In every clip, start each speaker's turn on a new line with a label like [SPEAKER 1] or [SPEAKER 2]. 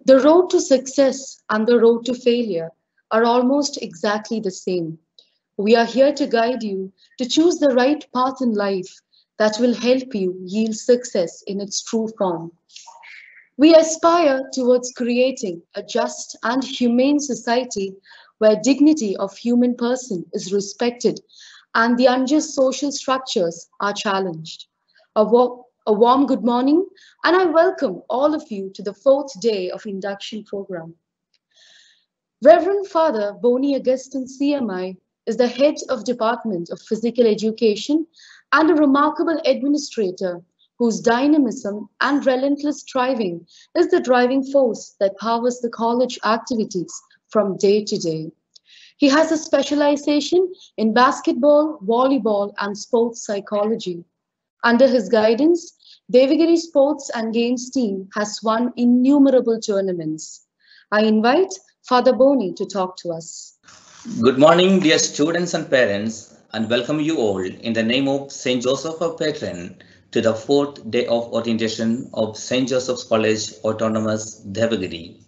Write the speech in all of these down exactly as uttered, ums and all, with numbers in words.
[SPEAKER 1] The road to success and the road to failure are almost exactly the same. We are here to guide you to choose the right path in life that will help you yield success in its true form. We aspire towards creating a just and humane society where dignity of human person is respected and the unjust social structures are challenged. A, wa- a warm good morning, and I welcome all of you to the fourth day of induction program. Reverend Father Boni Augustine C M I is the head of Department of Physical Education and a remarkable administrator whose dynamism and relentless striving is the driving force that powers the college activities from day to day. He has a specialization in basketball, volleyball, and sports psychology. Under his guidance, Devagiri Sports and Games team has won innumerable tournaments. I invite Father Boni to talk to us.
[SPEAKER 2] Good morning, dear students and parents, and welcome you all in the name of Saint Joseph our Patron to the fourth day of orientation of Saint Joseph's College Autonomous Devagiri.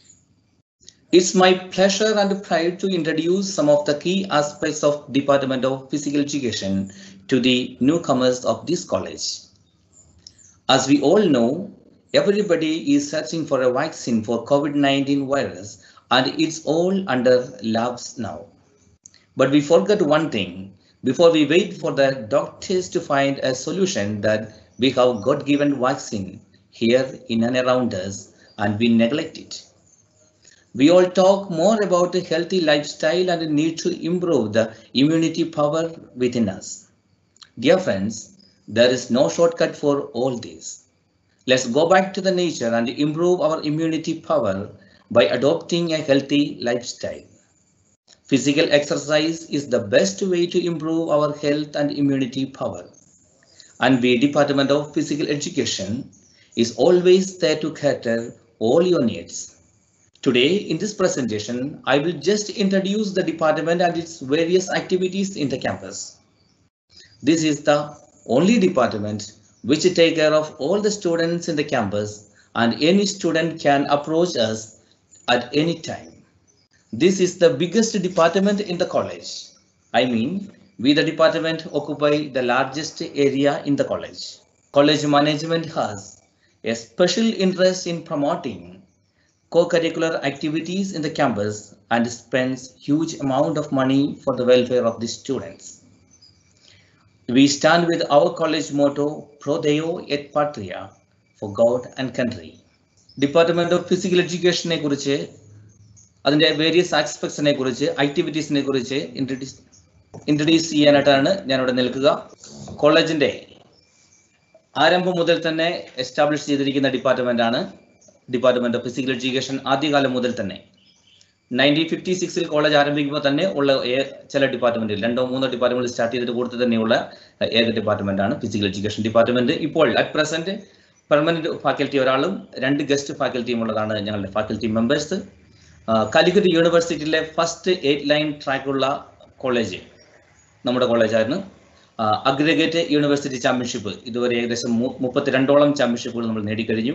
[SPEAKER 2] It's my pleasure and pride to introduce some of the key aspects of Department of Physical Education to the newcomers of this college. As we all know, everybody is searching for a vaccine for COVID nineteen virus, and it's all under labs now. But we forget one thing. Before we wait for the doctors to find a solution, that we have God-given vaccine here in and around us, and we neglect it. We all talk more about a healthy lifestyle and the need to improve the immunity power within us. Dear friends, there is no shortcut for all this. Let's go back to the nature and improve our immunity power by adopting a healthy lifestyle. Physical exercise is the best way to improve our health and immunity power. And the Department of Physical Education is always there to cater all your needs. Today, in this presentation, I will just introduce the department and its various activities in the campus. This is the only department which takes care of all the students in the campus, and any student can approach us at any time. This is the biggest department in the college. I mean, we the department occupy the largest area in the college. College management has a special interest in promoting co-curricular activities in the campus and spends huge amount of money for the welfare of the students. We stand with our college motto, Pro Deo et Patria, for God and country. Department of Physical Education ne kuriche, അതിന്റെ various aspects ne kuriche, activities ne kuriche introduce introduce ചെയ്യാനായിട്ടാണ് ഞാൻ ഇവിടെ നിൽക്കുക. കോളേജിന്റെ ആരംഭം മുതൽ തന്നെ establish ചെയ്തിരിക്കുന്ന ഡിപ്പാർട്ട്മെന്റ് ആണ് ഡിപ്പാർട്ട്മെന്റ് ഓഫ് ഫിസിക്കൽ എഡ്യൂക്കേഷൻ. ആദ്യകാലം മുതൽ തന്നെ നയൻറ്റീൻ ഫിഫ്റ്റി സിക്സിൽ കോളേജ് ആരംഭിക്കുമ്പോൾ തന്നെ ഉള്ള ചില ഡിപ്പാർട്ട്മെന്റിൽ രണ്ടോ മൂന്നോ ഡിപ്പാർട്ട്മെന്റ് സ്റ്റാർട്ട് ചെയ്തിട്ട് കൊടുത്ത് തന്നെയുള്ള ഏക ഡിപ്പാർട്ട്മെന്റ് ആണ് ഫിസിക്കൽ എഡ്യൂക്കേഷൻ ഡിപ്പാർട്ട്മെന്റ്. ഇപ്പോൾ അറ്റ് പ്രസന്റ് പെർമനന്റ് ഫാക്കൽറ്റി ഒരാളും രണ്ട് ഗസ്റ്റ് ഫാക്കൽറ്റിയും ഉള്ളതാണ് ഞങ്ങളുടെ ഫാക്കൽറ്റി മെമ്പേഴ്സ്. കാലിക്കറ്റ് യൂണിവേഴ്സിറ്റിയിലെ ഫസ്റ്റ് എയ്റ്റ് ലൈൻ ട്രാക്കുള്ള കോളേജ് നമ്മുടെ കോളേജായിരുന്നു. അഗ്രിഗേറ്റ് യൂണിവേഴ്സിറ്റി ചാമ്പ്യൻഷിപ്പ് ഇതുവരെ ഏകദേശം മുപ്പത്തിരണ്ടോളം ചാമ്പ്യൻഷിപ്പുകൾ നമ്മൾ നേടിക്കഴിഞ്ഞു.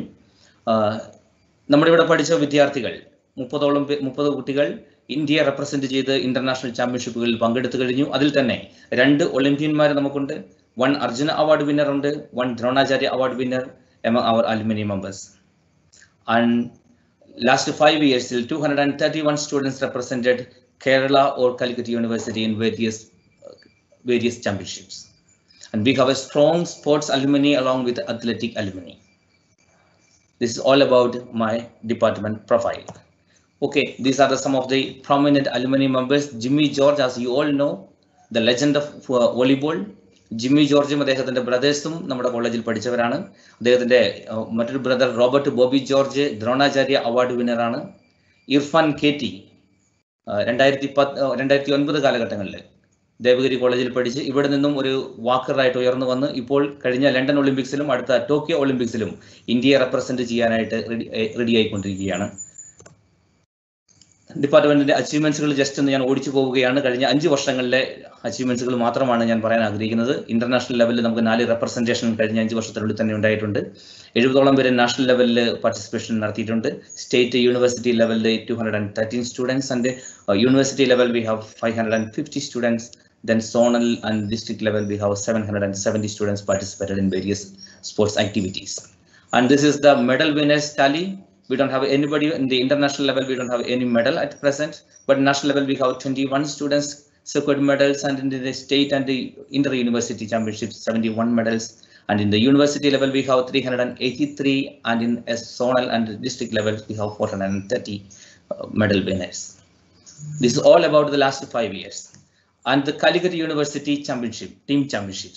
[SPEAKER 2] നമ്മുടെ ഇവിടെ പഠിച്ച വിദ്യാർത്ഥികൾ മുപ്പതോളം മുപ്പത് കുട്ടികൾ ഇന്ത്യയെ റെപ്രസെന്റ് ചെയ്ത് ഇന്റർനാഷണൽ ചാമ്പ്യൻഷിപ്പുകളിൽ പങ്കെടുത്തു കഴിഞ്ഞു. അതിൽ തന്നെ രണ്ട് ഒളിമ്പ്യന്മാർ നമുക്കുണ്ട്. വൺ അർജുന അവാർഡ് വിന്നർ ഉണ്ട്, one Dronacharya award winner among our alumni members. And last five years, two hundred thirty-one students represented Kerala or Calicut University in various uh, various championships. And we have a strong sports alumni along with athletic alumni. This is all about my department profile. Okay, these are the, some of the prominent alumni members. Jimmy George, as you all know, the legend of uh, volleyball. Jimmy ജോർജും അദ്ദേഹത്തിന്റെ ബ്രദേഴ്സും നമ്മുടെ കോളേജിൽ പഠിച്ചവരാണ്. അദ്ദേഹത്തിന്റെ മറ്റൊരു brother Robert Bobby George Dronacharya award വിന്നറാണ്. Irfan K T രണ്ടായിരത്തി പത്ത് രണ്ടായിരത്തി ഒൻപത് കാലഘട്ടങ്ങളിൽ ദേവഗിരി കോളേജിൽ പഠിച്ച് ഇവിടെ നിന്നും ഒരു വാക്കറായിട്ട് ഉയർന്നു വന്ന് ഇപ്പോൾ കഴിഞ്ഞ ലണ്ടൻ ഒളിമ്പിക്സിലും അടുത്ത ടോക്കിയോ ഒളിമ്പിക്സിലും ഇന്ത്യയെ റെപ്രസെന്റ് ചെയ്യാനായിട്ട് റെഡി റെഡി ആയിക്കൊണ്ടിരിക്കുകയാണ്. ഡിപ്പാർട്ട്മെന്റിന്റെ അച്ചീവ്മെന്റ്സുകൾ ജസ്റ്റ് ഒന്ന് ഞാൻ ഓടിച്ചു പോവുകയാണ്. കഴിഞ്ഞ അഞ്ച് വർഷങ്ങളിലെ അച്ചീവ്മെന്റ്സുകൾ മാത്രമാണ് ഞാൻ പറയാൻ ആഗ്രഹിക്കുന്നത്. ഇന്റർനാഷണൽ ലെവലിൽ നമുക്ക് നാല് റെപ്രസെന്റേഷൻ കഴിഞ്ഞ അഞ്ച് വർഷത്തിനുള്ളിൽ തന്നെ ഉണ്ടായിട്ടുണ്ട്. എഴുപതോളം പേര് നാഷണൽ ലെവലിൽ പാർട്ടിസിപ്പേഷൻ നടത്തിയിട്ടുണ്ട്. സ്റ്റേറ്റ് യൂണിവേഴ്സിറ്റി ലെവലിൽ two hundred and thirteen students and university level we have five hundred and fifty students. Then zonal and district level we have seven hundred seventy students participated in various sports activities. And this is the medal winners tally. We don't have anybody in the international level. We don't have any medal at present, but national level we have twenty-one students secured medals, and in the state and the inter-university championships seventy-one medals, and in the university level we have three hundred eighty-three, and in a zonal and district level we have four hundred thirty uh, medal winners. This is all about the last five years. And the Calicut University Championship, team championships.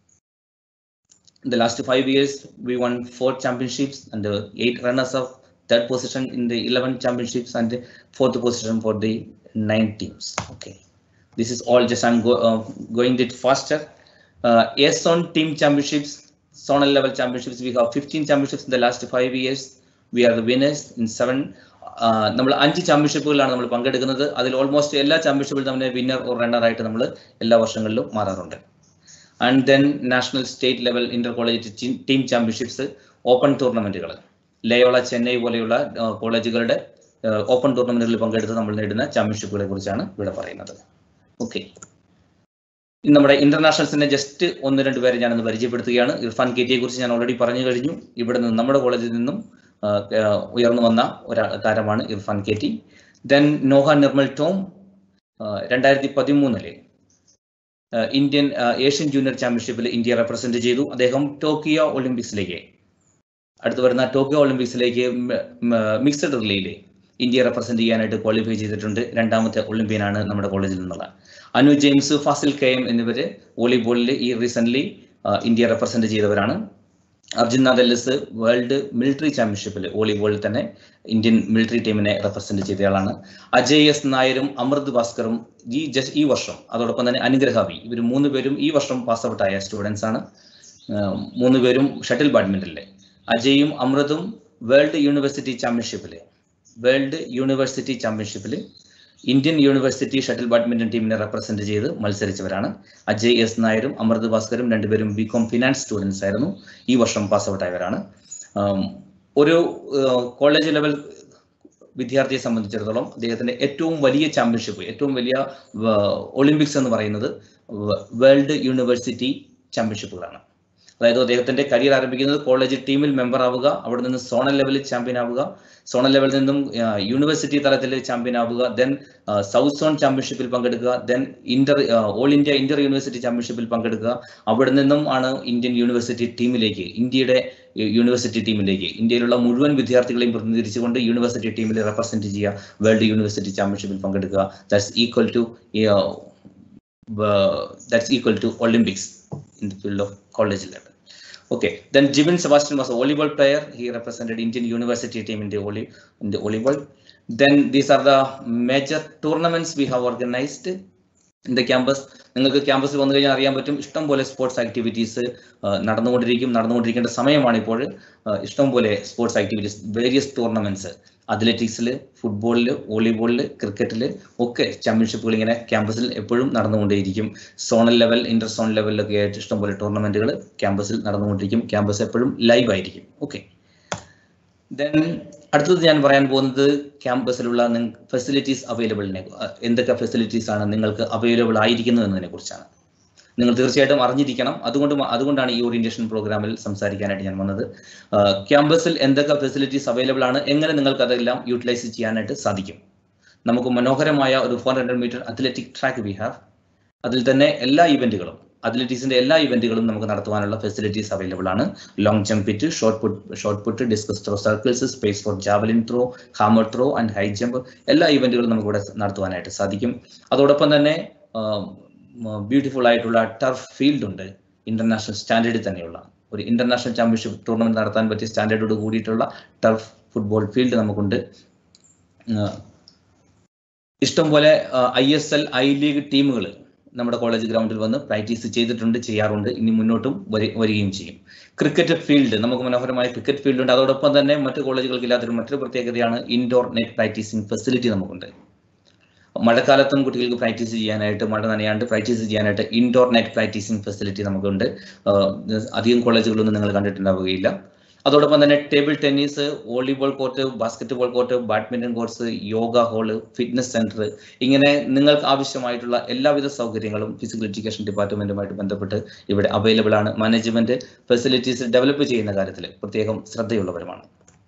[SPEAKER 2] In the last five years, we won four championships and the eight runners-up, third position in the eleven championships, and the fourth position for the nine teams. Okay, this is all. Just I'm go, uh, going it faster. Uh, yes, on team championships, zonal level championships, we have fifteen championships in the last five years. We are the winners in seven. നമ്മൾ അഞ്ച് ചാമ്പ്യൻഷിപ്പുകളാണ് നമ്മൾ പങ്കെടുക്കുന്നത്. അതിൽ almost എല്ലാ ചാമ്പ്യൻഷിപ്പിലും തന്നെ winner or runner ആയിട്ട് നമ്മൾ എല്ലാ വർഷങ്ങളിലും മാറാറുണ്ട്. And then national state level inter college team championships, open ടൂർണമെന്റുകൾ, ലയോള ചെന്നൈ പോലെയുള്ള കോളേജുകളുടെ ഓപ്പൺ ടൂർണമെന്റുകളിൽ പങ്കെടുത്ത് നമ്മൾ നേടുന്ന ചാമ്പ്യൻഷിപ്പുകളെ കുറിച്ചാണ് ഇവിടെ പറയുന്നത്. ഓക്കെ, നമ്മുടെ ഇന്റർനാഷണൽസിനെ ജസ്റ്റ് ഒന്ന് രണ്ട് പേരെ ഞാനൊന്ന് പരിചയപ്പെടുത്തുകയാണ്. ഇർഫാൻ കേറ്റിയെ കുറിച്ച് ഞാൻ ഓൾറെഡി പറഞ്ഞു കഴിഞ്ഞു. ഇവിടെ നിന്ന് നമ്മുടെ കോളേജിൽ നിന്നും ഉയർന്നു വന്ന ഒരു താരമാണ് ഇർഫാൻ കേറ്റി. ദെൻ നോഹ നിർമ്മൽ ടോം രണ്ടായിരത്തി പതിമൂന്നില് ഇന്ത്യൻ ഏഷ്യൻ ജൂനിയർ ചാമ്പ്യൻഷിപ്പിൽ ഇന്ത്യ റെപ്രസെന്റ് ചെയ്തു. അദ്ദേഹം ടോക്കിയോ ഒളിമ്പിക്സിലേക്ക് അടുത്ത് വരുന്ന ടോക്കിയോ ഒളിമ്പിക്സിലേക്ക് മിക്സഡ് റിലേയിൽ ഇന്ത്യ റെപ്രസെന്റ് ചെയ്യാനായിട്ട് ക്വാളിഫൈ ചെയ്തിട്ടുണ്ട്. രണ്ടാമത്തെ ഒളിമ്പ്യനാണ് നമ്മുടെ കോളേജിൽ നിന്നുള്ള. അനു ജെയിംസ്, ഫാസിൽ കെയം എന്നിവർ വോളിബോളിൽ ഈ റീസെന്റ് ഇന്ത്യ റെപ്രസെന്റ് ചെയ്തവരാണ്. അർജുൻ നാദല്ലസ് വേൾഡ് മിലിറ്ററി ചാമ്പ്യൻഷിപ്പിൽ വോളിബോളിൽ തന്നെ ഇന്ത്യൻ മിലിറ്ററി ടീമിനെ റെപ്രസെന്റ് ചെയ്തയാളാണ്. അജയ് എസ് നായരും അമൃത് ഭാസ്കറും ഈ ജസ്റ്റ് ഈ വർഷം, അതോടൊപ്പം തന്നെ അനുഗ്രഹാവി, ഇവർ മൂന്ന് പേരും ഈ വർഷം പാസ് ഔട്ട് ആയ സ്റ്റുഡൻസ് ആണ്. മൂന്ന് പേരും ഷട്ടിൽ ബാഡ്മിന്റണിലെ. അജയും അമൃതും വേൾഡ് യൂണിവേഴ്സിറ്റി ചാമ്പ്യൻഷിപ്പിൽ വേൾഡ് യൂണിവേഴ്സിറ്റി ചാമ്പ്യൻഷിപ്പിൽ ഇന്ത്യൻ യൂണിവേഴ്സിറ്റി ഷട്ടിൽ ബാഡ്മിന്റൺ ടീമിനെ റെപ്രസെന്റ് ചെയ്ത് മത്സരിച്ചവരാണ്. അജയ് എസ് നായരും അമൃത് ഭാസ്കറും രണ്ടുപേരും ബി കോം ഫിനാൻസ് സ്റ്റുഡൻസ് ആയിരുന്നു. ഈ വർഷം പാസ് ഔട്ട് ആയവരാണ്. ഒരു കോളേജ് ലെവൽ വിദ്യാർത്ഥിയെ സംബന്ധിച്ചിടത്തോളം അദ്ദേഹത്തിന്റെ ഏറ്റവും വലിയ ചാമ്പ്യൻഷിപ്പ്, ഏറ്റവും വലിയ ഒളിമ്പിക്സ് എന്ന് പറയുന്നത് വേൾഡ് യൂണിവേഴ്സിറ്റി ചാമ്പ്യൻഷിപ്പുകളാണ്. അതായത് അദ്ദേഹത്തിന്റെ കരിയർ ആരംഭിക്കുന്നത് കോളേജ് ടീമിൽ മെമ്പർ ആവുക, അവിടെ നിന്ന് സോണൽ ലെവലിൽ ചാമ്പ്യൻ ആവുക, സോണൽ ലെവലിൽ നിന്നും യൂണിവേഴ്സിറ്റി തലത്തിൽ ചാമ്പ്യൻ ആവുക, ദെൻ സൗത്ത് സോൺ ചാമ്പ്യൻഷിപ്പിൽ പങ്കെടുക്കുക, then inter all India inter university ചാമ്പ്യൻഷിപ്പിൽ പങ്കെടുക്കുക. അവിടെ നിന്നും ആണ് ഇന്ത്യൻ യൂണിവേഴ്സിറ്റി ടീമിലേക്ക്, ഇന്ത്യയുടെ യൂണിവേഴ്സിറ്റി ടീമിലേക്ക്, ഇന്ത്യയിലുള്ള മുഴുവൻ വിദ്യാർത്ഥികളെയും പ്രതിനിധീകരിച്ചുകൊണ്ട് യൂണിവേഴ്സിറ്റി ടീമിൽ റെപ്രസെന്റ് ചെയ്യുക, വേൾഡ് യൂണിവേഴ്സിറ്റി ചാമ്പ്യൻഷിപ്പിൽ പങ്കെടുക്കുക. That's equal to that's equal to Olympics in the field of college level. Okay, then Jibin Sebastian was a volleyball player. He represented Indian University team in the volley in the volleyball. Then these are the major tournaments we have organized in the campus. നിങ്ങൾക്ക് ക്യാമ്പസിൽ വന്നു കഴിഞ്ഞാൽ അറിയാൻ പറ്റും, ഇഷ്ടം പോലെ sports activities നടന്നുകൊണ്ടിരിക്കും നടന്നുകൊണ്ടിരിക്കേണ്ട സമയമാണ് ഇപ്പോൾ. ഇഷ്ടം പോലെ സ്പോർട്സ് ആക്ടിവിറ്റീസ്, വേരിയസ് ടൂർണമെന്റ്സ്, അത്ലറ്റിക്സിൽ, ഫുട്ബോളിൽ, വോളിബോളിൽ, ക്രിക്കറ്റിൽ ഒക്കെ ചാമ്പ്യൻഷിപ്പുകൾ ഇങ്ങനെ ക്യാമ്പസിൽ എപ്പോഴും നടന്നുകൊണ്ടേയിരിക്കും. സോണൽ ലെവൽ, ഇന്റർ സോൺ ലെവലിലൊക്കെ ആയിട്ട് ഇഷ്ടംപോലെ ടൂർണമെന്റുകൾ ക്യാമ്പസിൽ നടന്നുകൊണ്ടിരിക്കും. ക്യാമ്പസ് എപ്പോഴും ലൈവ് ആയിരിക്കും. ഓക്കെ, ദെൻ അടുത്തത് ഞാൻ പറയാൻ പോകുന്നത് ക്യാമ്പസിലുള്ള ഫെസിലിറ്റീസ് അവൈലബിളിനെ, എന്തൊക്കെ ഫെസിലിറ്റീസ് ആണ് നിങ്ങൾക്ക് അവൈലബിൾ ആയിരിക്കുന്നത് എന്നതിനെ കുറിച്ചാണ്. നിങ്ങൾ തീർച്ചയായിട്ടും അറിഞ്ഞിരിക്കണം. അതുകൊണ്ട് അതുകൊണ്ടാണ് ഈ ഓറിയന്റേഷൻ പ്രോഗ്രാമിൽ സംസാരിക്കാനായിട്ട് ഞാൻ വന്നത്. ക്യാമ്പസിൽ എന്തൊക്കെ ഫെസിലിറ്റീസ് അവൈലബിൾ ആണ്, എങ്ങനെ നിങ്ങൾക്ക് അതെല്ലാം യൂട്ടിലൈസ് ചെയ്യാനായിട്ട് സാധിക്കും. നമുക്ക് മനോഹരമായ ഒരു four hundred metre athletic track we have. അതിൽ തന്നെ എല്ലാ ഇവന്റുകളും, അത്ലറ്റിക്സിന്റെ എല്ലാ ഇവന്റുകളും നമുക്ക് നടത്തുവാനുള്ള ഫെസിലിറ്റീസ് അവൈലബിൾ ആണ്. Long jump pit, shot put shot put discus throw circles, space for javelin throw, hammer throw and high jump, എല്ലാ ഇവന്റുകളും നമുക്ക് ഇവിടെ നടത്തുവാനായിട്ട് സാധിക്കും. അതോടൊപ്പം തന്നെ ബ്യൂട്ടിഫുൾ ആയിട്ടുള്ള ടർഫ് ഫീൽഡ് ഉണ്ട്. ഇന്റർനാഷണൽ സ്റ്റാൻഡേർഡിൽ തന്നെയുള്ള ഒരു ഇന്റർനാഷണൽ ചാമ്പ്യൻഷിപ്പ് ടൂർണമെന്റ് നടത്താൻ പറ്റിയ സ്റ്റാൻഡേർഡോട് കൂടിയിട്ടുള്ള ടർഫ് ഫുട്ബോൾ ഫീൽഡ് നമുക്കുണ്ട്. ഇഷ്ടംപോലെ I S L, I league ടീമുകൾ നമ്മുടെ കോളേജ് ഗ്രൗണ്ടിൽ വന്ന് പ്രാക്ടീസ് ചെയ്തിട്ടുണ്ട്, ചെയ്യാറുണ്ട്, ഇനി മുന്നോട്ടും വരികയും ചെയ്യും. ക്രിക്കറ്റ് ഫീൽഡ്, നമുക്ക് മനോഹരമായ ക്രിക്കറ്റ് ഫീൽഡ് ഉണ്ട്. അതോടൊപ്പം തന്നെ മറ്റു കോളേജുകൾക്ക് ഇല്ലാത്തൊരു മറ്റൊരു പ്രത്യേകതയാണ് ഇൻഡോർ നെറ്റ് പ്രാക്ടീസിംഗ് ഫെസിലിറ്റി നമുക്കുണ്ട്. മഴക്കാലത്തും കുട്ടികൾക്ക് പ്രാക്ടീസ് ചെയ്യാനായിട്ട്, മഴ നനയാണ്ട് പ്രാക്ടീസ് ചെയ്യാനായിട്ട് ഇൻഡോർ നെറ്റ് പ്രാക്ടീസിംഗ് ഫെസിലിറ്റി നമുക്കുണ്ട്. അധികം കോളേജുകളൊന്നും നിങ്ങൾ കണ്ടിട്ടുണ്ടാവുകയില്ല. അതോടൊപ്പം തന്നെ table tennis, volleyball court, basketball court, badminton courts, yoga hall, fitness centre, ഇങ്ങനെ നിങ്ങൾക്ക് ആവശ്യമായിട്ടുള്ള എല്ലാവിധ സൗകര്യങ്ങളും ഫിസിക്കൽ എഡ്യൂക്കേഷൻ ഡിപ്പാർട്ട്മെന്റുമായിട്ട് ബന്ധപ്പെട്ട് ഇവിടെ അവൈലബിൾ ആണ്. മാനേജ്മെന്റ് ഫെസിലിറ്റീസ് ഡെവലപ്പ് ചെയ്യുന്ന കാര്യത്തിൽ പ്രത്യേകം ശ്രദ്ധയുള്ളവരുമാണ്.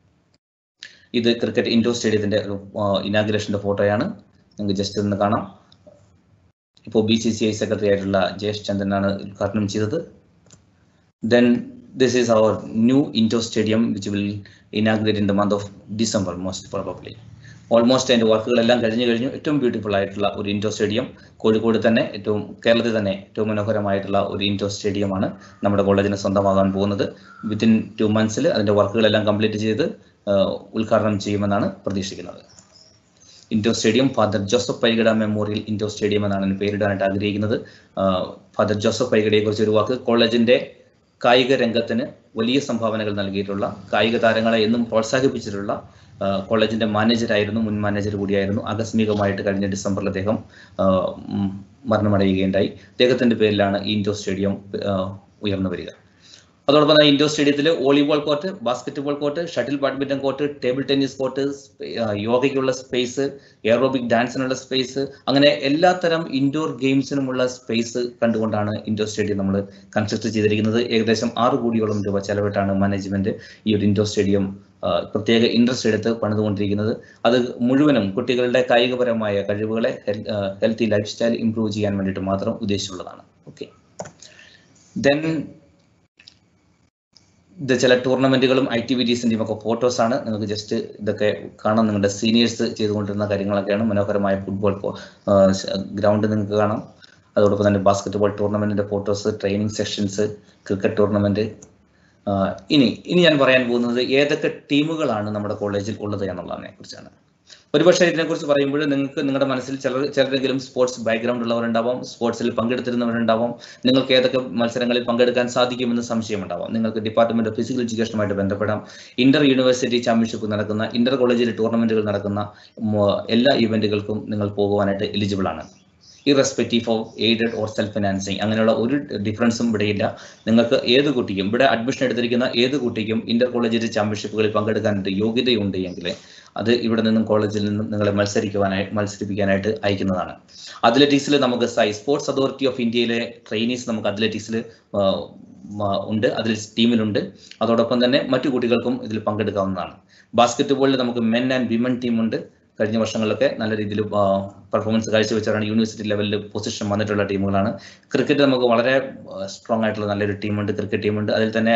[SPEAKER 2] ഇത് ക്രിക്കറ്റ് ഇൻഡോർ സ്റ്റേഡിയത്തിന്റെ ഇനാഗുറേഷന്റെ ഫോട്ടോയാണ്. നിങ്ങൾക്ക് ജസ്റ്റ് ഒന്ന് കാണാം. ഇപ്പോൾ B C C I secretary ആയിട്ടുള്ള ജയേഷ് ചന്ദ്രനാണ് ഉദ്ഘാടനം ചെയ്തത്. Then this is our new indoor stadium which will inaugurate in the month of December most probably. Almost അതിൻ്റെ വർക്കുകളെല്ലാം കഴിഞ്ഞു കഴിഞ്ഞു. ഏറ്റവും ബ്യൂട്ടിഫുൾ ആയിട്ടുള്ള ഒരു ഇൻഡോർ സ്റ്റേഡിയം, കോഴിക്കോട് തന്നെ ഏറ്റവും കേരളത്തിൽ തന്നെ ഏറ്റവും മനോഹരമായിട്ടുള്ള ഒരു ഇൻഡോർ സ്റ്റേഡിയമാണ് നമ്മുടെ കോളേജിന് സ്വന്തമാകാൻ പോകുന്നത്. വിത്തിൻ ടു മന്ത്സിൽ അതിൻ്റെ വർക്കുകളെല്ലാം കംപ്ലീറ്റ് ചെയ്ത് ഉദ്ഘാടനം ചെയ്യുമെന്നാണ് പ്രതീക്ഷിക്കുന്നത്. Indoor stadium father Joseph Paikada memorial indoor stadium എന്നാണ് പേരിടാനായിട്ട് ആഗ്രഹിക്കുന്നത്. ഫാദർ ജോസഫ് പൈകടയെ കുറിച്ച് ഒരു വാക്ക്. കോളേജിന്റെ കായിക രംഗത്തിന് വലിയ സംഭാവനകൾ നൽകിയിട്ടുള്ള, കായിക താരങ്ങളെ എന്നും പ്രോത്സാഹിപ്പിച്ചിട്ടുള്ള കോളേജിന്റെ മാനേജരായിരുന്നു, മുൻ മാനേജർ കൂടിയായിരുന്നു. ആകസ്മികമായിട്ട് കഴിഞ്ഞ ഡിസംബറിൽ അദ്ദേഹം മരണമടയുകയുണ്ടായി. അദ്ദേഹത്തിന്റെ പേരിലാണ് ഈ ഇൻഡോർ സ്റ്റേഡിയം ഉയർന്നു വരിക. അതോടൊപ്പം തന്നെ ഇൻഡോർ സ്റ്റേഡിയത്തിൽ volleyball court, basketball court, shuttle badminton court, table tennis court, യോഗയ്ക്കുള്ള സ്പേസ്, എയറോബിക് ഡാൻസിനുള്ള സ്പേസ്, അങ്ങനെ എല്ലാത്തരം ഇൻഡോർ ഗെയിംസിനുമുള്ള സ്പേസ് കണ്ടുകൊണ്ടാണ് ഇൻഡോർ സ്റ്റേഡിയം നമ്മൾ കൺസ്ട്രക്ട് ചെയ്തിരിക്കുന്നത്. ഏകദേശം ആറ് കോടിയോളം രൂപ ചെലവിട്ടാണ് മാനേജ്മെന്റ് ഈ ഒരു ഇൻഡോർ സ്റ്റേഡിയം പ്രത്യേക ഇൻട്രസ്റ്റ് എടുത്ത് പണിതുകൊണ്ടിരിക്കുന്നത്. അത് മുഴുവനും കുട്ടികളുടെ കായികപരമായ കഴിവുകളെ, ഹെൽത്തി ലൈഫ് സ്റ്റൈൽ ഇംപ്രൂവ് ചെയ്യാൻ വേണ്ടിയിട്ട് മാത്രം ഉദ്ദേശിച്ചുള്ളതാണ്. ഓക്കെ, ദെൻ ഇത് ചില ടൂർണമെന്റുകളും ആക്ടിവിറ്റീസിന്റെയും ഒക്കെ ഫോട്ടോസ് ആണ്. നിങ്ങൾക്ക് ജസ്റ്റ് ഇതൊക്കെ കാണാം. നിങ്ങളുടെ സീനിയേഴ്സ് ചെയ്തുകൊണ്ടിരുന്ന കാര്യങ്ങളൊക്കെയാണ്. മനോഹരമായ ഫുട്ബോൾ ഗ്രൗണ്ട് നിങ്ങൾക്ക് കാണാം. അതോടൊപ്പം തന്നെ ബാസ്കറ്റ്ബോൾ ടൂർണമെന്റിന്റെ photos, training sessions, cricket tournament. ഇനി ഇനി ഞാൻ പറയാൻ പോകുന്നത് ഏതൊക്കെ ടീമുകളാണ് നമ്മുടെ കോളേജിൽ ഉള്ളത് എന്നുള്ളതിനെ കുറിച്ചാണ്. ഒരുപക്ഷെ ഇതിനെക്കുറിച്ച് പറയുമ്പോൾ നിങ്ങൾക്ക് നിങ്ങളുടെ മനസ്സിൽ ചിലർ ചിലരെങ്കിലും സ്പോർട്സ് ബാക്ക്ഗ്രൗണ്ട് ഉള്ളവരുണ്ടാവാം, സ്പോർട്സിൽ പങ്കെടുത്തിരുന്നവരുണ്ടാവാം. നിങ്ങൾക്ക് ഏതൊക്കെ മത്സരങ്ങളിൽ പങ്കെടുക്കാൻ സാധിക്കുമെന്ന് സംശയമുണ്ടാവാം. നിങ്ങൾക്ക് ഡിപ്പാർട്ട്മെന്റ് ഓഫ് ഫിസിക്കൽ എഡ്യൂക്കേഷനുമായിട്ട് ബന്ധപ്പെടാം. ഇന്റർ യൂണിവേഴ്സിറ്റി ചാമ്പ്യൻഷിപ്പ് നടക്കുന്ന, ഇന്റർ കോളേജിൽ ടൂർണമെന്റുകൾ നടക്കുന്ന എല്ലാ ഇവന്റുകൾക്കും നിങ്ങൾ പോകുവാനായിട്ട് എലിജിബിൾ ആണ്. Irrespective of aided or self financing, അങ്ങനെയുള്ള ഒരു ഡിഫറൻസും ഇവിടെയില്ല. നിങ്ങൾക്ക് ഏത് കുട്ടിക്കും, ഇവിടെ അഡ്മിഷൻ എടുത്തിരിക്കുന്ന ഏത് കുട്ടിക്കും ഇന്റർ കോളേജിൽ ചാമ്പ്യൻഷിപ്പുകളിൽ പങ്കെടുക്കാനായിട്ട് യോഗ്യതയുണ്ട് എങ്കിൽ അത് ഇവിടെ നിന്നും കോളേജിൽ നിന്നും നിങ്ങളെ മത്സരിക്കുവാനായി മത്സരിപ്പിക്കാനായിട്ട് അയക്കുന്നതാണ്. അത്ലറ്റിക്സിൽ നമുക്ക് സൈ സ്പോർട്സ് അതോറിറ്റി ഓഫ് ഇന്ത്യയിലെ ട്രെയിനീസ് നമുക്ക് അത്ലറ്റിക്സിൽ ഉണ്ട്, അതിൽ ടീമിലുണ്ട്. അതോടൊപ്പം തന്നെ മറ്റു കുട്ടികൾക്കും ഇതിൽ പങ്കെടുക്കാവുന്നതാണ്. ബാസ്കറ്റ്ബോളിൽ നമുക്ക് മെൻ ആൻഡ് വിമൻ ടീമുണ്ട്. കഴിഞ്ഞ വർഷങ്ങളിലൊക്കെ നല്ല രീതിയിൽ പെർഫോമൻസ് കാഴ്ചവെച്ചാണ് യൂണിവേഴ്സിറ്റി ലെവലിൽ പൊസിഷൻ വന്നിട്ടുള്ള ടീമുകളാണ്. ക്രിക്കറ്റ് നമുക്ക് വളരെ സ്ട്രോങ് ആയിട്ടുള്ള നല്ലൊരു ടീമുണ്ട്, ക്രിക്കറ്റ് ടീമുണ്ട്. അതിൽ തന്നെ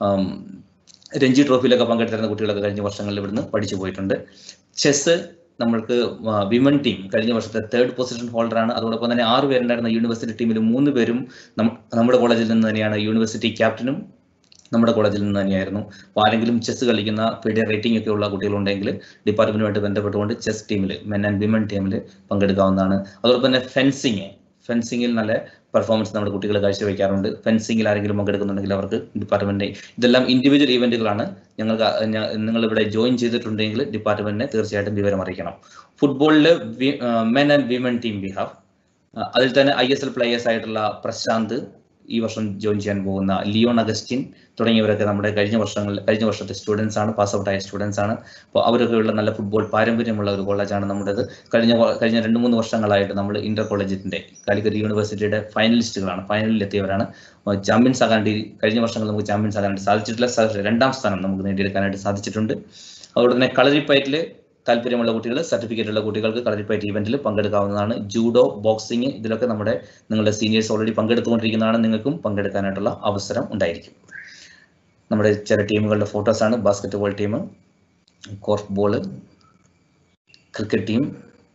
[SPEAKER 2] രഞ്ജി ട്രോഫിയിലൊക്കെ പങ്കെടുത്തിരുന്ന കുട്ടികളൊക്കെ കഴിഞ്ഞ വർഷങ്ങളിൽ ഇവിടുന്ന് പഠിച്ചു പോയിട്ടുണ്ട്. ചെസ് നമ്മൾക്ക് വിമൻ ടീം കഴിഞ്ഞ വർഷത്തെ തേർഡ് പൊസിഷൻ ഹോൾഡറാണ്. അതോടൊപ്പം തന്നെ ആറ് പേരുണ്ടായിരുന്ന യൂണിവേഴ്സിറ്റി ടീമിൽ മൂന്ന് പേരും നമ്മുടെ കോളേജിൽ നിന്ന് തന്നെയാണ്. യൂണിവേഴ്സിറ്റി ക്യാപ്റ്റനും നമ്മുടെ കോളേജിൽ നിന്ന് തന്നെയായിരുന്നു. അപ്പോൾ ആരെങ്കിലും ചെസ് കളിക്കുന്ന പീഡിയ റേറ്റിംഗ് ഒക്കെ ഉള്ള കുട്ടികളുണ്ടെങ്കിൽ ഡിപ്പാർട്ട്മെന്റുമായിട്ട് ബന്ധപ്പെട്ടുകൊണ്ട് ചെസ് ടീമിൽ, മെൻ ആൻഡ് വിമൻ ടീമിൽ പങ്കെടുക്കാവുന്നതാണ്. അതോടൊപ്പം തന്നെ ഫെൻസിങ് ഫെൻസിങ്ങിൽ നല്ല പെർഫോമൻസ് നമ്മുടെ കുട്ടികൾ കാഴ്ചവെക്കാറുണ്ട്. ഫെൻസിങ്ങിൽ ആരെങ്കിലും പങ്കെടുക്കുന്നുണ്ടെങ്കിൽ അവർക്ക് ഡിപ്പാർട്ട്മെന്റ്, ഇതെല്ലാം ഇൻഡിവിജ്വൽ ഇവന്റുകളാണ്. ഞങ്ങൾക്ക് നിങ്ങൾ ഇവിടെ ജോയിൻ ചെയ്തിട്ടുണ്ടെങ്കിൽ ഡിപ്പാർട്ട്മെന്റിനെ തീർച്ചയായിട്ടും വിവരം അറിയിക്കണം. ഫുട്ബോളിൽ men and women team we have. അതിൽ തന്നെ ഐ എസ് എൽ പ്ലേയേഴ്സ് ആയിട്ടുള്ള പ്രശാന്ത്, ഈ വർഷം ജോയിൻ ചെയ്യാൻ പോകുന്ന ലിയോൺ അഗസ്റ്റിൻ തുടങ്ങിയവരൊക്കെ നമ്മുടെ കഴിഞ്ഞ വർഷങ്ങളിൽ കഴിഞ്ഞ വർഷത്തെ സ്റ്റുഡൻസ് ആണ്, പാസ് ഔട്ട് ആയ സ്റ്റുഡൻസ് ആണ്. അപ്പോൾ അവരൊക്കെ ഉള്ള നല്ല ഫുട്ബോൾ പാരമ്പര്യമുള്ള ഒരു കോളേജാണ് നമ്മുടേത്. കഴിഞ്ഞ കഴിഞ്ഞ രണ്ട് മൂന്ന് വർഷങ്ങളായിട്ട് നമ്മൾ ഇന്റർ കോളേജിന്റെ കാലിക്കറ്റ് യൂണിവേഴ്സിറ്റിയുടെ ഫൈനലിസ്റ്റുകളാണ്, ഫൈനലിൽ എത്തിയവരാണ്. ചാമ്പ്യൻസ് ആകാണ്ടി കഴിഞ്ഞ വർഷങ്ങൾ നമുക്ക് ചാമ്പ്യൻസ് ആകാനായിട്ട് സാധിച്ചിട്ടില്ല. രണ്ടാം സ്ഥാനം നമുക്ക് നേടിയെടുക്കാനായിട്ട് സാധിച്ചിട്ടുണ്ട്. അതുകൊണ്ട് തന്നെ കളരിപ്പയറ്റിൽ താല്പര്യമുള്ള കുട്ടികൾ, സർട്ടിഫിക്കറ്റ് ഉള്ള കുട്ടികൾക്ക് കളരിപ്പയറ്റ് ഇവന്റിൽ പങ്കെടുക്കാവുന്നതാണ്. ജൂഡോ, ബോക്സിങ്, ഇതിലൊക്കെ നമ്മുടെ നിങ്ങളുടെ സീനിയേഴ്സ് ഓൾറെഡി പങ്കെടുത്തുകൊണ്ടിരിക്കുന്നതാണ്. നിങ്ങൾക്കും പങ്കെടുക്കാനായിട്ടുള്ള അവസരം ഉണ്ടായിരിക്കും. നമ്മുടെ ചില ടീമുകളുടെ ഫോട്ടോസാണ്. Basket ball team, korf ball, cricket team,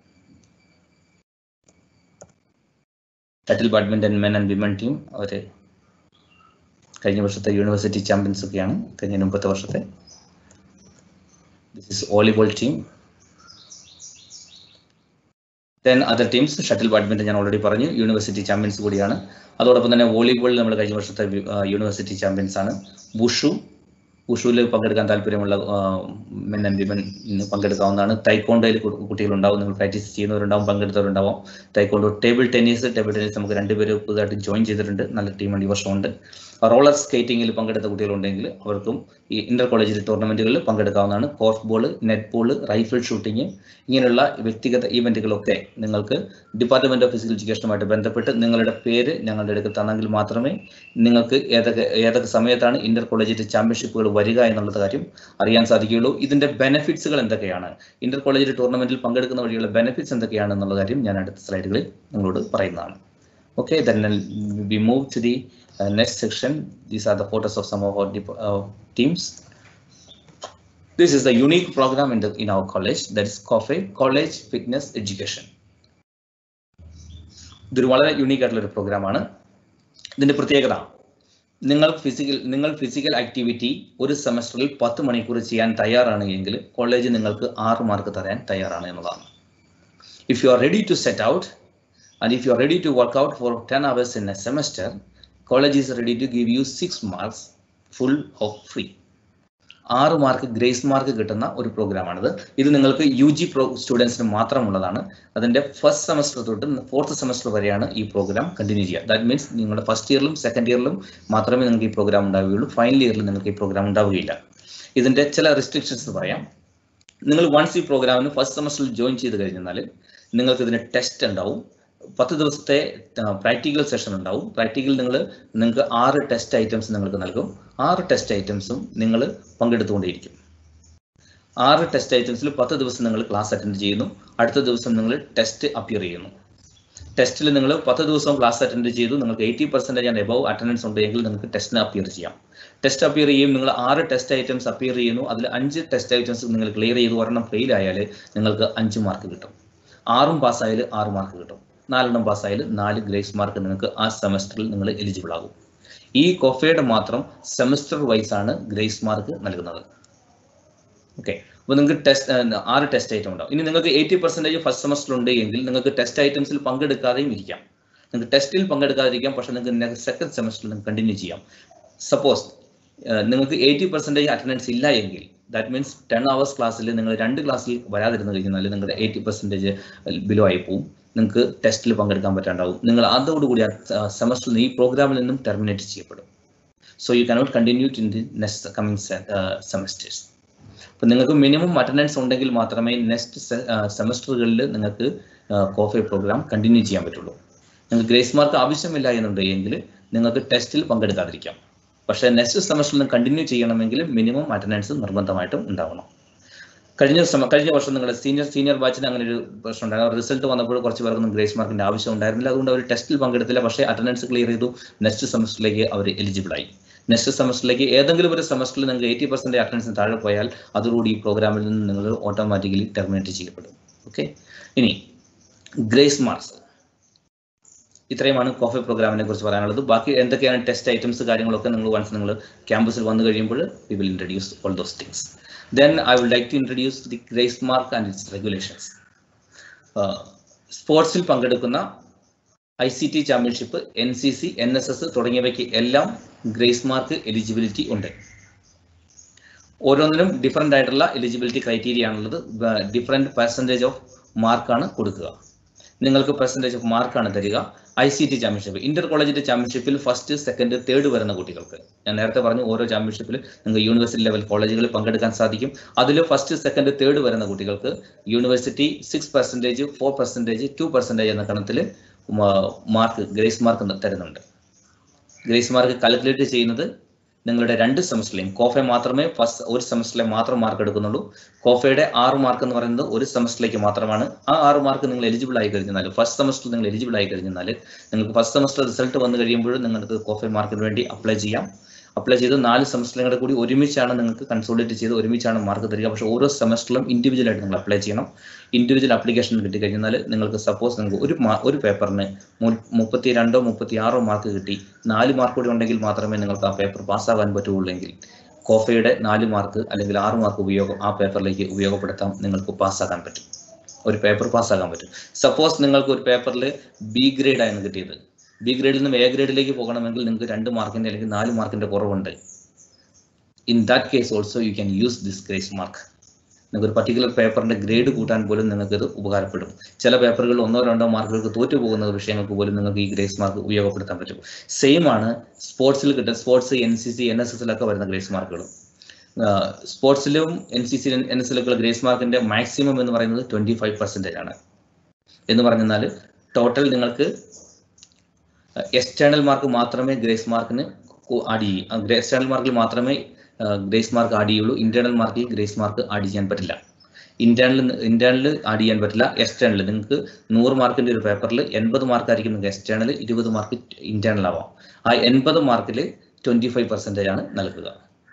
[SPEAKER 2] shuttle badminton men and women team. അവർ കഴിഞ്ഞ വർഷത്തെ യൂണിവേഴ്സിറ്റി ചാമ്പ്യൻസ് ഒക്കെയാണ്, കഴിഞ്ഞ മുമ്പത്തെ വർഷത്തെ. This is volleyball team. Then other teams, shuttle badminton ഞാൻ ഓൾറെഡി പറഞ്ഞു, യൂണിവേഴ്സിറ്റി ചാമ്പ്യൻസ് കൂടിയാണ്. അതോടൊപ്പം തന്നെ വോളിബോളിൽ നമ്മൾ കഴിഞ്ഞ വർഷത്തെ യൂണിവേഴ്സിറ്റി ചാമ്പ്യൻസ് ആണ്. വുഷു വുഷുവിൽ പങ്കെടുക്കാൻ താല്പര്യമുള്ള മെൻ ആൻഡ് വിമൻ പങ്കെടുക്കാവുന്നതാണ്. തൈക്കോണ്ടോയിൽ കുട്ടികളുണ്ടാവും, നിങ്ങൾ പ്രാക്ടീസ് ചെയ്യുന്നവരുണ്ടാവും, പങ്കെടുത്തവരുണ്ടാവും. Taekwondo, table tennis table tennis നമുക്ക് രണ്ടുപേര് പുതുതായിട്ട് ജോയിൻ ചെയ്തിട്ടുണ്ട്, നല്ല ടീം ഈ വർഷമുണ്ട്. റോളർ സ്കേറ്റിംഗിൽ പങ്കെടുത്ത കുട്ടികളുണ്ടെങ്കിൽ അവർക്കും ഈ ഇന്റർ കോളേജ് ടൂർണമെന്റുകളിൽ പങ്കെടുക്കാവുന്നതാണ്. Korf ball, net ball, rifle shooting ഇങ്ങനെയുള്ള വ്യക്തിഗത ഈവെന്റുകളൊക്കെ നിങ്ങൾക്ക് ഡിപ്പാർട്ട്മെന്റ് ഓഫ് ഫിസിക്കൽ എഡ്യൂക്കേഷനുമായിട്ട് ബന്ധപ്പെട്ട് നിങ്ങളുടെ പേര് ഞങ്ങളുടെ അടുക്കൽ തന്നെങ്കിൽ മാത്രമേ നിങ്ങൾക്ക് ഏതൊക്കെ ഏതൊക്കെ സമയത്താണ് ഇന്റർ കോളേജ് ചാമ്പ്യൻഷിപ്പുകൾ വരിക എന്നുള്ള കാര്യം അറിയാൻ സാധിക്കുകയുള്ളൂ. ഇതിന്റെ ബെനിഫിറ്റ്സുകൾ എന്തൊക്കെയാണ്, ഇന്റർ കോളേജ് ടൂർണമെന്റിൽ പങ്കെടുക്കുന്ന വഴിയുള്ള ബെനിഫിറ്റ്സ് എന്തൊക്കെയാണ് എന്നുള്ള കാര്യം ഞാൻ അടുത്ത സ്ലൈഡുകളിൽ നിങ്ങളോട് പറയുന്നതാണ്. Okay, then we move to the uh, next section. These are the photos of some of our uh, teams. This is the unique program in the in our college, that is C O F E, College Fitness Education. ഇതൊരു വളരെ unique ആയിട്ടുള്ള ഒരു പ്രോഗ്രാമാണ്. ഇതിന്റെ പ്രത്യേകത, നിങ്ങൾ physical നിങ്ങൾ physical activity ഒരു സെമസ്റ്ററിൽ പത്ത് മണിക്കൂർ ചെയ്യാൻ തയ്യാറാണ് എങ്കിൽ കോളേജ് നിങ്ങൾക്ക് ആറ് മാർക്ക് തരാൻ തയ്യാറാണ് എന്നതാണ്. If you are ready to set out and if you are ready to work out for ten hours in a semester, college is ready to give you six marks full of free. ആറ് mark grace mark കിട്ടുന്ന ഒരു പ്രോഗ്രാമാണിത്. ഇത് നിങ്ങൾക്ക് U G pro സ്റ്റുഡൻസിന് മാത്രമുള്ളതാണ്. അതിൻ്റെ first semester തൊട്ട് fourth semester വരെയാണ് ഈ പ്രോഗ്രാം കണ്ടിന്യൂ ചെയ്യുക. ദാറ്റ് മീൻസ് നിങ്ങളുടെ ഫസ്റ്റ് ഇയറിലും സെക്കൻഡ് ഇയറിലും മാത്രമേ നിങ്ങൾക്ക് ഈ പ്രോഗ്രാം ഉണ്ടാവുകയുള്ളൂ. ഫൈനൽ ഇയറിൽ നിങ്ങൾക്ക് ഈ പ്രോഗ്രാം ഉണ്ടാവുകയില്ല. ഇതിൻ്റെ ചില റെസ്ട്രിക്ഷൻസ് പറയാം. നിങ്ങൾ വൺസ് ഈ പ്രോഗ്രാമിന് ഫസ്റ്റ് സെമസ്റ്ററിൽ ജോയിൻ ചെയ്ത് കഴിഞ്ഞാൽ നിങ്ങൾക്ക് ഇതിന് ടെസ്റ്റ് ഉണ്ടാവും. പത്ത് ദിവസത്തെ പ്രാക്ടിക്കൽ സെഷൻ ഉണ്ടാവും. പ്രാക്ടിക്കൽ നിങ്ങൾ നിങ്ങൾക്ക് ആറ് ടെസ്റ്റ് ഐറ്റംസ് നിങ്ങൾക്ക് നൽകും. ആറ് ടെസ്റ്റ് ഐറ്റംസും നിങ്ങൾ പങ്കെടുത്തുകൊണ്ടേയിരിക്കും. ആറ് ടെസ്റ്റ് ഐറ്റംസിൽ പത്ത് ദിവസം നിങ്ങൾ ക്ലാസ് അറ്റൻഡ് ചെയ്യുന്നു. അടുത്ത ദിവസം നിങ്ങൾ ടെസ്റ്റ് അപ്പിയർ ചെയ്യുന്നു. ടെസ്റ്റിൽ നിങ്ങൾ പത്ത് ദിവസവും ക്ലാസ് അറ്റൻഡ് ചെയ്തു, നിങ്ങൾക്ക് eighty percentage and above attendance ഉണ്ടെങ്കിൽ നിങ്ങൾക്ക് ടെസ്റ്റിന് അപ്പിയർ ചെയ്യാം. ടെസ്റ്റ് അപ്പിയർ ചെയ്യും. നിങ്ങൾ ആറ് ടെസ്റ്റ് ഐറ്റംസ് അപ്പിയർ ചെയ്യുന്നു. അതിൽ അഞ്ച് ടെസ്റ്റ് ഐറ്റംസ് നിങ്ങൾ ക്ലിയർ ചെയ്തു, ഒരെണ്ണം ഫെയിൽ ആയാൽ നിങ്ങൾക്ക് അഞ്ച് മാർക്ക് കിട്ടും. ആറും പാസ്സായാൽ ആറ് മാർക്ക് കിട്ടും. നാലെണ്ണം പാസ്സായാൽ നാല് ഗ്രേസ് മാർക്ക് നിങ്ങൾക്ക് ആ സെമസ്റ്ററിൽ നിങ്ങൾ എലിജിബിൾ ആകും. ഈ കൊഫയുടെ മാത്രം സെമസ്റ്റർ വൈസ് ആണ് ഗ്രേസ് മാർക്ക് നൽകുന്നത്. ഓക്കെ, അപ്പോൾ നിങ്ങൾക്ക് ടെസ്റ്റ് ആറ് ടെസ്റ്റ് ഐറ്റം ഉണ്ടാവും. ഇനി നിങ്ങൾക്ക് എയ്റ്റി പെർസെൻറ്റേജ് ഫസ്റ്റ് സെമസ്റ്റർ ഉണ്ട് എങ്കിൽ നിങ്ങൾക്ക് ടെസ്റ്റ് ഐറ്റംസിൽ പങ്കെടുക്കാതെയും ഇരിക്കാം. നിങ്ങൾക്ക് ടെസ്റ്റിൽ പങ്കെടുക്കാതിരിക്കാം, പക്ഷേ നിങ്ങൾക്ക് സെക്കൻഡ് സെമസ്റ്ററിൽ നിങ്ങൾക്ക് കണ്ടിന്യൂ ചെയ്യാം. സപ്പോസ് നിങ്ങൾക്ക് എയ്റ്റി പെർസെൻറ്റേജ് അറ്റൻഡൻസ് ഇല്ല എങ്കിൽ ദാറ്റ് മീൻസ് ടെൻ അവേഴ്സ് ക്ലാസ്സിൽ നിങ്ങൾ രണ്ട് ക്ലാസ്സിൽ വരാതിരുന്നു കഴിഞ്ഞാൽ നിങ്ങളുടെ എയ്റ്റി പെർസെൻറ്റേജ് ബിലോ ആയി പോവും. നിങ്ങൾക്ക് ടെസ്റ്റിൽ പങ്കെടുക്കാൻ പറ്റാണ്ടാവും. നിങ്ങൾ അതോടുകൂടി ആ സെമസ്റ്ററിൽ ഈ പ്രോഗ്രാമിൽ നിന്നും ടെർമിനേറ്റ് ചെയ്യപ്പെടും. So you cannot continue in the next coming semesters. അപ്പോൾ നിങ്ങൾക്ക് മിനിമം അറ്റൻഡൻസ് ഉണ്ടെങ്കിൽ മാത്രമേ നെക്സ്റ്റ് സെമസ്റ്ററുകളിൽ നിങ്ങൾക്ക് കോഫെ പ്രോഗ്രാം കണ്ടിന്യൂ ചെയ്യാൻ പറ്റുള്ളൂ. നിങ്ങൾക്ക് ഗ്രേസ് മാർക്ക് ആവശ്യമില്ല എന്നുണ്ടെങ്കിൽ നിങ്ങൾക്ക് ടെസ്റ്റിൽ പങ്കെടുക്കാതിരിക്കാം. പക്ഷേ നെക്സ്റ്റ് സെമസ്റ്ററിൽ കണ്ടിന്യൂ ചെയ്യണമെങ്കിൽ മിനിമം അറ്റൻഡൻസ് നിർബന്ധമായിട്ടും ഉണ്ടാവണം. കഴിഞ്ഞ കഴിഞ്ഞ വർഷം നിങ്ങളുടെ സീനിയർ സീനിയർ ബാച്ചിന് അങ്ങനെ ഒരു പ്രശ്നം ഉണ്ടായിരുന്നു. റിസൾട്ട് വന്നപ്പോൾ കുറച്ച് പേർക്കൊന്നും ഗ്രേസ് മാർക്കിന്റെ ആവശ്യം ഉണ്ടായിരുന്നില്ല. അതുകൊണ്ട് അവർ ടെസ്റ്റിൽ പങ്കെടുത്തില്ല. പക്ഷേ അറ്റൻഡൻസ് ക്ലിയർ ചെയ്തു. നെക്സ്റ്റ് സെമസ്റ്ററിലേക്ക് അവർ എലിജിബിൾ ആയി. നെക്സ്റ്റ് സെമസ്റ്ററിലേക്ക് ഏതെങ്കിലും ഒരു സെമസ്റ്ററിൽ നിങ്ങൾക്ക് എയ്റ്റി പെർസെൻറ്റ് അറ്റൻഡൻസിന് താഴെ പോയാൽ അതോടുകൂടി ഈ പ്രോഗ്രാമിൽ നിന്ന് നിങ്ങൾ ഓട്ടോമാറ്റിക്കലി ടെർമിനേറ്റ് ചെയ്യപ്പെടും. ഓക്കെ, ഇനി ഗ്രേസ് മാർക്സ് ഇത്രയുമാണ് കോഫെ പ്രോഗ്രാമിനെ കുറിച്ച് പറയാനുള്ളത്. ബാക്കി എന്തൊക്കെയാണ് ടെസ്റ്റ് ഐറ്റംസ് കാര്യങ്ങളൊക്കെ നിങ്ങൾ വൺസ് നിങ്ങൾ ക്യാമ്പസിൽ വന്നു കഴിയുമ്പോൾ we will introduce all those things. Then I would like to introduce the grace mark and its regulations. സ്പോർട്സിൽ പങ്കെടുക്കുന്ന I C T championship, N C C, N S S തുടങ്ങിയവയ്ക്ക് എല്ലാം ഗ്രേസ് മാർക്ക് എലിജിബിലിറ്റി ഉണ്ട്. ഓരോന്നിനും different ആയിട്ടുള്ള eligibility criteria ആണുള്ളത്. Different percentage of മാർക്കാണ് കൊടുക്കുക. നിങ്ങൾക്ക് പെർസെൻറ്റേജ് ഓഫ് മാർക്കാണ് തരിക. I C T championship, inter കോളേജിന്റെ ചാമ്പ്യൻഷിപ്പിൽ ഫസ്റ്റ് സെക്കൻഡ് തേർഡ് വരുന്ന കുട്ടികൾക്ക്, ഞാൻ നേരത്തെ പറഞ്ഞു ഓരോ ചാമ്പ്യൻഷിപ്പിൽ നിങ്ങൾക്ക് യൂണിവേഴ്സിറ്റി ലെവൽ കോളേജുകളിൽ പങ്കെടുക്കാൻ സാധിക്കും. അതിൽ ഫസ്റ്റ് സെക്കൻഡ് തേർഡ് വരുന്ന കുട്ടികൾക്ക് university six percentage four percentage two percentage എന്ന കണത്തിൽ മാർക്ക് ഗ്രേസ് മാർക്ക് തരുന്നുണ്ട്. ഗ്രേസ് മാർക്ക് കാൽക്കുലേറ്റ് ചെയ്യുന്നത് നിങ്ങളുടെ രണ്ട് സെമസ്റ്ററിലെയും, കോഫെ മാത്രമേ ഫസ്റ്റ് ഒരു സെമസ്റ്ററിലെ മാത്രം മാർക്ക് എടുക്കുന്നുള്ളൂ. കോഫയുടെ ആറ് മാർക്ക് എന്ന് പറയുന്നത് ഒരു സെമസ്റ്ററിലേക്ക് മാത്രമാണ്. ആ ആറ് മാർക്ക് നിങ്ങൾ എലിജിബിൾ ആയി കഴിഞ്ഞാൽ, ഫസ്റ്റ് സെമസ്റ്റർ നിങ്ങൾ എലിജിബിൾ ആയി കഴിഞ്ഞാൽ നിങ്ങൾക്ക് ഫസ്റ്റ് സെമസ്റ്റർ റിസൾട്ട് വന്നു കഴിയുമ്പോൾ നിങ്ങൾക്ക് കോഫെ മാർക്കിന് വേണ്ടി അപ്ലൈ ചെയ്യാം. അപ്ലൈ ചെയ്ത് നാല് സെമസ്റ്ററുകളുടെ കൂടി ഒരുമിച്ചാണ് നിങ്ങൾക്ക് കൺസോളിഡേറ്റ് ചെയ്ത് ഒരുമിച്ചാണ് മാർക്ക് തരിക. പക്ഷേ ഓരോ സെമസ്റ്ററിലും ഇൻഡിവിജ്വൽ ആയിട്ട് നിങ്ങൾ അപ്ലൈ ചെയ്യണം. ഇൻഡിവിജ്വൽ ആപ്ലിക്കേഷൻ കിട്ടിക്കഴിഞ്ഞാൽ നിങ്ങൾക്ക് സപ്പോസ് നിങ്ങൾക്ക് ഒരു ഒരു പേപ്പറിന് മുപ്പത്തി രണ്ടോ മുപ്പത്തി ആറോ മാർക്ക് കിട്ടി, നാല് മാർക്ക് കൂടി ഉണ്ടെങ്കിൽ മാത്രമേ നിങ്ങൾക്ക് ആ പേപ്പർ പാസ്സാകാൻ പറ്റുകയുള്ളെങ്കിൽ കോഫയുടെ നാല് മാർക്ക് അല്ലെങ്കിൽ ആറ് മാർക്ക് ഉപയോഗം ആ പേപ്പറിലേക്ക് ഉപയോഗപ്പെടുത്താം, നിങ്ങൾക്ക് പാസ്സാക്കാൻ പറ്റും. ഒരു പേപ്പർ പാസ്സാക്കാൻ പറ്റും. സപ്പോസ് നിങ്ങൾക്ക് ഒരു പേപ്പറിൽ ബി ഗ്രേഡ് ആയിരുന്നു കിട്ടിയത്, ബി ഗ്രേഡിൽ നിന്ന് എ ഗ്രേഡിലേക്ക് പോകണമെങ്കിൽ നിങ്ങൾക്ക് രണ്ട് മാർക്കിൻ്റെ അല്ലെങ്കിൽ നാല് മാർക്കിൻ്റെ കുറവുണ്ട്. In that case also you can use this grace mark. നിങ്ങൾക്ക് ഒരു പർട്ടിക്കുലർ പേപ്പറിന്റെ ഗ്രേഡ് കൂട്ടാൻ പോലും നിങ്ങൾക്ക് ഇത് ഉപകാരപ്പെടും. ചില പേപ്പറുകൾ ഒന്നോ രണ്ടോ മാർക്കുകൾക്ക് തോറ്റു പോകുന്ന വിഷയങ്ങൾക്ക് പോലും നിങ്ങൾക്ക് ഈ ഗ്രേസ് മാർക്ക് ഉപയോഗപ്പെടുത്താൻ പറ്റും. സെയിം ആണ് സ്പോർട്സിൽ കിട്ടുക. Sports, N C C, N S എസിലൊക്കെ വരുന്ന ഗ്രേസ് മാർക്കുകളും. സ്പോർട്സിലും N C C, N S എസിലൊക്കെ ഗ്രേസ് മാർക്കിന്റെ മാക്സിമം എന്ന് പറയുന്നത് ട്വന്റി ഫൈവ് പെർസെൻറ്റേജ് ആണ്. എന്ന് പറഞ്ഞാൽ ടോട്ടൽ നിങ്ങൾക്ക് എക്സ്റ്റേണൽ മാർക്ക് മാത്രമേ ഗ്രേസ് മാർക്കിന് ആഡ് ചെയ്യും. എക്സ്റ്റേണൽ മാർക്കിൽ മാത്രമേ ഗ്രേസ് മാർക്ക് ആഡ് ചെയ്യുള്ളൂ. ഇന്റേണൽ മാർക്കിൽ ഗ്രേസ് മാർക്ക് ആഡ് ചെയ്യാൻ പറ്റില്ല. ഇന്റേണൽ ഇന്റേണൽ ആഡ് ചെയ്യാൻ പറ്റില്ല. എക്സ്റ്റേണൽ നിങ്ങൾക്ക് നൂറ് മാർക്കിന്റെ ഒരു പേപ്പറിൽ എൺപത് മാർക്കായിരിക്കും നിങ്ങൾക്ക് എക്സ്റ്റേണൽ, ഇരുപത് മാർക്ക് ഇന്റേണൽ ആവാം. ആ എൺപത് മാർക്കിൽ ട്വന്റി ഫൈവ് പെർസെൻറ്റേജ് ആണ് നൽകുക.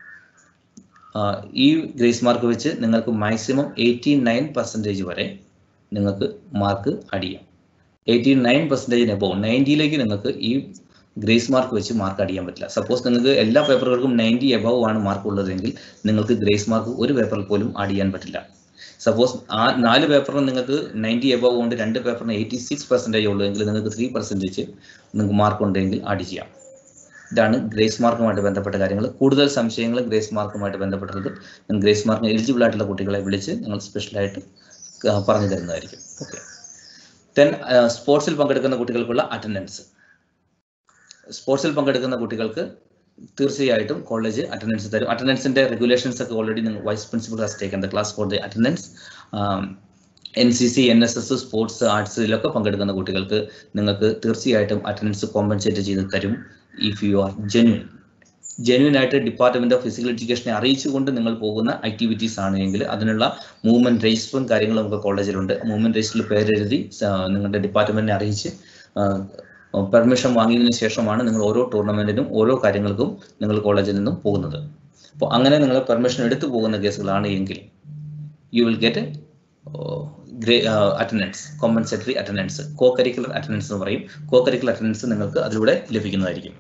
[SPEAKER 2] ഈ ഗ്രേസ് മാർക്ക് വെച്ച് നിങ്ങൾക്ക് മാക്സിമം എയ്റ്റി നയൻ പെർസെൻറ്റേജ് വരെ നിങ്ങൾക്ക് മാർക്ക് ആഡ് ചെയ്യാം. എയ്റ്റി നയൻ പെർസെൻറ്റേജിന് എബോവ് നയൻറ്റിയിലേക്ക് നിങ്ങൾക്ക് ഈ ഗ്രേസ് മാർക്ക് വെച്ച് മാർക്ക് ആഡ് ചെയ്യാൻ പറ്റില്ല. സപ്പോസ് നിങ്ങൾക്ക് എല്ലാ പേപ്പറുകൾക്കും നയൻറ്റി എബവ് ആണ് മാർക്ക് ഉള്ളതെങ്കിൽ നിങ്ങൾക്ക് ഗ്രേസ് മാർക്ക് ഒരു പേപ്പറിൽ പോലും ആഡ് ചെയ്യാൻ പറ്റില്ല. സപ്പോസ് ആ നാല് പേപ്പറിന് നിങ്ങൾക്ക് നയൻറ്റി എബവ് കൊണ്ട് രണ്ട് പേപ്പറിന് എയ്റ്റി സിക്സ് പെർസെൻറ്റേജ് ഉള്ളതെങ്കിൽ നിങ്ങൾക്ക് ത്രീ പെർസെൻറ്റേജ് നിങ്ങൾക്ക് മാർക്ക് ഉണ്ടെങ്കിൽ ആഡ് ചെയ്യാം. ഇതാണ് ഗ്രേസ് മാർക്കുമായിട്ട് ബന്ധപ്പെട്ട കാര്യങ്ങൾ. കൂടുതൽ സംശയങ്ങൾ ഗ്രേസ് മാർക്കുമായിട്ട് ബന്ധപ്പെട്ടത് ഗ്രേസ് മാർക്കിന് എലിജിബിൾ ആയിട്ടുള്ള കുട്ടികളെ വിളിച്ച് നിങ്ങൾ സ്പെഷ്യലായിട്ട് പറഞ്ഞു തരുന്നതായിരിക്കും. ഓക്കെ. ദെൻ സ്പോർട്സിൽ പങ്കെടുക്കുന്ന കുട്ടികൾക്കുള്ള അറ്റൻഡൻസ്. സ്പോർട്സിൽ പങ്കെടുക്കുന്ന കുട്ടികൾക്ക് തീർച്ചയായിട്ടും കോളേജ് അറ്റൻഡൻസ് തരും. അറ്റൻഡൻസിന്റെ റെഗുലേഷൻസ് ഒക്കെ ഓൾറെഡി നിങ്ങൾ vice principal has taken the class for the attendance. N C C, N S S, sports, ആർട്സിലൊക്കെ പങ്കെടുക്കുന്ന കുട്ടികൾക്ക് നിങ്ങൾക്ക് തീർച്ചയായിട്ടും അറ്റൻഡൻസ് കോമ്പൻസേറ്റ് ചെയ്ത് തരും. If you are genuine genuine ആയിട്ട് ഡിപ്പാർട്ട്മെന്റ് ഓഫ് ഫിസിക്കൽ എഡ്യൂക്കേഷനെ അറിയിച്ചുകൊണ്ട് നിങ്ങൾ പോകുന്ന ആക്ടിവിറ്റീസ് ആണെങ്കിൽ അതിനുള്ള മൂവ്മെന്റ് രജിസ്റ്ററും കാര്യങ്ങളും നമുക്ക് കോളേജിലുണ്ട്. മൂവ്മെന്റ് രജിസ്റ്ററിൽ പേരെഴുതി നിങ്ങളുടെ ഡിപ്പാർട്ട്മെന്റിനെ അറിയിച്ച് പെർമിഷൻ വാങ്ങിയതിനു ശേഷമാണ് നിങ്ങൾ ഓരോ ടൂർണമെന്റിനും ഓരോ കാര്യങ്ങൾക്കും നിങ്ങൾ കോളേജിൽ നിന്നും പോകുന്നത്. അപ്പോൾ അങ്ങനെ നിങ്ങൾ പെർമിഷൻ എടുത്തു പോകുന്ന കേസുകളാണ് എങ്കിൽ you will get attendance, compensatory attendance, co curricular attendance എന്ന് പറയും. കോ കരിക്കുലർ അറ്റൻഡൻസ് നിങ്ങൾക്ക് അതിലൂടെ ലഭിക്കുന്നതായിരിക്കും.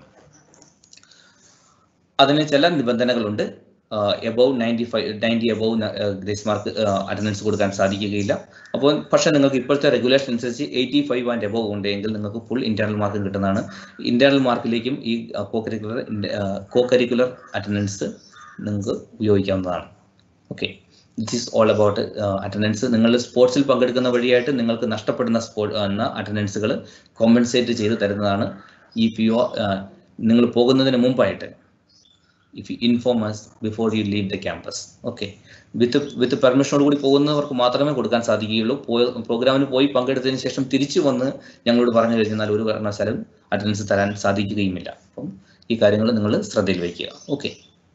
[SPEAKER 2] അതിന് ചില നിബന്ധനകളുണ്ട്. Above ninety five ninety above grace mark attendance കൊടുക്കാൻ സാധിക്കുകയില്ല. അപ്പോൾ പക്ഷേ നിങ്ങൾക്ക് ഇപ്പോഴത്തെ റെഗുലേഷൻ അനുസരിച്ച് എയ്റ്റി ഫൈവ് ആൻഡ് എബവ് ഉണ്ടെങ്കിൽ നിങ്ങൾക്ക് ഫുൾ ഇന്റേണൽ മാർക്ക് കിട്ടുന്നതാണ്. ഇന്റേണൽ മാർക്കിലേക്കും ഈ co curricular co curricular attendance നിങ്ങൾക്ക് ഉപയോഗിക്കാവുന്നതാണ്. Okay, this is all about attendance. നിങ്ങൾ സ്പോർട്സിൽ പങ്കെടുക്കുന്ന വഴിയായിട്ട് നിങ്ങൾക്ക് നഷ്ടപ്പെടുന്ന സ്പോർട്ട് അറ്റൻഡൻസുകൾ കോമ്പൻസേറ്റ് ചെയ്ത് തരുന്നതാണ്. ഇഫ് യു നിങ്ങൾ പോകുന്നതിന് മുമ്പായിട്ട് if you inform us before you leave the campus. Okay, with with permission കൂടി പോകുന്നവർക്ക് മാത്രമേ കൊടുക്കാൻ സാധിക്കുകയുള്ളൂ. പ്രോഗ്രാമിന് പോയി പങ്കെടുത്തതിന് ശേഷം തിരിച്ചു വന്ന് ഞങ്ങളോട് പറഞ്ഞു കഴിഞ്ഞാൽ ഒരു കാരണവശാലും അറ്റൻഡൻസ് തരാൻ സാധിക്കുകയുമില്ല. അപ്പം ഈ കാര്യങ്ങൾ നിങ്ങൾ ശ്രദ്ധയിൽ വയ്ക്കുക. ഓക്കെ,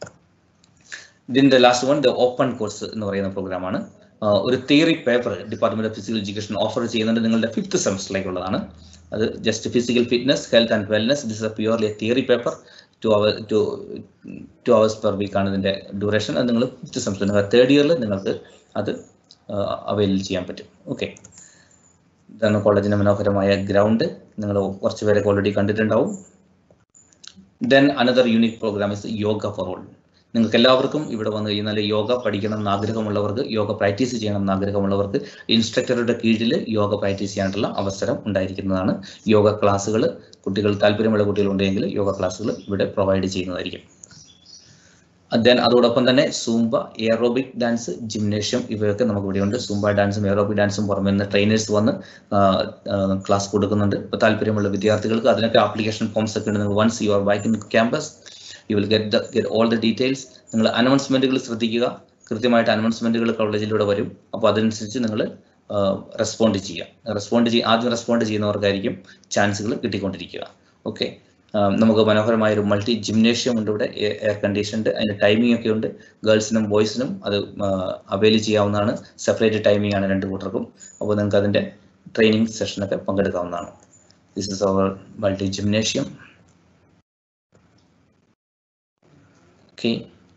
[SPEAKER 2] ഇതിന്റെ last one the open course എന്ന് പറയുന്ന പ്രോഗ്രാമാണ്. ഒരു theory paper department of physical education offer ചെയ്യുന്നുണ്ട്. നിങ്ങളുടെ ഫിഫ്ത്ത് സെമസ്റ്ററിലേക്കുള്ളതാണ്. അത് just physical fitness, health and wellness. This is a purely theory paper. Two hour two two hours per week ആണ് ഇതിൻ്റെ ഡ്യൂറേഷൻ. അത് നിങ്ങൾ ഫിഫ്ത്ത് സെമസ്റ്റർ നിങ്ങൾ തേർഡ് ഇയറിൽ നിങ്ങൾക്ക് അത് അവൈൽ ചെയ്യാൻ പറ്റും. ഓക്കെ, ഇതാണ് കോളേജിൻ്റെ മനോഹരമായ ഗ്രൗണ്ട്. നിങ്ങൾ കുറച്ച് പേരൊക്കെ ഓൾറെഡി കണ്ടിട്ടുണ്ടാവും. Then another unique programme is yoga for all. നിങ്ങൾക്ക് എല്ലാവർക്കും ഇവിടെ വന്നു കഴിഞ്ഞാൽ യോഗ പഠിക്കണം എന്ന് ആഗ്രഹമുള്ളവർക്ക്, യോഗ പ്രാക്ടീസ് ചെയ്യണം എന്ന് ആഗ്രഹമുള്ളവർക്ക് ഇൻസ്ട്രക്ടറുടെ കീഴിൽ യോഗ പ്രാക്ടീസ് ചെയ്യാനുള്ള അവസരം ഉണ്ടായിരിക്കുന്നതാണ്. യോഗ ക്ലാസ്സുകൾ കുട്ടികൾ താല്പര്യമുള്ള കുട്ടികളുണ്ടെങ്കിൽ യോഗ ക്ലാസ്സുകൾ ഇവിടെ പ്രൊവൈഡ് ചെയ്യുന്നതായിരിക്കും. ദെൻ അതോടൊപ്പം തന്നെ സൂംബ, എയറോബിക് ഡാൻസ്, ജിംനേഷ്യം ഇവയൊക്കെ നമുക്ക് ഇവിടെയുണ്ട്. സൂംബ ഡാൻസും എയറോബിക് ഡാൻസും പുറമെ നിന്ന് ട്രെയിനേഴ്സ് വന്ന് ക്ലാസ് കൊടുക്കുന്നുണ്ട്. ഇപ്പോൾ താല്പര്യമുള്ള വിദ്യാർത്ഥികൾക്ക് അതിനൊക്കെ ആപ്ലിക്കേഷൻ ഫോംസ് ഒക്കെ ഉണ്ട്. നിങ്ങൾ once you are back in campus you will get the get all the details. നിങ്ങൾ അനൗൺസ്മെന്റുകൾ ശ്രദ്ധിക്കുക. കൃത്യമായിട്ട് അനൗൺസ്മെന്റുകൾ കോളേജിലൂടെ വരും. അപ്പോൾ അതനുസരിച്ച് നിങ്ങൾ റെസ്പോണ്ട് ചെയ്യുക. റെസ്പോണ്ട് ചെയ്യ ആദ്യം റെസ്പോണ്ട് ചെയ്യുന്നവർക്കായിരിക്കും ചാൻസുകൾ കിട്ടിക്കൊണ്ടിരിക്കുക. ഓക്കെ, നമുക്ക് മനോഹരമായ ഒരു മൾട്ടി ജിംനേഷ്യം ഉണ്ട് ഇവിടെ, എയർ കണ്ടീഷൻഡ്. അതിൻ്റെ ടൈമിംഗ് ഒക്കെ ഉണ്ട്. ഗേൾസിനും ബോയ്സിനും അത് അവൈൽ ചെയ്യാവുന്നതാണ്. സെപ്പറേറ്റ് ടൈമിംഗ് ആണ് രണ്ട് കൂട്ടർക്കും. അപ്പോൾ നിങ്ങൾക്ക് അതിൻ്റെ ട്രെയിനിങ് സെഷനൊക്കെ പങ്കെടുക്കാവുന്നതാണ്. This is our multi gymnasium. Okay,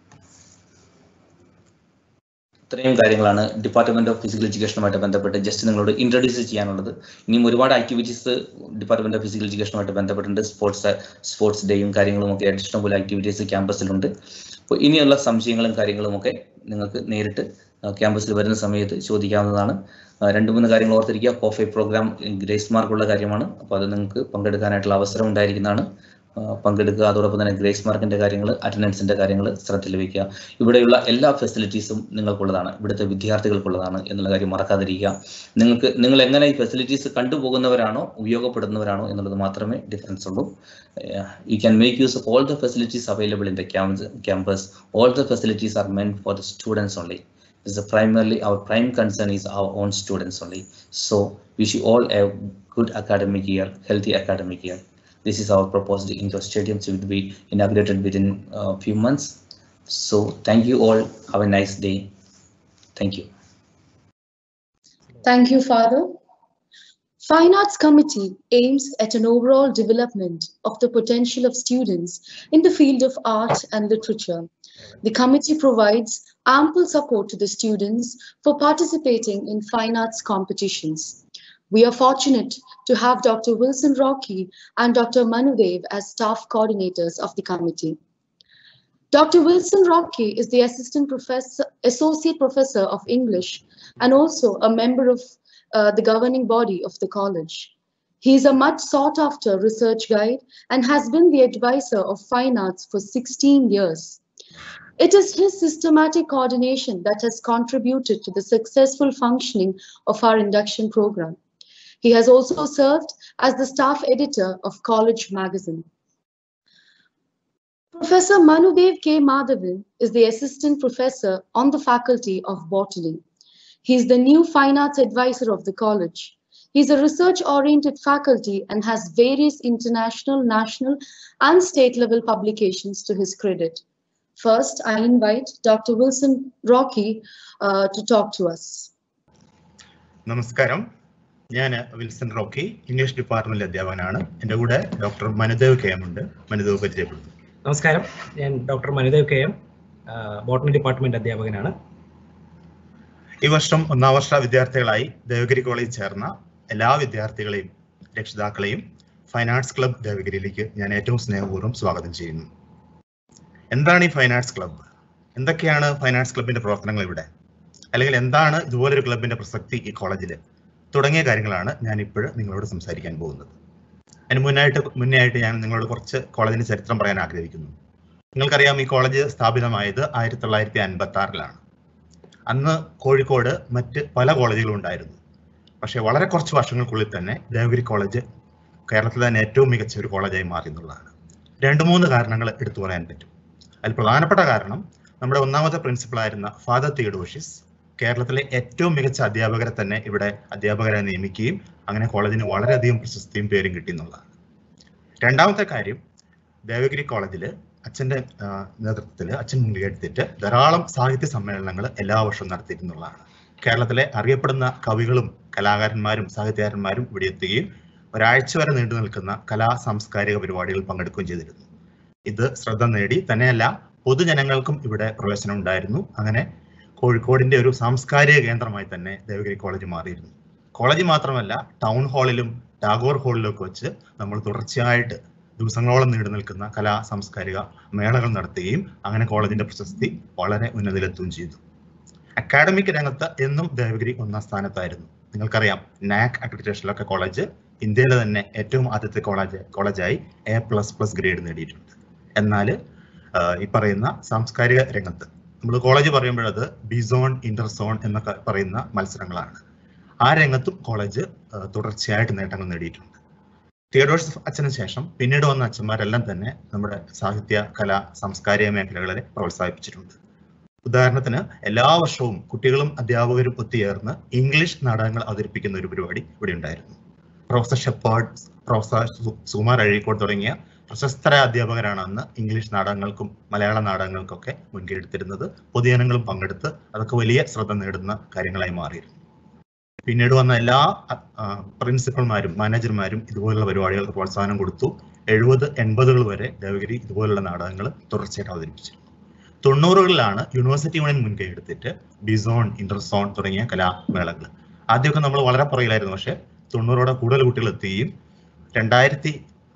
[SPEAKER 2] ഇത്രയും കാര്യങ്ങളാണ് ഡിപ്പാർട്ട്മെന്റ് ഓഫ് ഫിസിക്കൽ എഡ്യൂക്കേഷനുമായിട്ട് ബന്ധപ്പെട്ട് ജസ്റ്റ് നിങ്ങളോട് ഇൻട്രൊഡ്യൂസ് ചെയ്യാനുള്ളത്. ഇനിയും ഒരുപാട് ആക്ടിവിറ്റീസ് ഡിപ്പാർട്ട്മെന്റ് ഓഫ് ഫിസിക്കൽ എഡ്യൂക്കേഷനുമായിട്ട് ബന്ധപ്പെട്ടുണ്ട്. സ്പോർട്സ് സ്പോർട്സ് ഡേയും കാര്യങ്ങളും ഒക്കെ ഇഷ്ടംപോലെ ആക്ടിവിറ്റീസ് ക്യാമ്പസിലുണ്ട്. അപ്പോൾ ഇനിയുള്ള സംശയങ്ങളും കാര്യങ്ങളുമൊക്കെ നിങ്ങൾക്ക് നേരിട്ട് ക്യാമ്പസിൽ വരുന്ന സമയത്ത് ചോദിക്കാവുന്നതാണ്. രണ്ട് മൂന്ന് കാര്യങ്ങൾ ഓർത്തിരിക്കുക. കോഫി പ്രോഗ്രാം ഗ്രേസ് മാർക്കുള്ള കാര്യമാണ്. അപ്പോൾ അത് നിങ്ങൾക്ക് പങ്കെടുക്കാനായിട്ടുള്ള അവസരം ഉണ്ടായിരിക്കുന്നതാണ്. പങ്കെടുക്കുക. അതോടൊപ്പം തന്നെ ഗ്രേസ് മാർക്കിന്റെ കാര്യങ്ങൾ, അറ്റൻഡൻസിന്റെ കാര്യങ്ങൾ ശ്രദ്ധയിൽ വയ്ക്കുക. ഇവിടെയുള്ള എല്ലാ ഫെസിലിറ്റീസും നിങ്ങൾക്കുള്ളതാണ്, ഇവിടുത്തെ വിദ്യാർത്ഥികൾക്കുള്ളതാണ് എന്നുള്ള കാര്യം മറക്കാതിരിക്കുക. നിങ്ങൾക്ക് നിങ്ങൾ എങ്ങനെ ഈ ഫെസിലിറ്റീസ് കണ്ടുപോകുന്നവരാണോ ഉപയോഗപ്പെടുന്നവരാണോ എന്നുള്ളത് മാത്രമേ ഡിഫറൻസ് ഉള്ളൂ. You can make use of all the facilities available in the campus. All the facilities are meant for the students only. This is primarily our prime concern is our own students only. So wish you all a good academic year, healthy academic year. This is our proposed indoor stadiums will be inaugurated within a uh, few months. So thank you all. Have a nice day. Thank you.
[SPEAKER 1] Thank you, Father. Fine Arts Committee aims at an overall development of the potential of students in the field of art and literature. The committee provides ample support to the students for participating in fine arts competitions. We are fortunate to have Doctor Wilson Rocky and Doctor Manudev as staff coordinators of the committee. Doctor Wilson Rocky is the assistant professor, associate professor of English and also a member of uh, the governing body of the college. He is a much sought after research guide and has been the advisor of fine arts for sixteen years. It is his systematic coordination that has contributed to the successful functioning of our induction program. He has also served as the staff editor of College Magazine. Professor Manudev K. Madhavan is the assistant professor on the faculty of botany. He is the new fine arts advisor of the college. He is a research-oriented faculty and has various international, national, and state-level publications to his credit. First, I invite Doctor Wilson Rocky uh, to talk to us.
[SPEAKER 3] Namaskaram. ഞാൻ Wilson Rocky, English ഡിപ്പാർട്ട്മെന്റിലെ അധ്യാപകനാണ്. എൻ്റെ കൂടെ doctor Manudev K M ഉണ്ട്. മനുദേവ് പരിചയപ്പെടുന്നു.
[SPEAKER 4] നമസ്കാരം, ഞാൻ doctor Manudev K M, botany department അധ്യാപകനാണ്.
[SPEAKER 3] ഈ വർഷം ഒന്നാം വർഷ വിദ്യാർത്ഥികളായി ദേവഗിരി കോളേജിൽ ചേർന്ന എല്ലാ വിദ്യാർത്ഥികളെയും രക്ഷിതാക്കളെയും ഫൈൻ ആർട്സ് ക്ലബ് ദേവഗിരിയിലേക്ക് ഞാൻ ഏറ്റവും സ്നേഹപൂർവ്വം സ്വാഗതം ചെയ്യുന്നു. എന്താണ് ഈ ഫൈൻ ആർട്സ് ക്ലബ്ബ്? എന്തൊക്കെയാണ് ഫൈൻ ആർട്സ് ക്ലബിന്റെ പ്രവർത്തനങ്ങൾ ഇവിടെ? അല്ലെങ്കിൽ എന്താണ് ഇതുപോലൊരു ക്ലബിന്റെ പ്രസക്തി ഈ കോളേജിൽ? തുടങ്ങിയ കാര്യങ്ങളാണ് ഞാൻ ഇപ്പോൾ നിങ്ങളോട് സംസാരിക്കാൻ പോകുന്നത്. അതിന് മുന്നായിട്ട് മുന്നേ ആയിട്ട് ഞാൻ നിങ്ങളോട് കുറച്ച് കോളേജിന്റെ ചരിത്രം പറയാൻ ആഗ്രഹിക്കുന്നു. നിങ്ങൾക്കറിയാം, ഈ കോളേജ് സ്ഥാപിതമായത് ആയിരത്തി തൊള്ളായിരത്തി അൻപത്തി ആറിലാണ്. അന്ന് കോഴിക്കോട് മറ്റ് പല കോളേജുകളും ഉണ്ടായിരുന്നു. പക്ഷേ വളരെ കുറച്ച് വർഷങ്ങൾക്കുള്ളിൽ തന്നെ ദേവഗിരി കോളേജ് കേരളത്തിലെ തന്നെ ഏറ്റവും മികച്ച ഒരു കോളേജായി മാറി എന്നുള്ളതാണ്. രണ്ട് മൂന്ന് കാരണങ്ങൾ എടുത്തു പറയാൻ പറ്റും. അതിൽ പ്രധാനപ്പെട്ട കാരണം നമ്മുടെ ഒന്നാമത്തെ പ്രിൻസിപ്പളായിരുന്ന ഫാദർ തിയഡോഷ്യസ് കേരളത്തിലെ ഏറ്റവും മികച്ച അധ്യാപകരെ തന്നെ ഇവിടെ അധ്യാപകരെ നിയമിക്കുകയും അങ്ങനെ കോളേജിന് വളരെയധികം പ്രശസ്തിയും പേരും കിട്ടി എന്നുള്ളതാണ്. രണ്ടാമത്തെ കാര്യം, ദേവഗിരി കോളേജിൽ അച്ഛൻ്റെ നേതൃത്വത്തിൽ അച്ഛൻ മുൻകൈയെടുത്തിട്ട് ധാരാളം സാഹിത്യ സമ്മേളനങ്ങൾ എല്ലാ വർഷവും നടത്തിയിരുന്നുള്ളതാണ്. കേരളത്തിലെ അറിയപ്പെടുന്ന കവികളും കലാകാരന്മാരും സാഹിത്യകാരന്മാരും ഇവിടെ എത്തുകയും ഒരാഴ്ച വരെ നീണ്ടു നിൽക്കുന്ന കലാ സാംസ്കാരിക പരിപാടികളിൽ പങ്കെടുക്കുകയും ചെയ്തിരുന്നു. ഇത് ശ്രദ്ധ നേടി. തന്നെയല്ല, പൊതുജനങ്ങൾക്കും ഇവിടെ പ്രവേശനം ഉണ്ടായിരുന്നു. അങ്ങനെ കോഴിക്കോടിന്റെ ഒരു സാംസ്കാരിക കേന്ദ്രമായി തന്നെ ദേവഗിരി കോളേജ് മാറിയിരുന്നു. കോളേജ് മാത്രമല്ല, ടൗൺ ഹാളിലും ടാഗോർ ഹാളിലൊക്കെ വെച്ച് നമ്മൾ തുടർച്ചയായിട്ട് ദിവസങ്ങളോളം നീണ്ടു നിൽക്കുന്ന കലാ സാംസ്കാരിക മേളകൾ നടത്തുകയും അങ്ങനെ കോളേജിന്റെ പ്രശസ്തി വളരെ ഉന്നതിയിലെത്തുകയും ചെയ്തു. അക്കാഡമിക് രംഗത്ത് എന്നും ദേവഗിരി ഒന്നാം സ്ഥാനത്തായിരുന്നു. നിങ്ങൾക്കറിയാം, നാക് അക്രഡിറ്റേഷനിലൊക്കെ കോളേജ് ഇന്ത്യയിലെ തന്നെ ഏറ്റവും ആദ്യത്തെ കോളേജ് കോളേജായി എ പ്ലസ് പ്ലസ് ഗ്രേഡ് നേടിയിട്ടുണ്ട്. എന്നാൽ ഈ പറയുന്ന സാംസ്കാരിക രംഗത്ത് നമ്മൾ കോളേജ് പറയുമ്പോഴത് ബിസോൺ, ഇന്റർസോൺ എന്നൊക്കെ പറയുന്ന മത്സരങ്ങളാണ്. ആ രംഗത്തും കോളേജ് തുടർച്ചയായിട്ട് നേട്ടങ്ങൾ നേടിയിട്ടുണ്ട്. തിയഡോഷ്യസ് അച്ഛന് ശേഷം പിന്നീട് വന്ന അച്ഛന്മാരെല്ലാം തന്നെ നമ്മുടെ സാഹിത്യ, കലാ, സാംസ്കാരിക മേഖലകളെ പ്രോത്സാഹിപ്പിച്ചിട്ടുണ്ട്. ഉദാഹരണത്തിന്, എല്ലാ വർഷവും കുട്ടികളും അധ്യാപകരും ഒത്തുചേർന്ന് ഇംഗ്ലീഷ് നാടകങ്ങൾ അവതരിപ്പിക്കുന്ന ഒരു പരിപാടി ഇവിടെ ഉണ്ടായിരുന്നു. Professor Shepherd, professor Sukumar Azhikode തുടങ്ങിയ പ്രശസ്തരായ അധ്യാപകരാണ് അന്ന് ഇംഗ്ലീഷ് നാടകങ്ങൾക്കും മലയാള നാടകങ്ങൾക്കൊക്കെ മുൻകൈ എടുത്തിരുന്നത്. പൊതുജനങ്ങളും പങ്കെടുത്ത് അതൊക്കെ വലിയ ശ്രദ്ധ നേടുന്ന കാര്യങ്ങളായി മാറിയിരുന്നു. പിന്നീട് വന്ന എല്ലാ പ്രിൻസിപ്പൽമാരും മാനേജർമാരും ഇതുപോലുള്ള പരിപാടികൾക്ക് പ്രോത്സാഹനം കൊടുത്തു. എഴുപത് എൺപതുകൾ വരെ ദേവഗിരി ഇതുപോലുള്ള നാടകങ്ങൾ തുടർച്ചയായിട്ട് അവതരിപ്പിച്ചിരുന്നു. തൊണ്ണൂറുകളിലാണ് യൂണിവേഴ്സിറ്റി യൂണിയൻ മുൻകൈ എടുത്തിട്ട് ബിസോൺ, ഇന്റർസോൺ തുടങ്ങിയ കലാമേളകൾ. ആദ്യമൊക്കെ നമ്മൾ വളരെ പുറകിലായിരുന്നു. പക്ഷേ തൊണ്ണൂറോടെ കൂടുതൽ കുട്ടികൾ എത്തുകയും രണ്ടായിരത്തി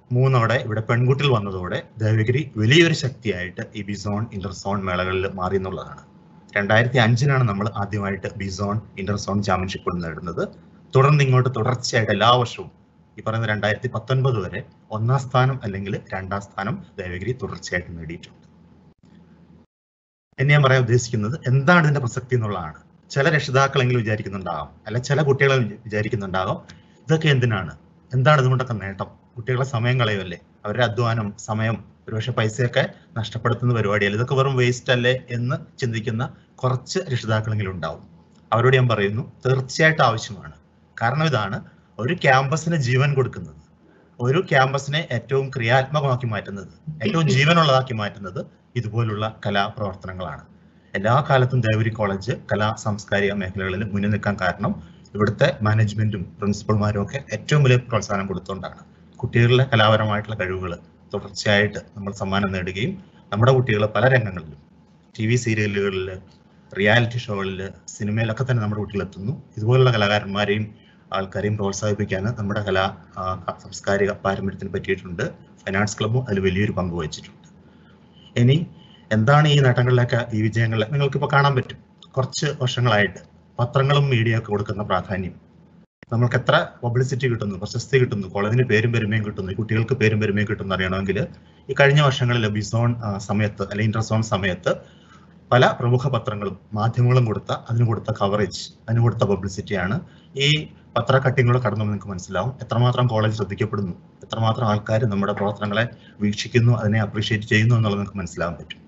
[SPEAKER 3] മൂന്നോടെ ഇവിടെ പെൺകുട്ടികൾ വന്നതോടെ ദേവഗിരി വലിയൊരു ശക്തിയായിട്ട് ഈ ബിസോൺ ഇന്റർസോൺ മേളകളിൽ മാറി എന്നുള്ളതാണ്. രണ്ടായിരത്തി അഞ്ചിനാണ് നമ്മൾ ആദ്യമായിട്ട് ബിസോൺ ഇന്റർസോൺ ചാമ്പ്യൻഷിപ്പ് നേടുന്നത്. തുടർന്ന് ഇങ്ങോട്ട് തുടർച്ചയായിട്ട് എല്ലാ വർഷവും ഈ പറയുന്ന രണ്ടായിരത്തി പത്തൊൻപത് വരെ ഒന്നാം സ്ഥാനം അല്ലെങ്കിൽ രണ്ടാം സ്ഥാനം ദേവഗിരി തുടർച്ചയായിട്ട് നേടിയിട്ടുണ്ട്. എന്നെ ഞാൻ പറയാൻ ഉദ്ദേശിക്കുന്നത് എന്താണ് ഇതിന്റെ പ്രസക്തി എന്നുള്ളതാണ്. ചില രക്ഷിതാക്കളെങ്കിലും വിചാരിക്കുന്നുണ്ടാകാം, അല്ല ചില കുട്ടികളെ വിചാരിക്കുന്നുണ്ടാകാം ഇതൊക്കെ എന്തിനാണ്, എന്താണ് ഇതുകൊണ്ടൊക്കെ നേട്ടം, കുട്ടികളെ സമയം കളയുമല്ലേ, അവരുടെ അധ്വാനം സമയം ഒരുപക്ഷെ പൈസയൊക്കെ നഷ്ടപ്പെടുത്തുന്ന പരിപാടിയല്ലേ, ഇതൊക്കെ വെറും വേസ്റ്റ് അല്ലേ എന്ന് ചിന്തിക്കുന്ന കുറച്ച് രക്ഷിതാക്കളെങ്കിലും ഉണ്ടാവും. അവരോട് ഞാൻ പറയുന്നു തീർച്ചയായിട്ടും ആവശ്യമാണ്. കാരണം ഇതാണ് ഒരു ക്യാമ്പസിന് ജീവൻ കൊടുക്കുന്നത്, ഒരു ക്യാമ്പസിനെ ഏറ്റവും ക്രിയാത്മകമാക്കി മാറ്റുന്നത്, ഏറ്റവും ജീവനുള്ളതാക്കി മാറ്റുന്നത് ഇതുപോലുള്ള കലാപ്രവർത്തനങ്ങളാണ്. എല്ലാ കാലത്തും ദേവഗിരി കോളേജ് കലാ സാംസ്കാരിക മേഖലകളിൽ മുന്നിൽ നിൽക്കാൻ കാരണം ഇവിടുത്തെ മാനേജ്മെന്റും പ്രിൻസിപ്പൽമാരും ഒക്കെ ഏറ്റവും വലിയ പ്രോത്സാഹനം കൊടുത്തുകൊണ്ടാണ്. കുട്ടികളുടെ കലാപരമായിട്ടുള്ള കഴിവുകൾ തുടർച്ചയായിട്ട് നമ്മൾ സമ്മാനം നേടുകയും നമ്മുടെ കുട്ടികൾ പല രംഗങ്ങളിലും ടി വി സീരിയലുകളിൽ, റിയാലിറ്റി ഷോകളിൽ, സിനിമയിലൊക്കെ തന്നെ നമ്മുടെ കുട്ടികൾ എത്തുന്നു. ഇതുപോലുള്ള കലാകാരന്മാരെയും ആൾക്കാരെയും പ്രോത്സാഹിപ്പിക്കാൻ നമ്മുടെ കലാ സാംസ്കാരിക പാരമ്പര്യത്തിന് പറ്റിയിട്ടുണ്ട്. ഫൈൻ ആർട്സ് ക്ലബ്ബും അതിൽ വലിയൊരു പങ്ക് വഹിച്ചിട്ടുണ്ട്. ഇനി എന്താണ് ഈ നേട്ടങ്ങളിലൊക്കെ, ഈ വിജയങ്ങളിൽ നിങ്ങൾക്കിപ്പോൾ കാണാൻ പറ്റും. കുറച്ച് വർഷങ്ങളായിട്ട് പത്രങ്ങളും മീഡിയ ഒക്കെ കൊടുക്കുന്ന പ്രാധാന്യം, നമ്മൾക്ക് എത്ര പബ്ലിസിറ്റി കിട്ടുന്നു, പ്രശസ്തി കിട്ടുന്നു, കോളേജിന് പേരും പെരുമയും കിട്ടുന്നു, ഈ കുട്ടികൾക്ക് പേരും പെരുമയും കിട്ടുന്നു അറിയണമെങ്കിൽ ഈ കഴിഞ്ഞ വർഷങ്ങളിൽ ബിസോൺ സമയത്ത് അല്ലെങ്കിൽ ഇന്റർസോൺ സമയത്ത് പല പ്രമുഖ പത്രങ്ങളും മാധ്യമങ്ങളും കൊടുത്ത അതിന് കൊടുത്ത കവറേജ്, അതിന് കൊടുത്ത പബ്ലിസിറ്റിയാണ്. ഈ പത്ര കട്ടിങ്ങുകൾ കടന്നു നിങ്ങൾക്ക് മനസ്സിലാവും എത്രമാത്രം കോളേജ് ശ്രദ്ധിക്കപ്പെടുന്നു, എത്രമാത്രം ആൾക്കാർ നമ്മുടെ പ്രവർത്തനങ്ങളെ വീക്ഷിക്കുന്നു, അതിനെ അപ്രീഷിയേറ്റ് ചെയ്യുന്നു എന്നുള്ളത് നിങ്ങൾക്ക് മനസ്സിലാവാൻ പറ്റും.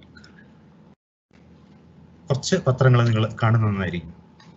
[SPEAKER 3] കുറച്ച് പത്രങ്ങൾ നിങ്ങൾ കാണുന്നതായിരിക്കും.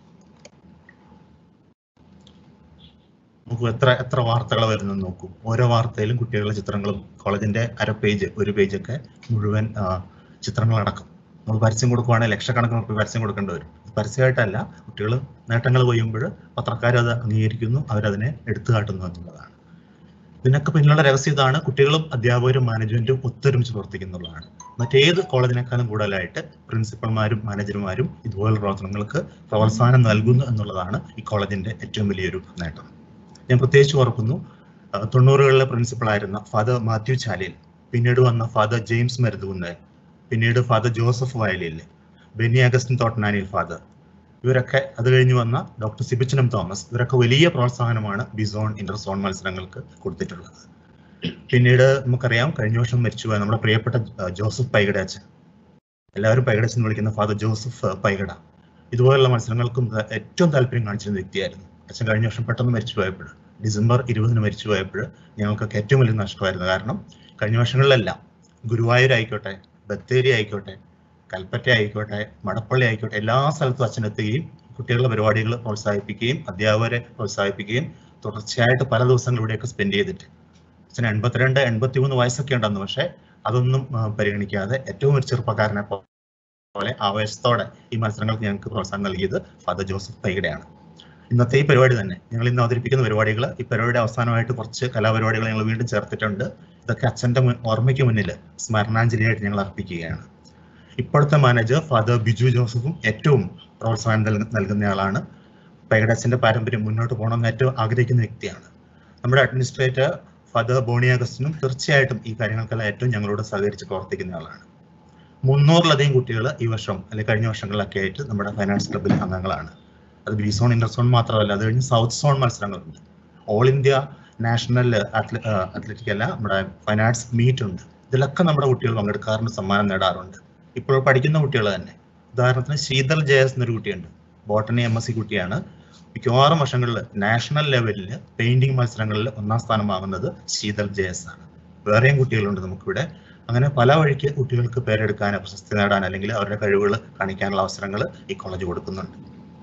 [SPEAKER 3] നോക്കൂ എത്ര എത്ര വാർത്തകൾ വരുന്നത് നോക്കൂ. ഓരോ വാർത്തയിലും കുട്ടികളുടെ ചിത്രങ്ങളും കോളേജിന്റെ അര പേജ് ഒരു പേജൊക്കെ മുഴുവൻ ചിത്രങ്ങളടക്കം. നമ്മൾ പരസ്യം കൊടുക്കുവാണെങ്കിൽ ലക്ഷക്കണക്കിന് പരസ്യം കൊടുക്കേണ്ടി വരും. പരസ്യമായിട്ടല്ല, കുട്ടികൾ നേട്ടങ്ങൾ കൊയ്യുമ്പോൾ പത്രക്കാർ അത് അംഗീകരിക്കുന്നു, അവരതിനെ എടുത്തു കാട്ടുന്നു എന്നുള്ളതാണ്. ഇതിനൊക്കെ പിന്നിലുള്ള രഹസ്യം ഇതാണ്, കുട്ടികളും അധ്യാപകരും മാനേജ്മെന്റും ഒത്തൊരുമിച്ച് പ്രവർത്തിക്കുന്നുള്ളതാണ്. മറ്റേത് കോളേജിനേക്കാളും കൂടുതലായിട്ട് പ്രിൻസിപ്പൽമാരും മാനേജർമാരും ഇതുപോലുള്ള പ്രവർത്തനങ്ങൾക്ക് പ്രോത്സാഹനം നൽകുന്നു എന്നുള്ളതാണ് ഈ കോളേജിന്റെ ഏറ്റവും വലിയൊരു നേട്ടം. ഞാൻ പ്രത്യേകിച്ച് ഓർക്കുന്നു, തൊണ്ണൂറുകളിലെ പ്രിൻസിപ്പളായിരുന്ന ഫാദർ മാത്യു ചാലിൽ, പിന്നീട് വന്ന ഫാദർ ജെയിംസ് മരുതുകുന്നേൽ, പിന്നീട് ഫാദർ ജോസഫ് വയലിൽ, ബെന്നി അഗസ്റ്റിൻ തോട്ടനാനിൽ ഫാദർ, ഇവരൊക്കെ അത് കഴിഞ്ഞ് വന്ന ഡോക്ടർ സിബിച്ചനം തോമസ്, ഇവരൊക്കെ വലിയ പ്രോത്സാഹനമാണ് ബിസോൺ ഇന്റർസോൺ മത്സരങ്ങൾക്ക് കൊടുത്തിട്ടുള്ളത്. പിന്നീട് നമുക്കറിയാം കഴിഞ്ഞ വർഷം മരിച്ചുപോയ നമ്മുടെ പ്രിയപ്പെട്ട ജോസഫ് പൈകട അച്ഛൻ, എല്ലാവരും പൈകടച്ചൻ എന്ന് വിളിക്കുന്ന ഫാദർ ജോസഫ് പൈകട, ഇതുപോലുള്ള മത്സരങ്ങൾക്കും ഏറ്റവും താല്പര്യം കാണിച്ചിരുന്ന വ്യക്തിയായിരുന്നു. അച്ഛൻ കഴിഞ്ഞ വർഷം പെട്ടെന്ന് മരിച്ചു പോയപ്പോൾ, ഡിസംബർ ഇരുപതിന് മരിച്ചു പോയപ്പോൾ ഞങ്ങൾക്കൊക്കെ ഏറ്റവും വലിയ നഷ്ടമായിരുന്നു. കാരണം കഴിഞ്ഞ വർഷങ്ങളിലെല്ലാം ഗുരുവായൂർ ആയിക്കോട്ടെ, ബത്തേരി ആയിക്കോട്ടെ, കൽപ്പറ്റ ആയിക്കോട്ടെ, മടപ്പള്ളി ആയിക്കോട്ടെ, എല്ലാ സ്ഥലത്തും അച്ഛനെത്തുകയും കുട്ടികളുടെ പരിപാടികൾ പ്രോത്സാഹിപ്പിക്കുകയും അധ്യാപകരെ പ്രോത്സാഹിപ്പിക്കുകയും തുടർച്ചയായിട്ട് പല ദിവസങ്ങൾ ഇവിടെയൊക്കെ സ്പെൻഡ് ചെയ്തിട്ട്, അച്ഛന് എൺപത്തിരണ്ട് എൺപത്തി മൂന്ന് വയസ്സൊക്കെ ഉണ്ടെന്ന്, പക്ഷെ അതൊന്നും പരിഗണിക്കാതെ ഏറ്റവും ഒരു ചെറുപ്പക്കാരനെ പോലെ ആവേശത്തോടെ ഈ മത്സരങ്ങൾക്ക് ഞങ്ങൾക്ക് പ്രോത്സാഹനം നൽകിയത് ഫാദർ ജോസഫ് പൈകടയാണ്. ഇന്നത്തെ ഈ പരിപാടി തന്നെ, ഞങ്ങൾ ഇന്ന് അവതരിപ്പിക്കുന്ന പരിപാടികൾ, ഈ പരിപാടിയുടെ അവസാനമായിട്ട് കുറച്ച് കലാപരിപാടികൾ ഞങ്ങൾ വീണ്ടും ചേർത്തിട്ടുണ്ട്. ഇതൊക്കെ അച്ഛൻ്റെ ഓർമ്മയ്ക്ക് മുന്നിൽ സ്മരണാഞ്ജലിയായിട്ട് ഞങ്ങൾ അർപ്പിക്കുകയാണ്. ഇപ്പോഴത്തെ മാനേജർ ഫാദർ ബിജു ജോസഫും ഏറ്റവും പ്രോത്സാഹനം നൽകുന്നയാളാണ്. പൈകടച്ചൻ്റെ പാരമ്പര്യം മുന്നോട്ട് പോകണമെന്ന് ഏറ്റവും ആഗ്രഹിക്കുന്ന വ്യക്തിയാണ്. നമ്മുടെ അഡ്മിനിസ്ട്രേറ്റർ ഫാദർ ബോണി അഗസ്റ്റിനും തീർച്ചയായിട്ടും ഈ കാര്യങ്ങൾക്കെല്ലാം ഏറ്റവും ഞങ്ങളോട് സഹകരിച്ച് പ്രവർത്തിക്കുന്ന ആളാണ്. മുന്നൂറിലധികം കുട്ടികൾ ഈ വർഷം അല്ലെങ്കിൽ കഴിഞ്ഞ വർഷങ്ങളിലൊക്കെ ആയിട്ട് നമ്മുടെ ഫൈൻ ആർട്സ് ക്ലബ്ബിൽ അംഗങ്ങളാണ്. അത് ബിസോൺ ഇന്റർസോൺ മാത്രമല്ല, അത് കഴിഞ്ഞ് സൗത്ത് സോൺ മത്സരങ്ങളുണ്ട്, ഓൾ ഇന്ത്യ നാഷണൽ അത്ലറ്റിക് അല്ല നമ്മുടെ ഫൈൻ ആർട്സ് മീറ്റ് ഉണ്ട്. ഇതിലൊക്കെ നമ്മുടെ കുട്ടികൾ പങ്കെടുക്കാറുണ്ട്, സമ്മാനം നേടാറുണ്ട്. ഇപ്പോൾ പഠിക്കുന്ന കുട്ടികൾ തന്നെ, ഉദാഹരണത്തിന് ശീതൽ ജയസ് എന്നൊരു കുട്ടിയുണ്ട്, ബോട്ടണി എം എസ് സി കുട്ടിയാണ്. മിക്കവാറും വർഷങ്ങളിൽ നാഷണൽ ലെവലിൽ പെയിന്റിംഗ് മത്സരങ്ങളിൽ ഒന്നാം സ്ഥാനം വാങ്ങുന്നത് ശീതൽ ജയസ് ആണ്. വേറെയും കുട്ടികളുണ്ട് നമുക്കിവിടെ. അങ്ങനെ പല വഴിക്ക് കുട്ടികൾക്ക് പേരെടുക്കാൻ, പ്രശസ്തി നേടാൻ അല്ലെങ്കിൽ അവരുടെ കഴിവുകൾ കാണിക്കാനുള്ള അവസരങ്ങൾ ഈ കോളേജ് കൊടുക്കുന്നുണ്ട്.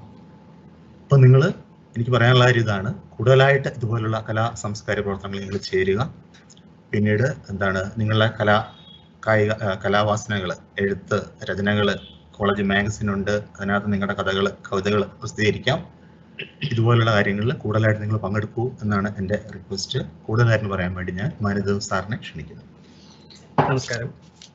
[SPEAKER 3] അപ്പൊ നിങ്ങൾ, എനിക്ക് പറയാനുള്ള കാര്യം ഇതാണ്, കൂടുതലായിട്ട് ഇതുപോലുള്ള കലാ സാംസ്കാരിക പ്രവർത്തനങ്ങളിൽ നിങ്ങൾ ചേരുക. പിന്നീട് എന്താണ് നിങ്ങളുടെ കലാ കായിക കലാവാസനകൾ, എഴുത്ത്, രചനകൾ, കോളേജ് മാഗസിൻ ഉണ്ട്, അതിനകത്ത് നിങ്ങളുടെ കഥകൾ, കവിതകൾ പ്രസിദ്ധീകരിക്കാം. ഇതുപോലുള്ള കാര്യങ്ങളിൽ കൂടുതലായിട്ട് നിങ്ങൾ പങ്കെടുക്കൂ എന്നാണ് എൻ്റെ റിക്വസ്റ്റ്. കൂടുതലായിട്ട് പറയാൻ വേണ്ടി ഞാൻ മാനദേവ് സാറിനെ ക്ഷണിക്കുന്നു.
[SPEAKER 4] നമസ്കാരം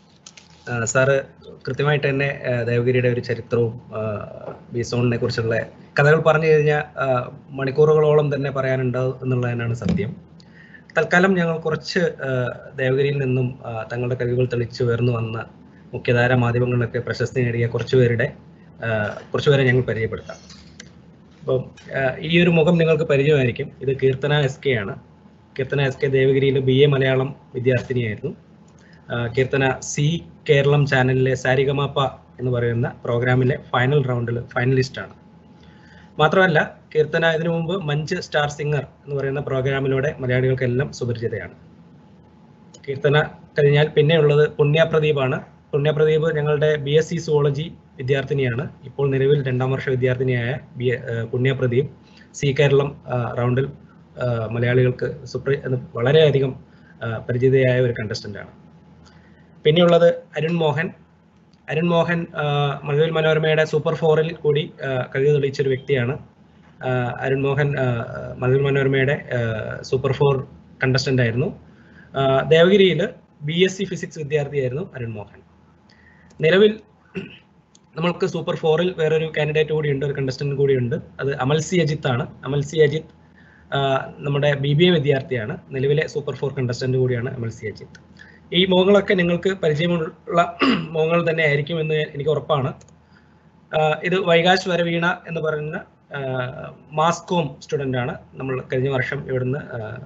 [SPEAKER 4] സാറ്. കൃത്യമായിട്ട് തന്നെ ദേവഗിരിയുടെ ഒരു ചരിത്രവും ബിസോണിനെ കുറിച്ചുള്ള കഥകൾ പറഞ്ഞു കഴിഞ്ഞാൽ മണിക്കൂറുകളോളം തന്നെ പറയാനുണ്ടാവും എന്നുള്ളതിനാണ് സത്യം. തൽക്കാലം ഞങ്ങൾ കുറച്ച് ദേവഗിരിയിൽ നിന്നും തങ്ങളുടെ കഴിവുകൾ തെളിച്ചു ഉയർന്നു വന്ന മുഖ്യധാര മാധ്യമങ്ങളിലൊക്കെ പ്രശസ്തി നേടിയ കുറച്ചു പേരുടെ കുറച്ചുപേരെ ഞങ്ങൾ പരിചയപ്പെടുത്താം. അപ്പം ഈ ഒരു മുഖം നിങ്ങൾക്ക് പരിചയമായിരിക്കും. ഇത് കീർത്തന എസ് കെ ആണ്. കീർത്തന എസ് കെ ദേവഗിരിയിൽ ബി എ മലയാളം വിദ്യാർത്ഥിനിയായിരുന്നു. കീർത്തന സി കേരളം ചാനലിലെ സാരിഗമാപ്പ എന്ന് പറയുന്ന പ്രോഗ്രാമിലെ ഫൈനൽ റൗണ്ടിൽ ഫൈനലിസ്റ്റാണ്. മാത്രമല്ല കീർത്തന ഇതിനു മുമ്പ് മഞ്ച് സ്റ്റാർ സിംഗർ എന്ന് പറയുന്ന പ്രോഗ്രാമിലൂടെ മലയാളികൾക്കെല്ലാം സുപരിചിതയാണ്. കീർത്തന കഴിഞ്ഞാൽ പിന്നെയുള്ളത് പുണ്യപ്രദീപാണ്. പുണ്യപ്രദീപ് ഞങ്ങളുടെ ബി എസ് സി സുവോളജി വിദ്യാർത്ഥിനിയാണ്. ഇപ്പോൾ നിലവിൽ രണ്ടാം വർഷ വിദ്യാർത്ഥിനിയായ ബി പുണ്യപ്രദീപ് സി കേരളം റൗണ്ടിൽ മലയാളികൾക്ക് സുപ്രി വളരെയധികം പരിചിതയായ ഒരു കണ്ടസ്റ്റന്റ് ആണ്. പിന്നെയുള്ളത് അരുൺ മോഹൻ. അരുൺ മോഹൻ മഴവിൽ മനോരമയുടെ സൂപ്പർ ഫോറിൽ കൂടി കഴിവ് തെളിയിച്ചൊരു വ്യക്തിയാണ്. അരുൺ മോഹൻ മഴവിൽ മനോരമയുടെ സൂപ്പർ ഫോർ കണ്ടസ്റ്റന്റ് ആയിരുന്നു. ദേവഗിരിയിൽ ബി എസ് സി ഫിസിക്സ് വിദ്യാർത്ഥിയായിരുന്നു അരുൺ മോഹൻ. നിലവിൽ നമ്മൾക്ക് സൂപ്പർ ഫോറിൽ വേറൊരു കാൻഡിഡേറ്റ് കൂടിയുണ്ട്, ഒരു കണ്ടസ്റ്റന്റ് കൂടിയുണ്ട്. അത് അമൽ സി അജിത്ത് ആണ്. അമൽ സി അജിത്ത് നമ്മുടെ ബി ബി എ വിദ്യാർത്ഥിയാണ്. നിലവിലെ സൂപ്പർ ഫോർ കണ്ടസ്റ്റന്റ് കൂടിയാണ് അമൽ സി അജിത്ത്. ഈ മുഖങ്ങളൊക്കെ നിങ്ങൾക്ക് പരിചയമുള്ള മുഖങ്ങൾ തന്നെ ആയിരിക്കും എന്ന് എനിക്ക് ഉറപ്പാണ്. ഇത് വൈകാശ് വരവീണ എന്ന് പറയുന്ന മാസ്കോം സ്റ്റുഡൻ്റ് ആണ്. നമ്മൾ കഴിഞ്ഞ വർഷം ഇവിടുന്ന്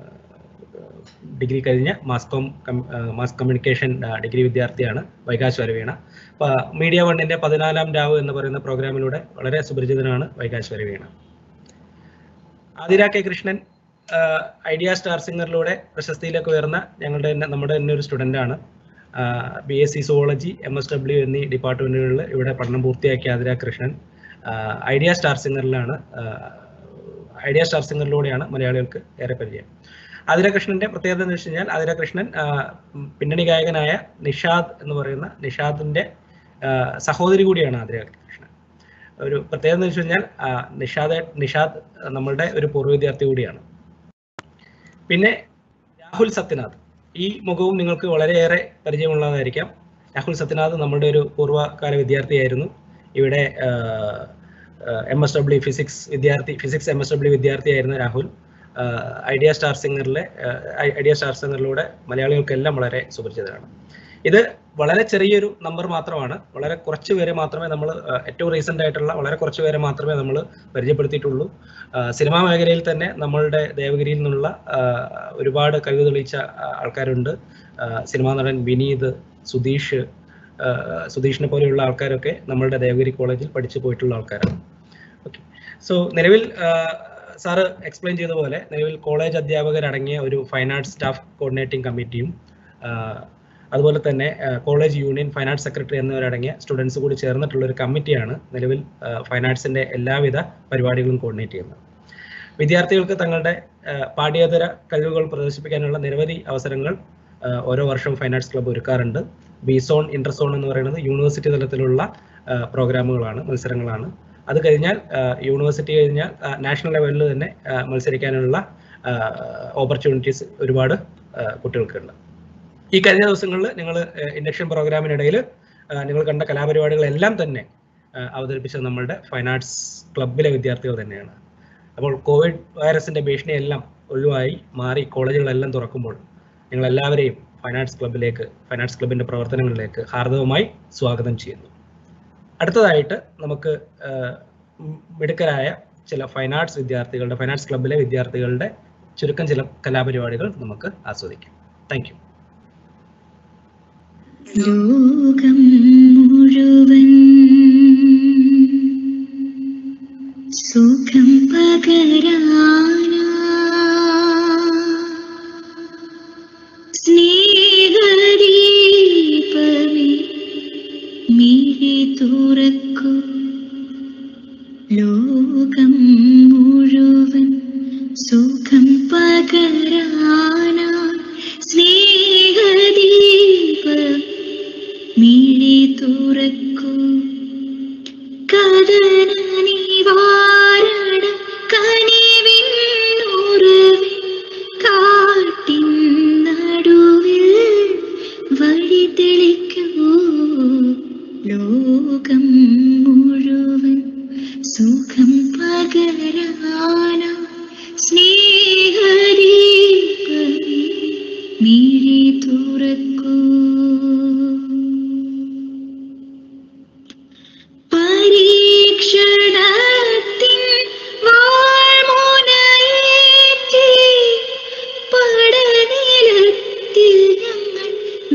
[SPEAKER 4] ഡിഗ്രി കഴിഞ്ഞ മാസ്കോം മാസ് കമ്മ്യൂണിക്കേഷൻ ഡിഗ്രി വിദ്യാർത്ഥിയാണ് വൈകാശ് വരവീണ. മീഡിയ വണ്ണിന്റെ പതിനാലാം രാവ് എന്ന് പറയുന്ന പ്രോഗ്രാമിലൂടെ വളരെ സുപരിചിതനാണ് വൈകാശ് വരവീണ. Athira K Krishnan Idea star സിംഗറിലൂടെ പ്രശസ്തിയിലേക്ക് ഉയർന്ന ഞങ്ങളുടെ തന്നെ നമ്മുടെ തന്നെ ഒരു സ്റ്റുഡൻ്റ് ആണ്. B S C zoology, M S W എന്നീ ഡിപ്പാർട്ട്മെന്റുകളിൽ ഇവിടെ പഠനം പൂർത്തിയാക്കിയ ആതിര കൃഷ്ണൻ ഐഡിയ സ്റ്റാർ സിംഗറിലാണ് ഐഡിയ സ്റ്റാർ സിംഗറിലൂടെയാണ് മലയാളികൾക്ക് ഏറെ പരിചയം. ആതിര കൃഷ്ണന്റെ പ്രത്യേകത എന്ന് വെച്ച് കഴിഞ്ഞാൽ ആതിര കൃഷ്ണൻ പിന്നണി ഗായകനായ നിഷാദ് എന്ന് പറയുന്ന നിഷാദിന്റെ സഹോദരി കൂടിയാണ് ആതിര കൃഷ്ണൻ. ഒരു പ്രത്യേകത എന്ന് വെച്ച് കഴിഞ്ഞാൽ നിഷാദ് നിഷാദ് നമ്മളുടെ ഒരു പൂർവ്വ വിദ്യാർത്ഥി കൂടിയാണ്. പിന്നെ രാഹുൽ സത്യനാഥ്, ഈ മുഖവും നിങ്ങൾക്ക് വളരെയേറെ പരിചയമുള്ളതായിരിക്കാം. രാഹുൽ സത്യനാഥ് നമ്മുടെ ഒരു പൂർവ്വകാല വിദ്യാർത്ഥിയായിരുന്നു. ഇവിടെ എം എസ് ഡബ്ല്യു ഫിസിക്സ് വിദ്യാർത്ഥി ഫിസിക്സ് എം എസ് ഡബ്ല്യു വിദ്യാർത്ഥിയായിരുന്ന രാഹുൽ ഐഡിയ സ്റ്റാർ സിംഗറിലെ ഐഡിയ സ്റ്റാർ സിംഗറിലൂടെ മലയാളികൾക്കെല്ലാം വളരെ സുപരിചിതരാണ്. ഇത് വളരെ ചെറിയൊരു നമ്പർ മാത്രമാണ്. വളരെ കുറച്ച് പേരെ മാത്രമേ നമ്മൾ ഏറ്റവും റീസെൻ്റ് ആയിട്ടുള്ള വളരെ കുറച്ച് പേരെ മാത്രമേ നമ്മൾ പരിചയപ്പെടുത്തിയിട്ടുള്ളൂ. സിനിമാ മേഖലയിൽ തന്നെ നമ്മളുടെ ദേവഗിരിയിൽ നിന്നുള്ള ഒരുപാട് കഴിവ് തെളിയിച്ച ആൾക്കാരുണ്ട്. സിനിമാ നടൻ വിനീത്, സുധീഷ് സുധീഷിനെ പോലെയുള്ള ആൾക്കാരൊക്കെ നമ്മളുടെ ദേവഗിരി കോളേജിൽ പഠിച്ചു പോയിട്ടുള്ള ആൾക്കാരാണ്. ഓക്കെ, സോ നിലവിൽ സാറ് എക്സ്പ്ലെയിൻ ചെയ്ത പോലെ നിലവിൽ കോളേജ് അധ്യാപകരടങ്ങിയ ഒരു ഫൈൻ ആർട്സ് സ്റ്റാഫ് കോർഡിനേറ്റിംഗ് കമ്മിറ്റിയും അതുപോലെ തന്നെ college union fine arts secretary എന്നിവരടങ്ങിയ സ്റ്റുഡൻസ് കൂടി ചേർന്നിട്ടുള്ള ഒരു കമ്മിറ്റിയാണ് നിലവിൽ ഫൈൻ ആർട്സിൻ്റെ എല്ലാവിധ പരിപാടികളും കോർഡിനേറ്റ് ചെയ്യുന്നത്. വിദ്യാർത്ഥികൾക്ക് തങ്ങളുടെ പാഠ്യേതര കഴിവുകൾ പ്രദർശിപ്പിക്കാനുള്ള നിരവധി അവസരങ്ങൾ ഓരോ വർഷവും ഫൈൻ ആർട്സ് ക്ലബ്ബ് ഒരുക്കാറുണ്ട്. ബി സോൺ, ഇന്റർ സോൺ എന്ന് പറയുന്നത് യൂണിവേഴ്സിറ്റി തലത്തിലുള്ള പ്രോഗ്രാമുകളാണ്, മത്സരങ്ങളാണ്. അത് കഴിഞ്ഞാൽ യൂണിവേഴ്സിറ്റി കഴിഞ്ഞാൽ നാഷണൽ ലെവലിൽ തന്നെ മത്സരിക്കാനുള്ള ഓപ്പർച്യൂണിറ്റീസ് ഒരുപാട് കുട്ടികൾക്കുണ്ട്. ഈ കഴിഞ്ഞ ദിവസങ്ങളിൽ നിങ്ങൾ ഇൻഡക്ഷൻ പ്രോഗ്രാമിനിടയിൽ നിങ്ങൾ കണ്ട കലാപരിപാടികളെല്ലാം തന്നെ അവതരിപ്പിച്ചത് നമ്മളുടെ ഫൈൻ ആർട്സ് ക്ലബിലെ വിദ്യാർത്ഥികൾ തന്നെയാണ്. അപ്പോൾ കോവിഡ് വൈറസിന്റെ ഭീഷണിയെല്ലാം ഒഴിവായി മാറി കോളേജുകളെല്ലാം തുറക്കുമ്പോൾ നിങ്ങൾ എല്ലാവരെയും ഫൈൻ ആർട്സ് ക്ലബിലേക്ക് ഫൈൻ ആർട്സ് ക്ലബിന്റെ പ്രവർത്തനങ്ങളിലേക്ക് ഹാർദവമായി സ്വാഗതം ചെയ്യുന്നു. അടുത്തതായിട്ട് നമുക്ക് മിടുക്കരായ ചില ഫൈൻ ആർട്സ് വിദ്യാർത്ഥികളുടെ ഫൈൻ ആർട്സ് ക്ലബിലെ വിദ്യാർത്ഥികളുടെ ചുരുക്കം ചില കലാപരിപാടികൾ നമുക്ക് ആസ്വദിക്കാം. Thank you.
[SPEAKER 5] ലോകം മുഴുവൻ സുഖം പകരാനാ സ്നേഹദീപമേ മിഴി തുറക്കൂ. ലോകം മുഴുവൻ സുഖം പകരാനാ സ്നേഹദീപം മിഴി തുറക്കൂ. കഥന നിവാരണ കനിവിൻ ഉറവിൻ കാട്ടിൻ നടുവിൽ വഴി തെളിക്കൂ. ലോകം മുഴുവൻ സുഖം പകരാനാ സ്നേഹദീപമേ മിഴി തുറക്കൂ. പരീക്ഷണത്തിൻ വാൾമുനയേറ്റി പടനിലത്തിൽ ഞങ്ങൾ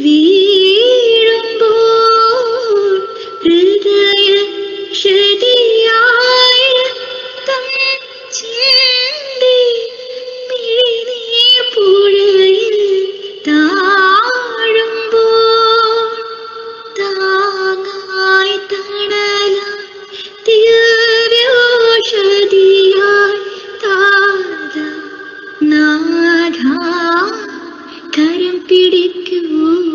[SPEAKER 5] വീഴുമ്പോൾ ഹൃദയ ക്ഷതിയായ രക്തം ചിന്തി മിഴിനീർ പുഴയിൽ താഴുമ്പോൾ താങ്ങായി തണലായി ദിവ്യോഷധിയായി താത നാഥ കരം പിടിക്കൂ.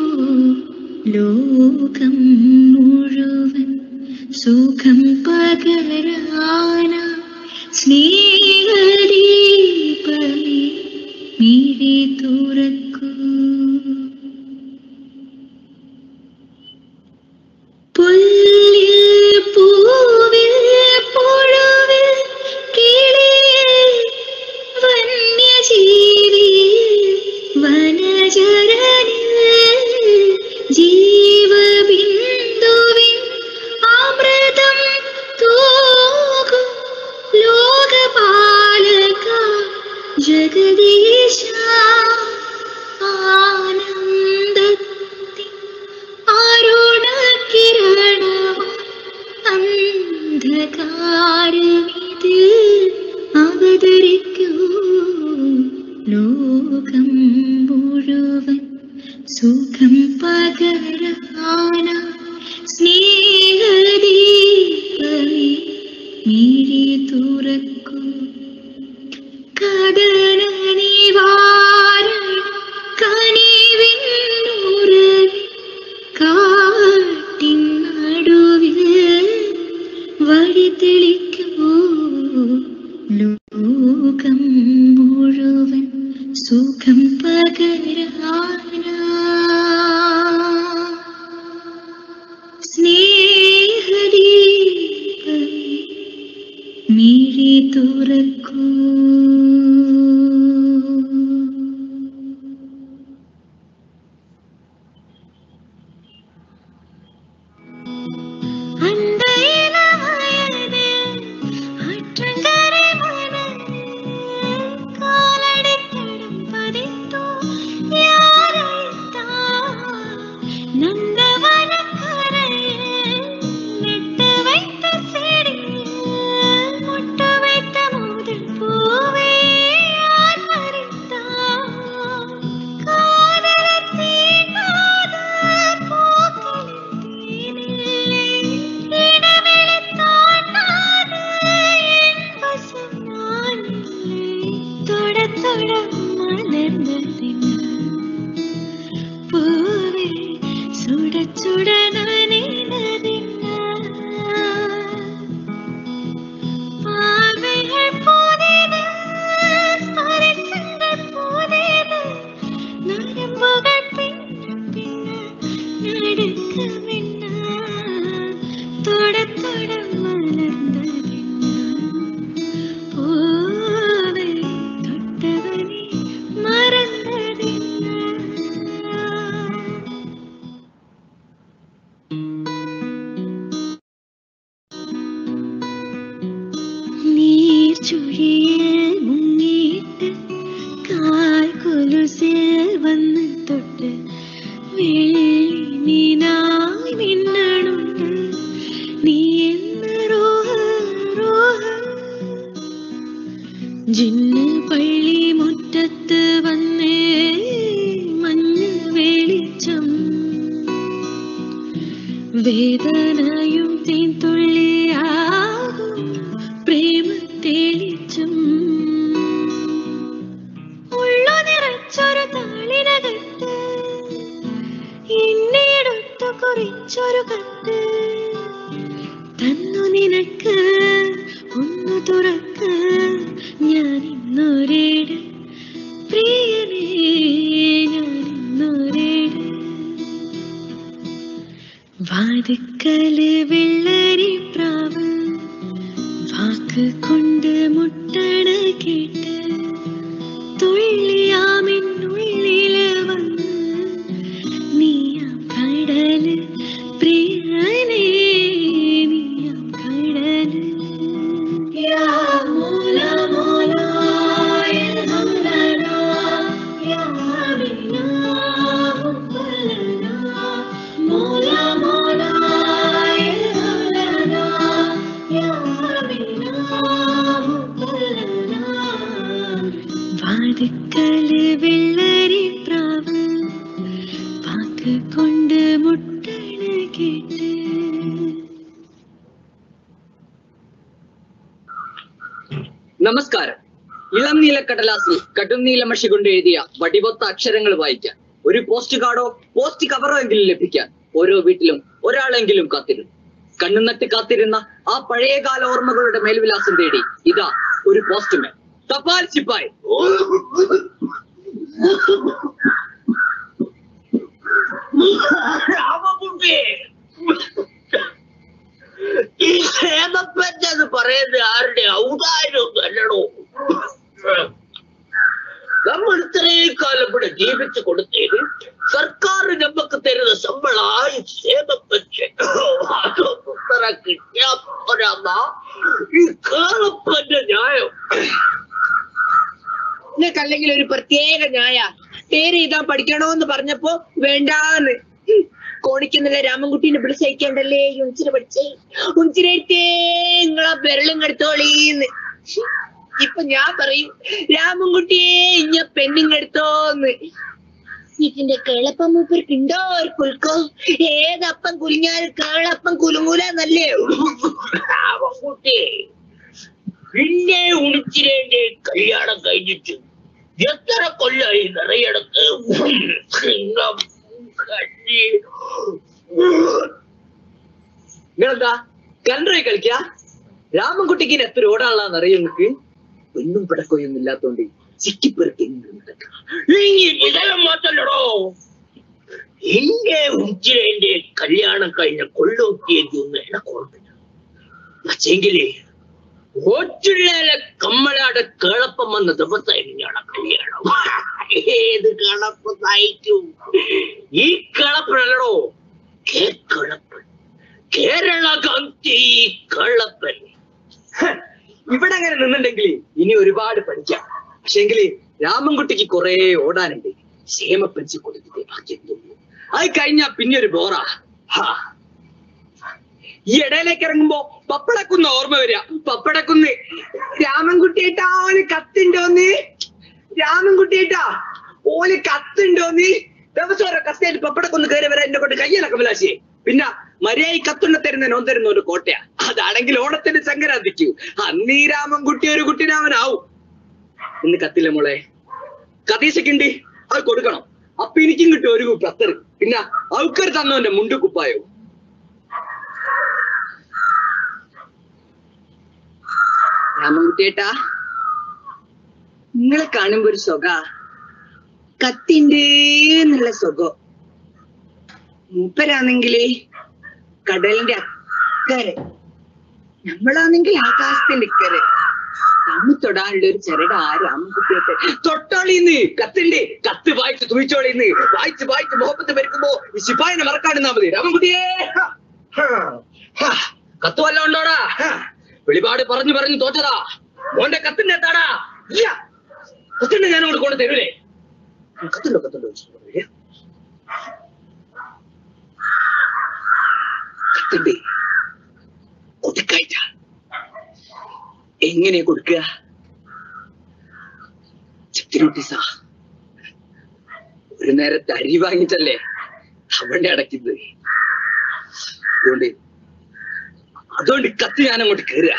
[SPEAKER 5] ലോകം മുഴുവൻ സുഖം പകരാന സ്നേഹദീപമേ മിഴി തുറക്കൂ. പുല്ലിൽ പൂവിൽ പുഴുവിൽ കിളിയിൽ വന്യജീവിയിൽ വനചരനിൽ ജീവബിന്ദുവിൻ അമൃതം തൂകും ലോകപാലക ജഗദീശ ആനന്ദത്തിൻ അരുണകിരണവും അന്ധകാരമിതിൽ അവതരിക്കൂ. ലോകം മുഴുവൻ സുഖം പകരാന സ്നേഹദീപമേ മിഴി തുറക്കൂ. കദന നിവാരണ കനിവിൻ ഉറവിൽ കാട്ടിൻ നടുവിൽ വഴി തെളിക്കൂ. ലോകം മുഴുവൻ സുഖം പകരാന സ്നേഹദീപമേ മിഴി തുറക്കൂ. വേദനയും തേൻതുള്ളിയാകും പ്രേമത്തേളിച്ചും ഉള്ളു നിറച്ചൊരു താളിനകത്ത് എന്നെടുത്തു കുറിച്ചൊരു കത്ത് തന്നു നിനക്ക് ഒന്നു തുറക്ക് ഞാൻ ഇന്നൊരേട് പ്രിയനേ ഞാൻ ഇന്നൊരേട് വാതിക്കല് വെള്ളരി പ്രാവ് വാക്ക് കൊണ്ട് മുട്ടണ കേട്ട് തുള്ളിയാമിന്നുള്ളില് വന്ന് വാക്ക് കൊണ്ട് മുട്ടണ കേട്ട്.
[SPEAKER 6] നമസ്കാരം. ഇളം നീല കടലാസിൽ കടും നീല മഷി കൊണ്ട് എഴുതിയ വടിവൊത്ത അക്ഷരങ്ങൾ വായിക്കാൻ, ഒരു പോസ്റ്റ് കാർഡോ പോസ്റ്റ് കവറോ എങ്കിലും ലഭിക്കാൻ ഓരോ വീട്ടിലും ഒരാളെങ്കിലും കാത്തിരുന്നു. കണ്ണുനട്ട് കാത്തിരുന്ന ആ പഴയകാല ഓർമ്മകളുടെ മേൽവിലാസം തേടി ഇതാ ഒരു പോസ്റ്റ്മാൻ, തപാൽ ശിപ്പായി.
[SPEAKER 7] ഈ ക്ഷേമപ്പറ്റെന്ന് പറയുന്നത് ആരുടെ ഔദാര്യമൊന്നും അല്ലടോ. നമ്മൾ ഇത്രയും കാലം ഇവിടെ ജീവിച്ചു കൊടുത്തതിന് സർക്കാർ നമുക്ക് തരുന്ന ശമ്പളമായി ക്ഷേമപ്പറ്റൻ കിട്ടിയാ ഈ കേളപ്പന്റെ ന്യായം.
[SPEAKER 6] നിനക്കല്ലെങ്കിൽ ഒരു പ്രത്യേക ന്യായ പേര് എഴുതാൻ പഠിക്കണോന്ന് പറഞ്ഞപ്പോ വേണ്ടാന്ന്. കോണിക്കുന്നില്ല രാമൻകുട്ടീനെ വിളിച്ചയക്കണ്ടല്ലേ ഉഞ്ചിര പഠിച്ചേ ഉഞ്ചിരേറ്റേ നിങ്ങളാ വിരലും കെടുത്തോളീന്ന്. ഇപ്പൊ ഞാൻ പറയും രാമൻകുട്ടിയെ ഇഞ്ഞ പെണ്ണിങ്ങെടുത്തോന്ന്. ഇതിന്റെ കേളപ്പം മൂപ്പർക്ക് ഉണ്ടോ ഒരു കുൽക്കോ? ഏതപ്പം കുലിഞ്ഞാലും കേളപ്പം കുലുങ്ങൂലെന്നല്ലേ.
[SPEAKER 7] രാമൻകുട്ടി പിന്നെ ഉണിച്ചിരേന്റെ കല്യാണം കഴിഞ്ഞിട്ട് എത്ര കൊല്ലായി നിറയടക്ക്
[SPEAKER 6] നിങ്ങളെന്താ കലണ്ടറി കളിക്ക? രാമൻകുട്ടിക്ക് എത്ര ഓടാളാന്ന് അറിയാം നിങ്ങക്ക്? പെണ്ണും പിടക്കൊയൊന്നും ഇല്ലാത്തോണ്ട് ചിക്കിപ്പെറുക്കി
[SPEAKER 7] ഇതെല്ലാം മാത്രല്ലടോ. എന്റെ ഉച്ചിരേന്റെ കല്യാണം കഴിഞ്ഞ കൊള്ളോത്തിയൊന്നും എനക്ക് ഓർമ്മില്ല. പക്ഷെങ്കില് ഓച്ചുള്ളേലെ കമ്മലാടെ കേളപ്പം വന്ന ദിവസമായിരുന്നു ഞങ്ങളുടെ കല്യാണം. ഏത് കളപ്പ് സഹിക്കും? ഈ കളപ്പനല്ലടോ, കേളപ്പൻ, കേരള ഗാന്ധി കളപ്പൻ.
[SPEAKER 6] ഇവിടെ അങ്ങനെ നിന്നുണ്ടെങ്കിൽ ഇനി ഒരുപാട് പഠിക്കാം. പക്ഷെങ്കില് രാമൻകുട്ടിക്ക് കുറെ ഓടാനുണ്ട്. ക്ഷേമപ്പെൻസ് കൊടുത്തിട്ടേ ബാക്കി തോന്നുന്നു. അത് കഴിഞ്ഞാ പിന്നെ ഒരു ബോറാ. ഈ ഇടയിലേക്ക് ഇറങ്ങുമ്പോ പപ്പടക്കുന്ന് ഓർമ്മ വരിക. പപ്പടക്കുന്ന് രാമൻകുട്ടിയേട്ടാ ഓന് കത്തുണ്ടോന്ന്, രാമൻകുട്ടിയേട്ടാ ഓന് കത്തുണ്ടോന്ന്. ദിവസം ഓരോ കത്തായിട്ട് പപ്പടക്കുന്ന് കയറി വരാൻ എന്നെ കൊണ്ട് കയ്യല്ല കമലാശിയെ. പിന്നെ മര്യാദ കത്തുണ്ണ തരുന്ന നോൻ തരുന്ന ഒരു കോട്ടയാ. അതാണെങ്കിൽ ഓണത്തിന്റെ സംക്രാന്തിക്കൂ അന്ന് ഈ രാമൻകുട്ടി ഒരു കുട്ടിരാമനാവും. ഇന്ന് കത്തില്ല മോളെ, കതീശക്കുണ്ട്, അത് കൊടുക്കണം. അപ്പൊ എനിക്കും കിട്ടും ഒരു കത്തറ്. പിന്നെ അവക്കർ തന്നോന്റെ മുണ്ടു കുപ്പായോ. രാമൻകുട്ടിയേട്ടാ നിങ്ങളെ കാണുമ്പോ ഒരു സ്വക കത്തിന്റെ എന്നുള്ള സ്വകം. മൂപ്പരാണെങ്കിലേ കടലിന്റെ അക്കരെ, നമ്മളാണെങ്കിൽ ആകാശത്തിന്റെ ഇക്കരെ. തമ്മി തൊടാനുള്ള ഒരു ചെറുട ആ രാമൻകുട്ടിയൊക്കെ തൊട്ടോളിന്ന്. കത്തിന്റെ കത്ത് വായിച്ച് തുയിച്ചോളിന്ന്. വായിച്ച് വായിച്ച് മുഹബത്ത് വരുമ്പോ ഈ ശിപ്പായിനെ മറക്കാണെന്നാ മതി. രാമൻകുട്ടിയേ കത്ത് വല്ല ഉണ്ടോടാ? വെളിപാട് പറഞ്ഞു പറഞ്ഞു തോറ്റതാ. മോന്റെ കത്തിന്റെ എത്താടാ? ഇല്ല, കത്തിന്റെ ഞാൻ അങ്ങോട്ട് കൊണ്ട് തരൂലേ? കത്തുണ്ടോ കത്തുണ്ടോ കത്തിന്റെ കൊടുക്കായിട്ട എങ്ങനെ കൊടുക്കുക? ചെക്ക് നോട്ടീസാ. ഒരു നേരത്തെ അരി വാങ്ങിച്ചല്ലേ അവന്റെ അടയ്ക്കുന്നത്. അതുകൊണ്ട് അതുകൊണ്ട് കത്ത് ഞാൻ അങ്ങോട്ട് കയറുക.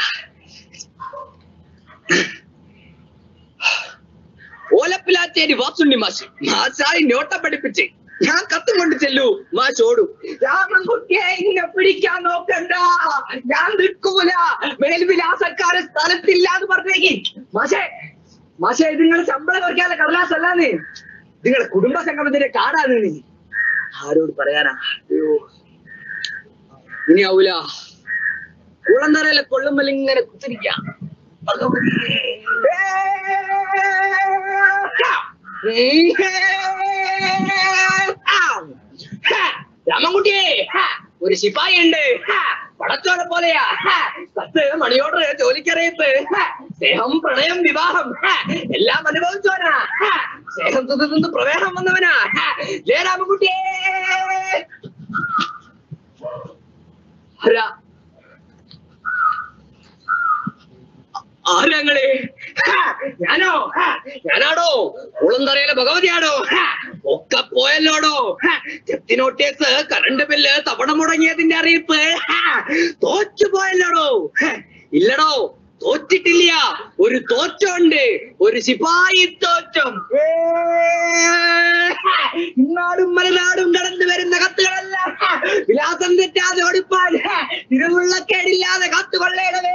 [SPEAKER 6] ഓലപ്പിലാച്ചേരി വാസുണ്ണി മാഷ് മാഷായി നോട്ട പഠിപ്പിച്ച് ഞാൻ കത്തും കൊണ്ട് ചെല്ലൂ. മാഷ് ഓടും. രാമൻകുട്ടിയെ ഇങ്ങനെ പിടിക്കാൻ നോക്കണ്ട, ഞാൻ നിൽക്കൂല, മേൽവിലാസക്കാരെ സ്ഥലത്തില്ല എന്ന് പറഞ്ഞേക്ക്. മാഷേ മാഷേ ഇത് നിങ്ങളെ ശമ്പളം കുറയ്ക്കാനുള്ള കടലാസ് അല്ലാന്ന്, നിങ്ങളെ കുടുംബ സംഗമത്തിന്റെ കാർഡാണ്. നീ ആരോട് പറയാനാ? അയ്യോ ഇനി ആവൂല. കുളന്തറയിലെ കൊള്ളുമ്പൽ ഇങ്ങനെ കുത്തിരിക്കാം. രാമൻകുട്ടിയെ ഒരു ശിപ്പായി ഉണ്ട്, പടച്ചോനെ പോലെയാ. കത്ത് മണിയോട് ജോലിക്കറിയത്ത്, സ്നേഹം പ്രണയം വിവാഹം എല്ലാം അനുഭവിച്ചവനാ. സ്നേഹം നിന്ന് പ്രവേശം വന്നവനാ. ജയ രാമൻകുട്ടിയെ ആരാങ്ങളെ ഞാനോ ഞാനാടോ കുളന്തറയിലെ ഭഗവതിയാടോ ഒക്കെ പോയല്ലോടോ. ജപ്തി നോട്ടീസ്, കറണ്ട് ബില്ല്, തവണ മുടങ്ങിയതിന്റെ അറിയിപ്പ്. തോറ്റു പോയല്ലോടോ. ഇല്ലടോ, തോറ്റിട്ടില്ല. ഒരു തോറ്റുണ്ട്, ഒരു ശിപായി തോറ്റം. ഇന്നാടും മലനാടും കടന്നു വരുന്ന കത്തുകളല്ല വിലാസം തെറ്റാതെ ഓടിപ്പാൻ തിരുവുള്ളക്കേടില്ലാതെ കാത്തുകൊള്ളേടവേ.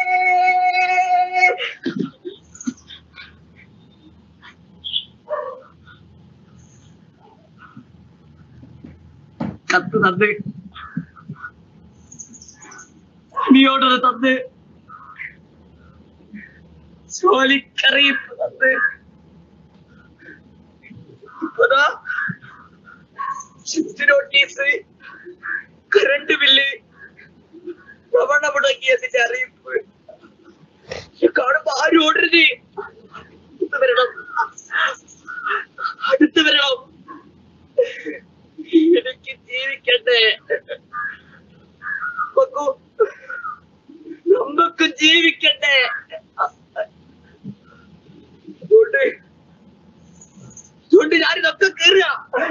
[SPEAKER 6] കത്ത് തന്ന് നീയോടത് തന്ന് ജോലിക്കറിയിപ്പ് തന്ന് ഇപ്പതാ ഷിഫ്റ്റ് നോട്ടീസ്, കറണ്ട് ബില്ല്, തവണ മുടങ്ങിയതിന്റെ അറിയിപ്പ് കാണുമ്പോ ആരും ഓടരുത്. അടുത്ത് വരണം, അടുത്ത് വരണം. എനിക്ക് ജീവിക്കണ്ടേ, നമുക്ക് ജീവിക്കണ്ടേ. അതുകൊണ്ട് അതുകൊണ്ട് ഞാനിതൊക്കെ കയറുക.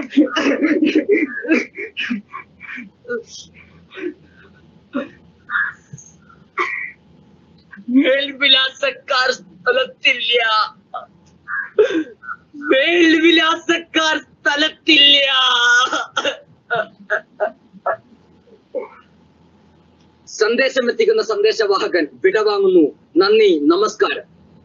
[SPEAKER 6] മേൽവിലാസക്കാർ സ്ഥലത്തില്ല, മേൽവിലാസക്കാർ സ്ഥലത്തില്ല. സന്ദേശം എത്തിക്കുന്ന സന്ദേശവാഹകൻ വിടവാങ്ങുന്നു. നന്ദി, നമസ്കാരം.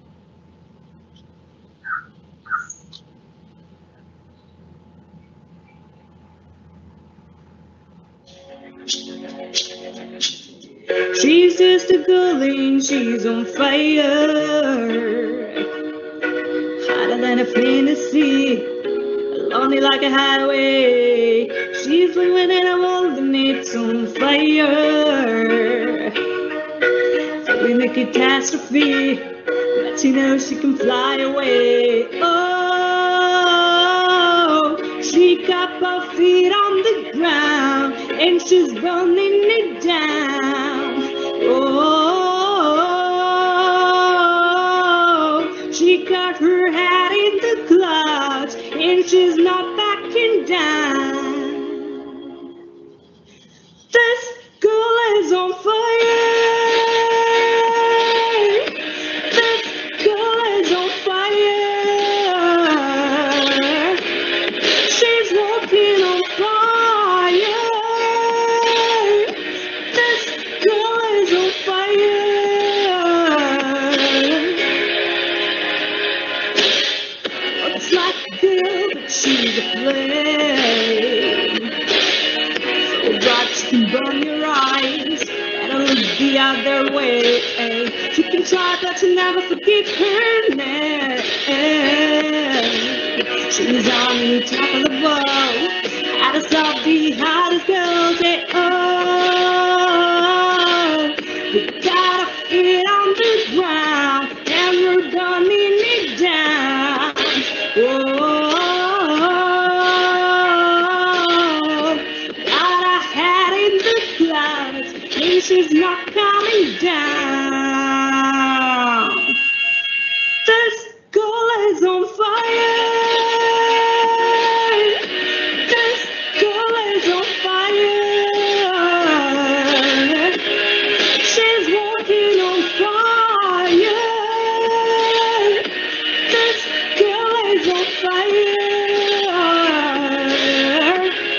[SPEAKER 5] She's just a girl and she's on fire, hotter than a fantasy, lonely like a highway. She's living in a world and it's on fire, feeling a catastrophe, but she knows she can fly away. Oh, she got both feet on the ground and she's running it down. Oh, she got her head in the clouds and she's not backing down. This girl is on fire. This girl is on fire. She's walking on fire. This girl is on fire. Looks like a girl, but she's a flame. So bright she can burn your eyes. Better look the other way. You can try, but you never forget her name. She's on the top of the world. At the top, the hottest girls. Say, oh, you gotta fit on the ground and we're running it down. Oh, got a head in the clouds and she's not coming down. This girl is on fire. This girl is on fire. She's walking on fire. This girl is on fire.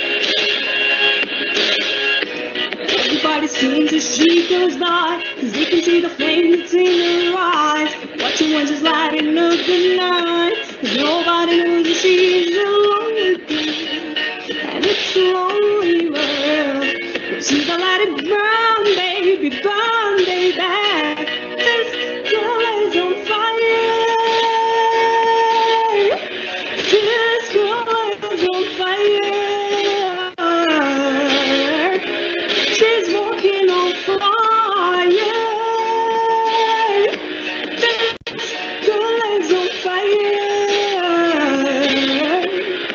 [SPEAKER 5] Everybody seems as she goes by, cause they can see the flame that's in her eyes. Watching when she's lighting up the night, cause nobody knows that she's a lonely girl, and it's a lonely world. See the light it burn, baby, burn, baby. This girl is on fire. This girl is on fire. She's walking on fire. This girl is on fire.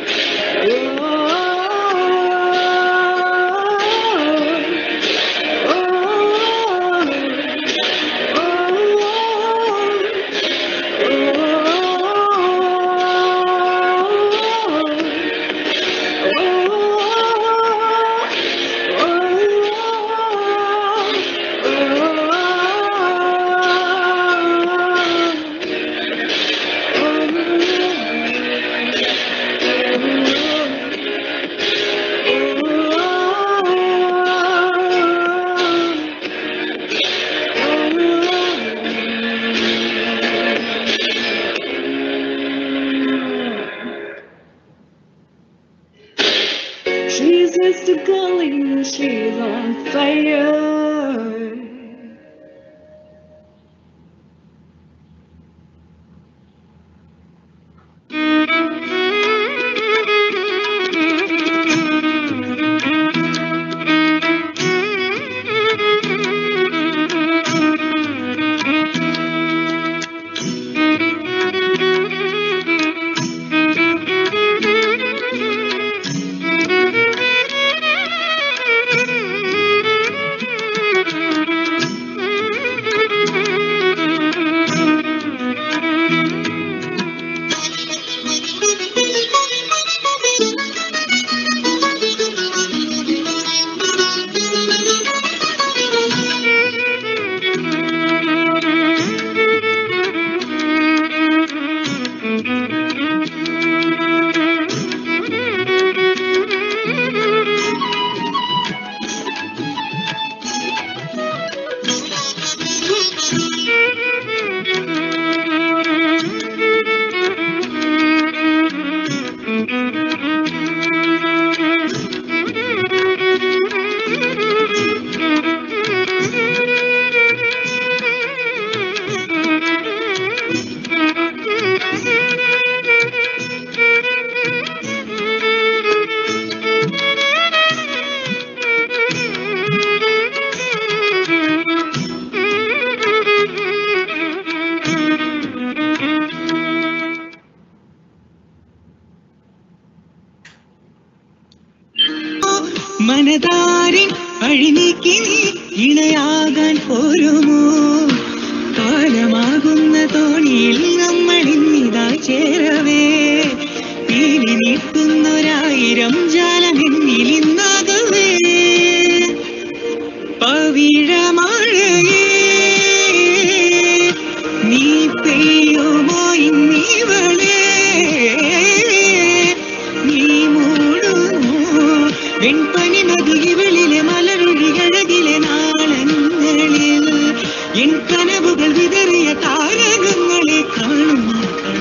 [SPEAKER 5] She's just a girl, she's on fire.
[SPEAKER 8] മനതാരിൻ അഴിനീക്കി നീ ഇണയാകാൻ പോരുമോ? കാലമാകുന്ന തോണിയിൽ നമ്മൾ ഇന്നിതാ ചേരവേ. പീലി നീട്ടുന്നൊരായിരം ജാലമെന്നിൽ ഇന്നാകവേ. പവിഴമഴയേ നീ പെയ്യുമോ ഇന്നിവളെ? നീ മൂടുമോ വെൺപനി നദികളിലെ മലരൊഴികഴകിലെ നാളങ്ങളിൽ N കനവുകൾ വിതറിയ താരകങ്ങളെ കാണുന്ന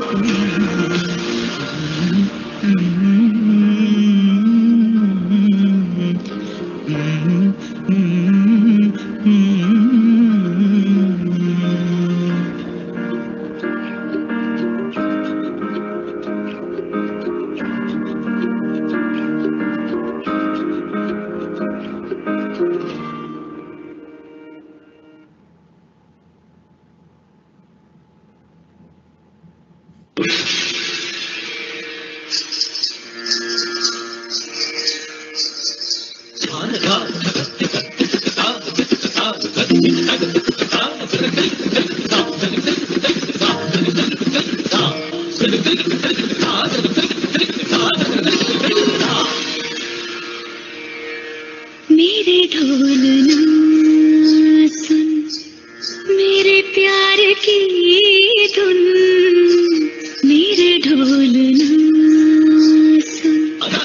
[SPEAKER 5] मेरे ढोल ना सुन, मेरे प्यार की धुन, मेरे ढोल ना सुन,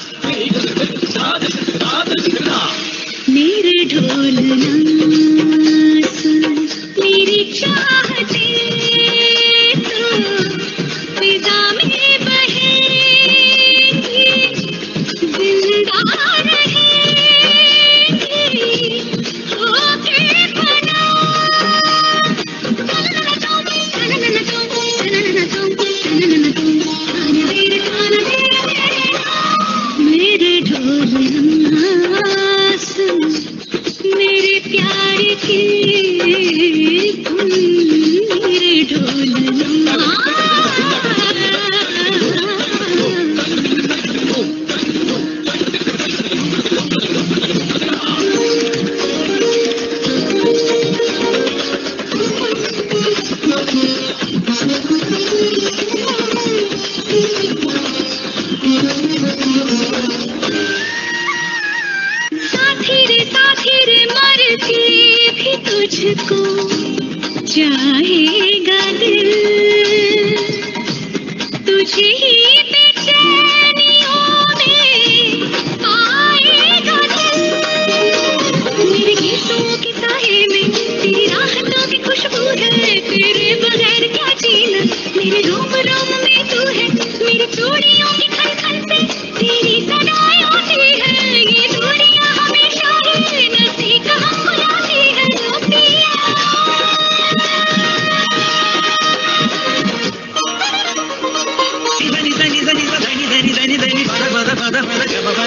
[SPEAKER 5] मेरे ढोल ना सुन, मेरी चाहते तो फिजा में बहेंगी, जिंदा मेरे ढोल सुन, मेरे प्यार की धुन, मेरे ढोल तुझको चाहेगा दिल, तुझे ही बेचैनियों में पाएगा दिल। मेरे गीतों की साए में तेरी राहतों की खुशबू है, तेरे बगैर क्या जीना। मेरे रोम रोम में तू है, मेरी चूड़ियों की खन खन पे तेरी सदाएं होती है।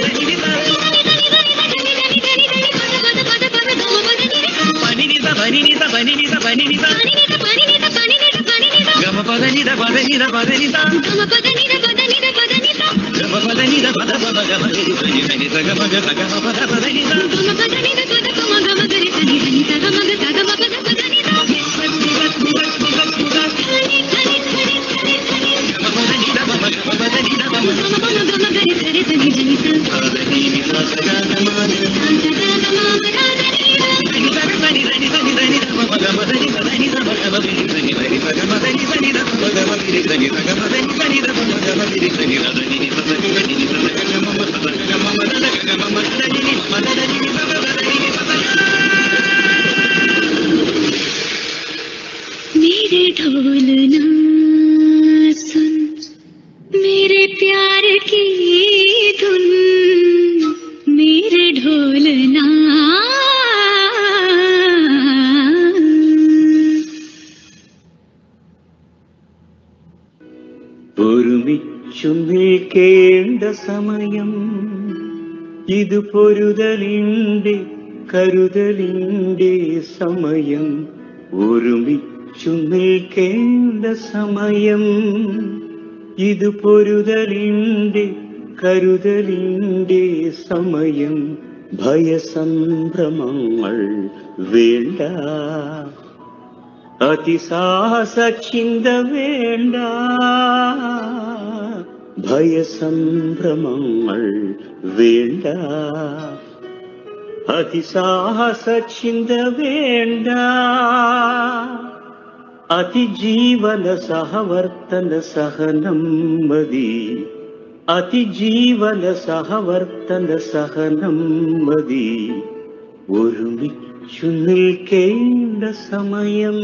[SPEAKER 5] मेरे ढोलना सुन, मेरे प्यार की धुन, मेरे ढोलना
[SPEAKER 8] ഒരുമിച്ചു നിൽക്കേണ്ട സമയം ഇത് പൊരുതലിൻ്റെ കരുതലിൻ്റെ സമയം ഒരുമിച്ചു നിൽക്കേണ്ട സമയം ഇത് പൊരുതലിൻ്റെ കരുതലിൻ്റെ സമയം ഭയസംഭ്രമങ്ങൾ വേണ്ട അതിസാഹസ ചിന്ത വേണ്ട ഭയസംഭ്രമങ്ങൾ വേണ്ട അതിസാഹസ ചിന്ത വേണ്ട അതിജീവന സഹവർത്തന സഹനം മതി അതിജീവന സഹവർത്തന സഹനം മതി ഒരുമിച്ചു നിൽക്കേണ്ട സമയം.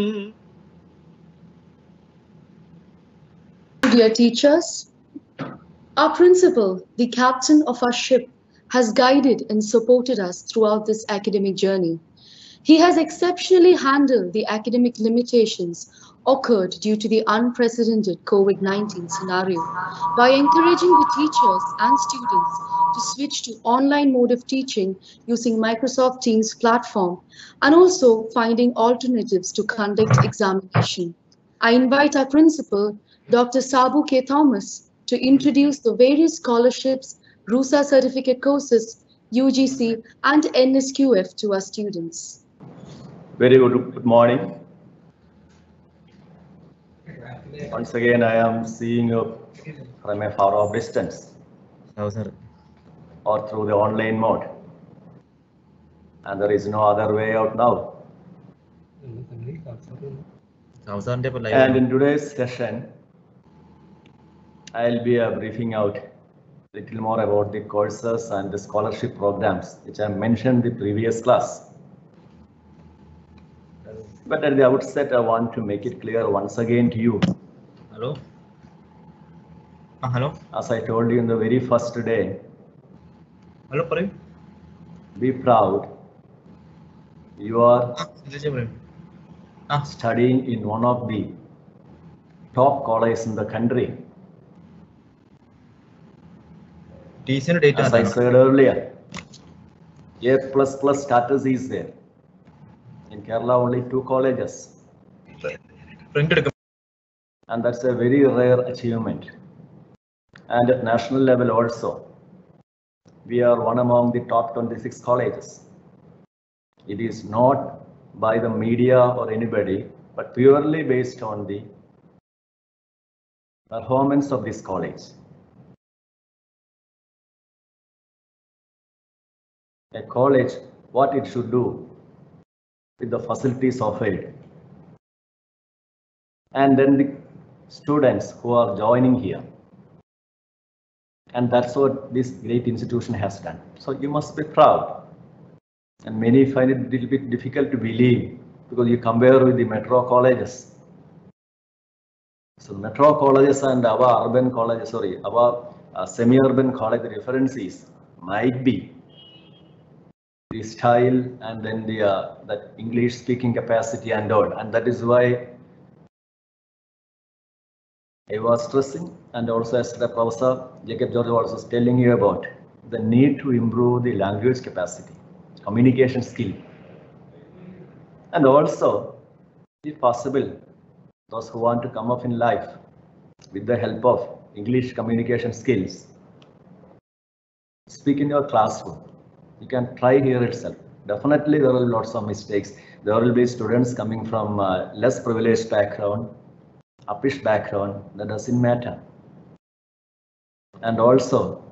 [SPEAKER 1] Dear teachers, our principal, the captain of our ship, has guided and supported us throughout this academic journey. He has exceptionally handled the academic limitations occurred due to the unprecedented COVID nineteen scenario by encouraging the teachers and students to switch to online mode of teaching using Microsoft Teams platform and also finding alternatives to conduct examination. I invite our principal, Doctor Sabu K. Thomas, to introduce the various scholarships, RUSA certificate courses, U G C and N S Q F to our students.
[SPEAKER 9] Very good, good morning. Once again, I am seeing you from a far off distance.
[SPEAKER 10] No, sir.
[SPEAKER 9] Or through the online mode. And there is no other way out now. And in today's session, I'll be uh, briefing out a little more about the courses and the scholarship programs which I mentioned in the previous class. But at the outset, I want to make it clear once again to you.
[SPEAKER 10] Hello? Uh, hello?
[SPEAKER 9] As I told you in the very first day,
[SPEAKER 10] Hello, Prem.
[SPEAKER 9] be proud. You are
[SPEAKER 10] Ah,
[SPEAKER 9] studying in one of the top colleges in the country.
[SPEAKER 10] decent data.
[SPEAKER 9] As I said earlier, A plus plus status is there. In Kerala, only two colleges. And that's a very rare achievement. And at national level also, we are one among the top twenty-six colleges. It is not by the media or anybody, but purely based on the performance of this college. A college, what it should do with the facilities offered, and then the students who are joining here. And that's what this great institution has done. So you must be proud. And many find it a little bit difficult to believe because you compare with the metro colleges. So metro colleges and our urban colleges, sorry, our uh, semi-urban college references might be the style and then the uh, that English speaking capacity and all. And that is why I was stressing, and also as the Professor Jacob George was telling you about the need to improve the language capacity, communication skill, and also, if possible, those who want to come up in life with the help of English communication skills, speak in your classroom. You can try here itself. Definitely there will be lots of mistakes. There will be students coming from uh, less privileged background, uppish background, that doesn't matter. And also,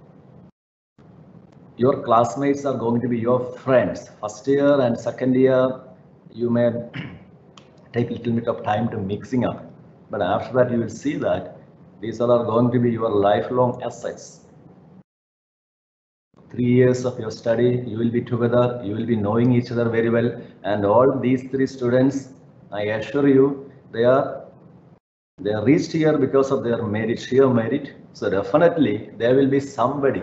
[SPEAKER 9] your classmates are going to be your friends. First year and second year, you may take a little bit of time to mixing up. But after that, you will see that these all are going to be your lifelong assets. Three years of your study, you will be together, you will be knowing each other very well. And all these three students, I assure you, they are they are reached here because of their merit, sheer merit. So definitely there will be somebody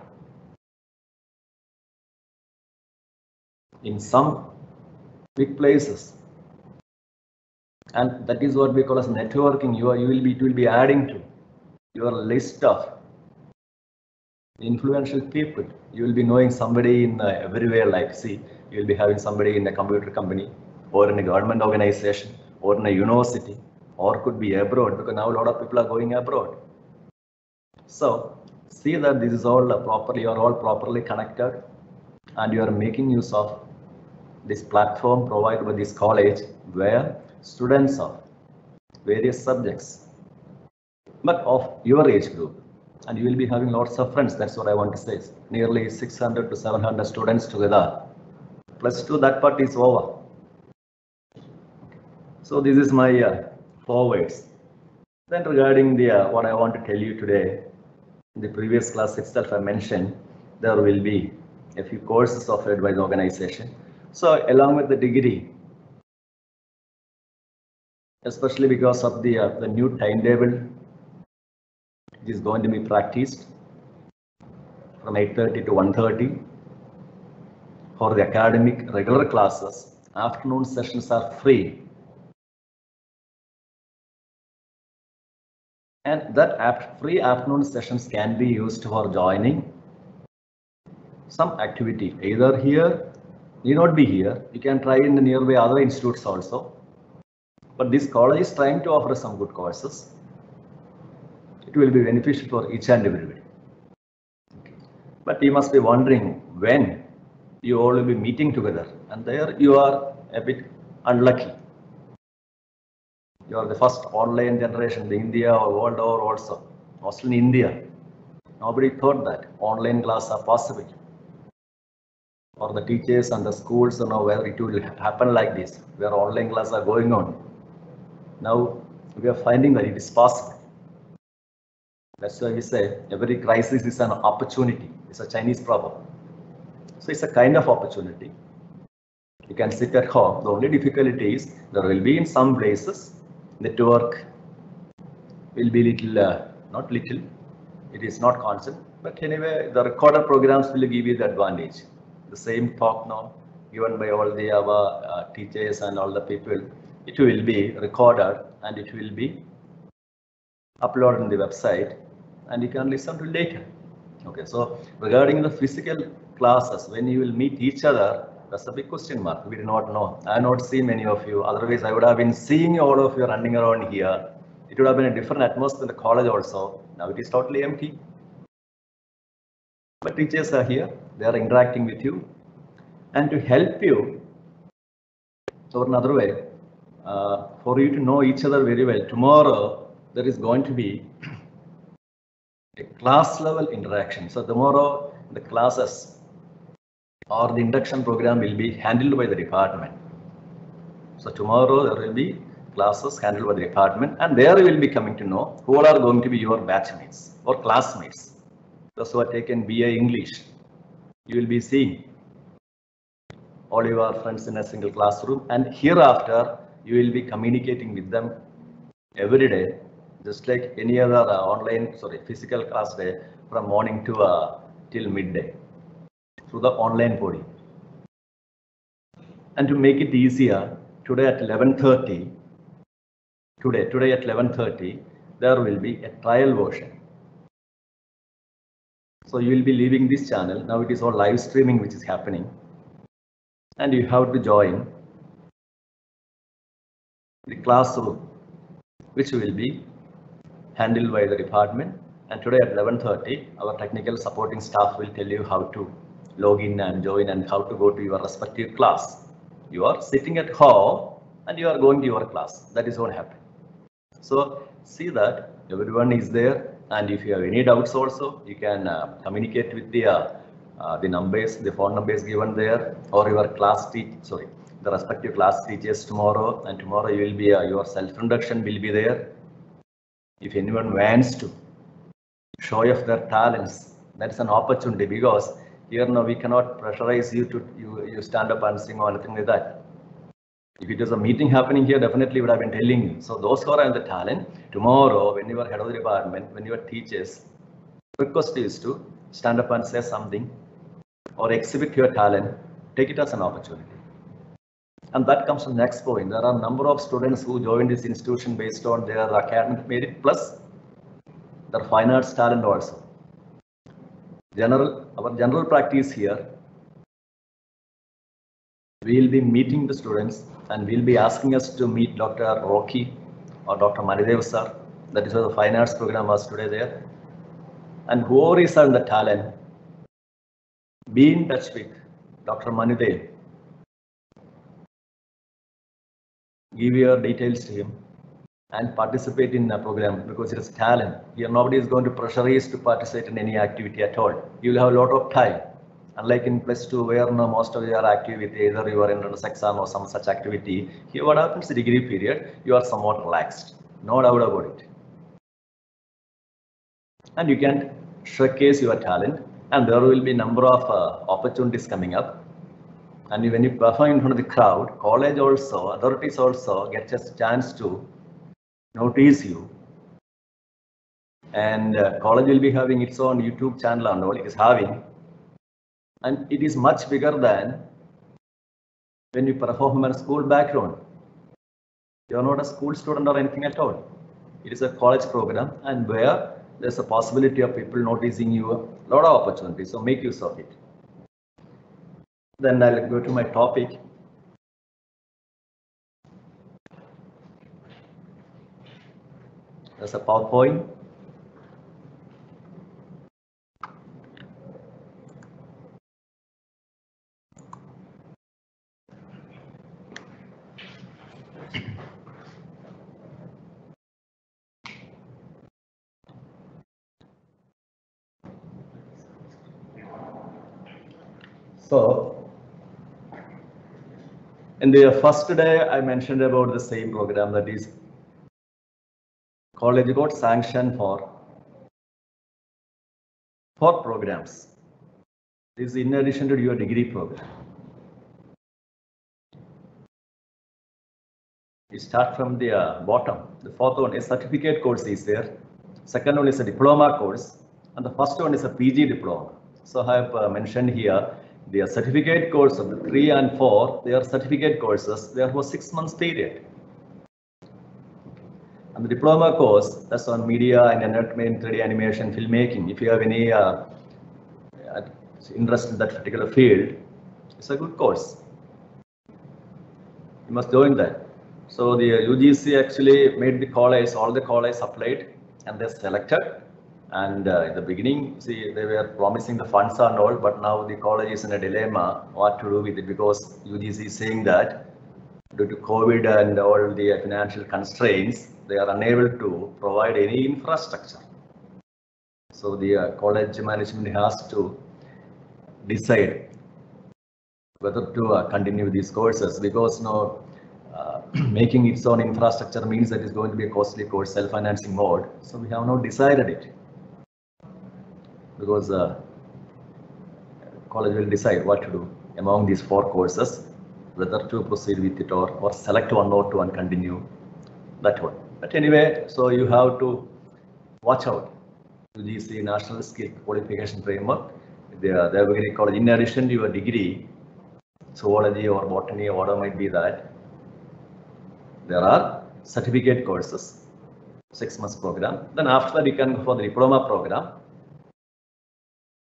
[SPEAKER 9] in some big places. And that is what we call as networking. You, are, you will be, it will be adding to your list of influential people. You will be knowing somebody in uh, everywhere, like see, you will be having somebody in a computer company or in a government organization or in a university, or could be abroad, because now a lot of people are going abroad. So see that this is all uh, properly, you are all properly connected, and you are making use of this platform provided by this college, where students of various subjects, but of your age group, and you will be having lots of friends. That's what I want to say. Nearly six hundred to seven hundred students together. Plus two, that part is over. So this is my uh, forwards. Then regarding the uh, what I want to tell you today, in the previous class itself I mentioned there will be a few courses offered by the organization. So along with the degree, especially because of the uh, the new timetable is going to be practiced from eight thirty to one thirty for the academic regular classes. Afternoon sessions are free, and that free afternoon sessions can be used for joining some activity, either here, need not be here, you can try in the nearby other institutes also. But this college is trying to offer some good courses. It will be beneficial for each and everybody. But you must be wondering when you all will be meeting together, and there you are a bit unlucky. You are the first online generation in India or world over also. Mostly in India, nobody thought that online class are possible. Or the teachers and the schools, you know, where it will happen like this, where online classes are going on. Now we are finding that it is possible. That's why we say every crisis is an opportunity. It's a Chinese proverb. So it's a kind of opportunity. You can sit at home. The only difficulty is there will be in some places network will be little, uh, not little, it is not constant, but anyway, the recorded programs will give you the advantage. The same talk now given by all the our uh, teachers and all the people, it will be recorded and it will be uploaded on the website, and you can listen to later. Okay, so regarding the physical classes, when you will meet each other, that's a big question mark. We do not know. I have not seen many of you. Otherwise, I would have been seeing all of you running around here. It would have been a different atmosphere in the college also. Now it is totally empty. But teachers are here. They are interacting with you. And to help you, or another way, uh, for you to know each other very well, tomorrow there is going to be a class level interaction. So tomorrow the classes or the induction program will be handled by the department. So tomorrow there will be classes handled by the department, and there you will be coming to know who are going to be your batchmates or classmates. Those who are taken B A English, you will be seeing all your friends in a single classroom, and hereafter you will be communicating with them every day, just like any other uh, online, sorry, physical class day, from morning to uh, till midday through the online podium. And to make it easier, today at eleven thirty, today, today at eleven thirty, there will be a trial version. So you will be leaving this channel. Now it is all live streaming which is happening. And you have to join the classroom, which will be handled by the department. And today at eleven thirty, our technical supporting staff will tell you how to log in and join and how to go to your respective class. You are sitting at home and you are going to your class. That is what happened. So see that everyone is there, and if you have any doubts also, you can uh, communicate with the uh, uh, the numbers, the phone numbers given there, or your class teach sorry, the respective class teachers tomorrow. And tomorrow you will be uh, your self-introduction will be there. If anyone wants to show off their talents, that's an opportunity, because here now we cannot pressurize you to you, you stand up and sing or anything like that. If it is a meeting happening here, definitely would have been telling you. So those who are in the talent, tomorrow when you are head of the department, when you are teachers, request is to stand up and say something or exhibit your talent, take it as an opportunity. And that comes to the next point. There are a number of students who join this institution based on their academic merit plus their fine arts talent also. General, our general practice here, we will be meeting the students and we'll be asking us to meet Doctor Rocky or Doctor Manidev sir. That is why the fine arts program was today there. And whoever is on the talent, be in touch with Doctor Manidev. Give your details to him and participate in the program, because it is talent. Here nobody is going to pressurize to participate in any activity at all. You will have a lot of time. Unlike in plus two, where no, most of you are active with either your entrance exam or some such activity, here what happens in the degree period, you are somewhat relaxed. No doubt about it. And you can showcase your talent, and there will be number of uh, opportunities coming up. And when you perform in front of the crowd, college also, authorities also get a chance to notice you. And uh, college will be having its own YouTube channel and all it is having. And it is much bigger than when you perform in a school background. You are not a school student or anything at all. It is a college program, and where there's a possibility of people noticing you, a lot of opportunities, so make use of it. Then I'll go to my topic. There's a PowerPoint. So, in the first day, I mentioned about the same program, that is, college got sanction for four programs. This is in addition to your degree program. You start from the uh, bottom. The fourth one is certificate course is there. Second one is a diploma course, and the first one is a P G diploma. So I have uh, mentioned here the certificate course of the three and four. They are certificate courses. They are for six months period. And the diploma course, that's on media and entertainment, three D animation, filmmaking. If you have any uh, interest in that particular field, it's a good course. You must join that. So the U G C actually made the college, all the colleges applied, and they're selected. And uh, in the beginning, see, they were promising the funds and all, but now the college is in a dilemma what to do with it, because U G C is saying that due to COVID and all the financial constraints, they are unable to provide any infrastructure. So the uh, college management has to decide whether to uh, continue these courses, because now uh, making its own infrastructure means that it's going to be a costly course, self-financing mode. So we have not decided it, because uh, college will decide what to do among these four courses, whether to proceed with it or, or select one or two and continue that one. But anyway, so you have to watch out. U G C National Skill Qualification Framework, the Devagiri College, in addition to your degree, zoology or botany or whatever might be that, there are certificate courses, six months program. Then after that you can go for the diploma program.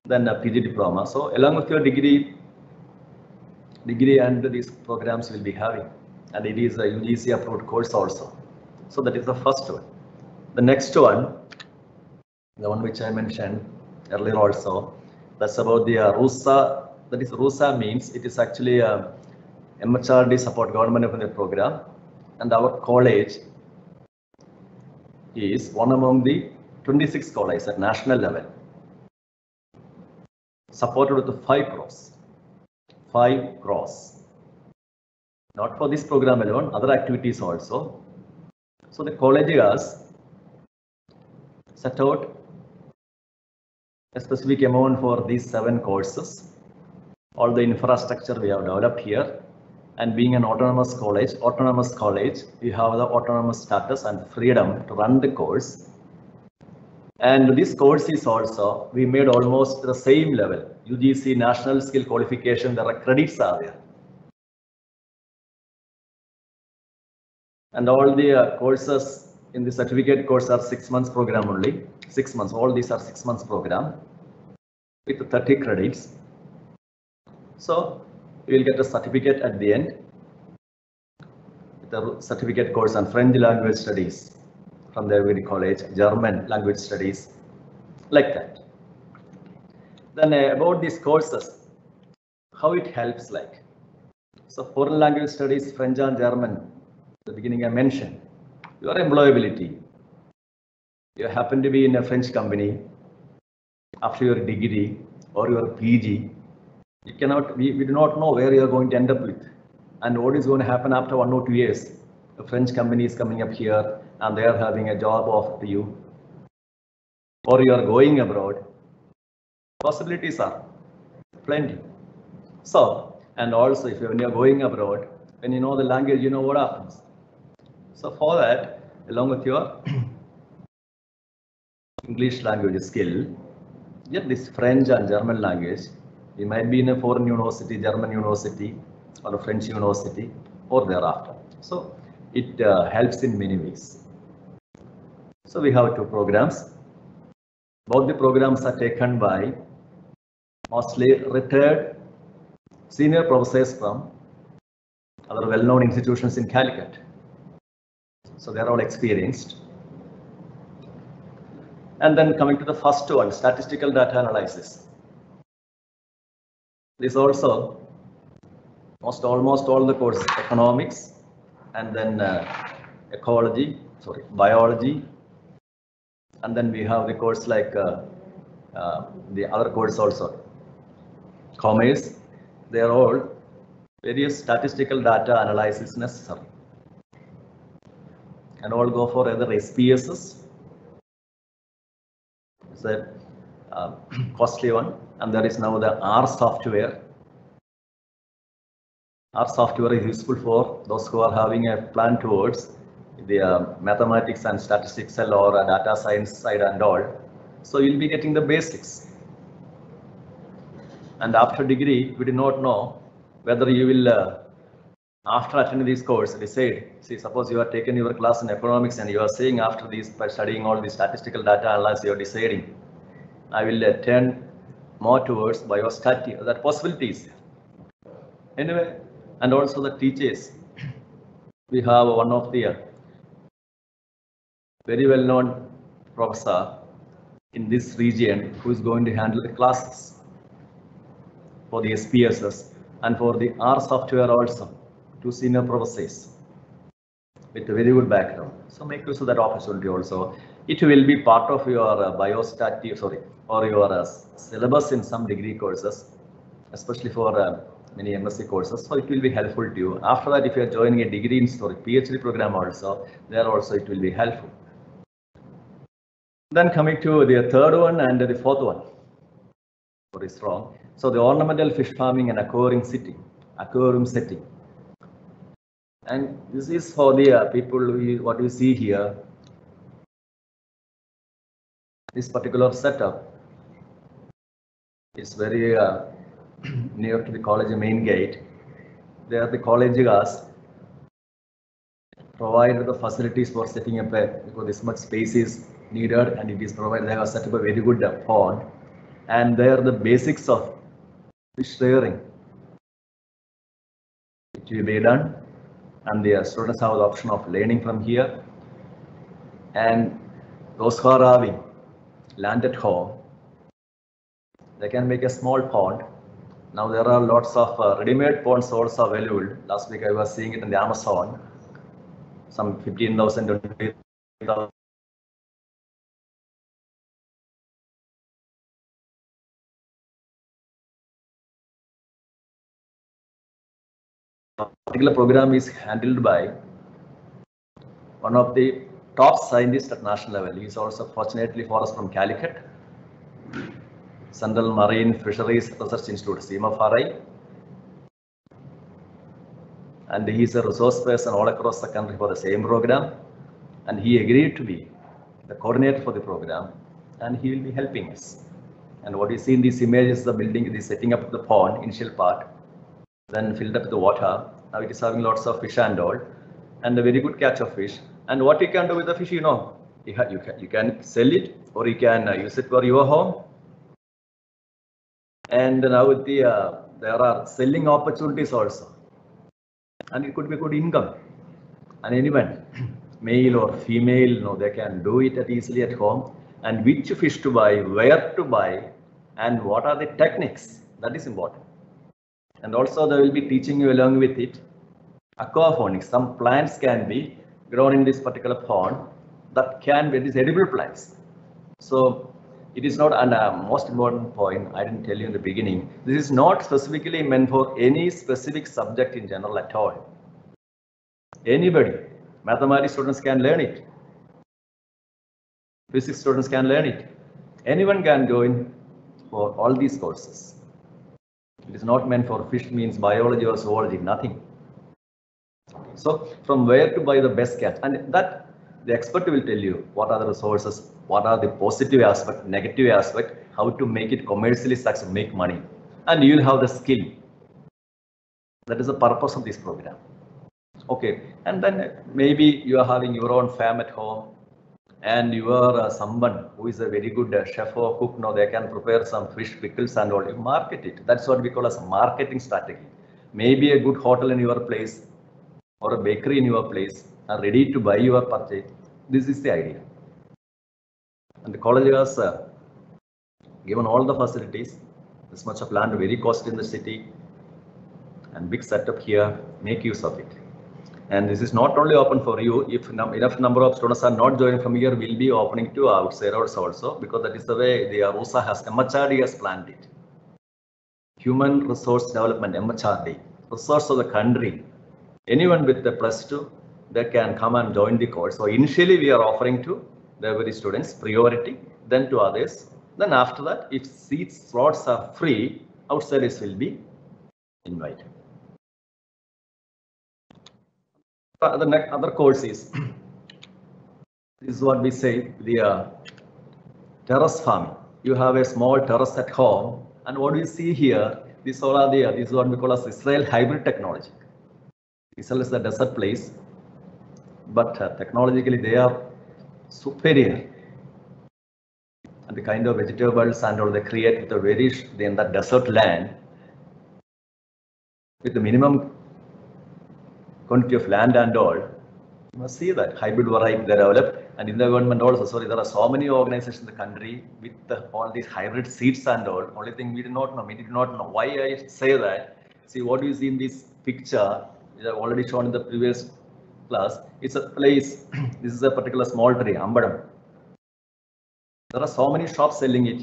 [SPEAKER 9] then a P G diploma. So along with your degree, degree and these programs will be having, and it is a U G C approved course also. So that is the first one. The next one, the one which I mentioned earlier also, that's about the uh, RUSA. That is RUSA means it is actually a M H R D support government funded program, and our college is one among the twenty-six colleges at national level, supported with five crores. Five crores. Not for this program alone, other activities also. So the college has set out a specific amount for these seven courses. All the infrastructure we have developed here, and being an autonomous college, autonomous college, we have the autonomous status and freedom to run the course. And this course is also, we made almost the same level, U G C National Skill Qualification, there are credits are there. And all the uh, courses in the certificate course are six months program only, six months, all these are six months program with thirty credits. So you will get a certificate at the end, the certificate course on French language studies from the Devagiri College, German language studies, like that. Then uh, about these courses, how it helps like. So foreign language studies, French and German, at the beginning I mentioned, your employability. You happen to be in a French company after your degree or your P G, you cannot, we, we do not know where you are going to end up with and what is going to happen after one or two years. A French company is coming up here and they are having a job offer to you, or you are going abroad. Possibilities are plenty. So, and also if you, when you are going abroad, when you know the language, you know what happens. So for that, along with your English language skill, get this French and German language. You might be in a foreign university, German university, or a French university, or thereafter. So it uh, helps in many ways. So we have two programs. Both the programs are taken by mostly retired senior professors from other well-known institutions in Calicut. So they are all experienced. And then coming to the first one, statistical data analysis. This also most almost all the courses, economics, and then uh, ecology, sorry, biology, and then we have the course like uh, uh, the other course also, commerce. They are all various statistical data analysis necessary, and all go for either S P Ss, it's a uh, costly one, and there is now the R software. R software is useful for those who are having a plan towards the uh, mathematics and statistics or uh, data science side and all. So you'll be getting the basics. And after degree, we do not know whether you will, uh, after attending this course, decide. See, suppose you have taken your class in economics and you are saying after this, by studying all the statistical data analysis, you are deciding, I will uh, turn more towards biostatistics. That possibility is there. Anyway, and also the teachers. We have one of the uh, very well-known professor in this region who is going to handle the classes for the S P Ss and for the R software also, two senior professors with a very good background. So make use of that opportunity also. It will be part of your uh, biostatistics, sorry, or your uh, syllabus in some degree courses, especially for uh, many M S c courses. So it will be helpful to you. After that, if you are joining a degree in sorry, PhD program also, there also it will be helpful. Then coming to the third one and the fourth one. What is wrong? So the ornamental fish farming and aquarium setting, aquarium setting. And this is for the uh, people who, what you see here. This particular setup is very uh, near to the college main gate. There the college has provided the facilities for setting up a, because this much space is needed and it is provided. They have set up a very good uh, pond, and there the basics of fish rearing, it will be done, and the students have the option of learning from here. And those who are having land at home, they can make a small pond. Now there are lots of uh, ready-made ponds also available. Last week I was seeing it in the Amazon, some fifteen thousand, twenty thousand. Particular program is handled by one of the top scientists at national level. He is also fortunately for us from Calicut, Central Marine Fisheries Research Institute, C M F R I. And he is a resource person all across the country for the same program. And he agreed to be the coordinator for the program, and he will be helping us. And what you see in these images, the building, the setting up of the pond, initial part, then filled up with the water. Now it is having lots of fish and all, and a very good catch of fish. And what you can do with the fish, you know, you, you, can, you can sell it, or you can uh, use it for your home. And now with the, uh, there are selling opportunities also. And it could be good income. And anyone, male or female, no, they can do it at easily at home. And which fish to buy, where to buy, and what are the techniques, that is important. And also they will be teaching you along with it aquaponics. Some plants can be grown in this particular pond that can be these edible plants. So it is not, and uh, most important point I didn't tell you in the beginning, this is not specifically meant for any specific subject in general at all. Anybody, mathematics students can learn it, physics students can learn it, anyone can go in for all these courses. It is not meant for fish means biology or zoology, nothing. So from where to buy the best catch, and that the expert will tell you what are the resources, what are the positive aspect, negative aspect, how to make it commercially successful, make money, and you will have the skill. That is the purpose of this program. Okay, and then maybe you are having your own farm at home, and you are uh, someone who is a very good uh, chef or cook. Now they can prepare some fish pickles and all. You market it. That's what we call as a marketing strategy. Maybe a good hotel in your place or a bakery in your place are ready to buy your purchase. This is the idea. And the college has uh, given all the facilities. This much of land, very costly in the city, and big setup here. Make use of it. And this is not only open for you. If enough number of students are not joining from here, we'll be opening to outsiders also, because that is the way the R U S A has, M H R D has planned it. Human Resource Development, M H R D, resource of the country. Anyone with the plus two, they can come and join the course. So initially we are offering to the very students priority, then to others. Then after that, if seats, slots are free, outsiders will be invited. The next other course is, this is what we say, the uh, terrace farming. You have a small terrace at home, and what we see here, these all are there. This is what we call as Israel hybrid technology. Israel is a desert place, but uh, technologically they are superior. And the kind of vegetables and all they create with a very in that desert land with the minimum quantity of land and all. You must see that hybrid variety they develop, and in the government also. Sorry, there are so many organizations in the country with the, all these hybrid seeds and all. Only thing we did not know, we did not know. Why I say that? See what you see in this picture, which I have already shown in the previous class. It's a place. This is a particular small tree, Ambadam. There are so many shops selling it,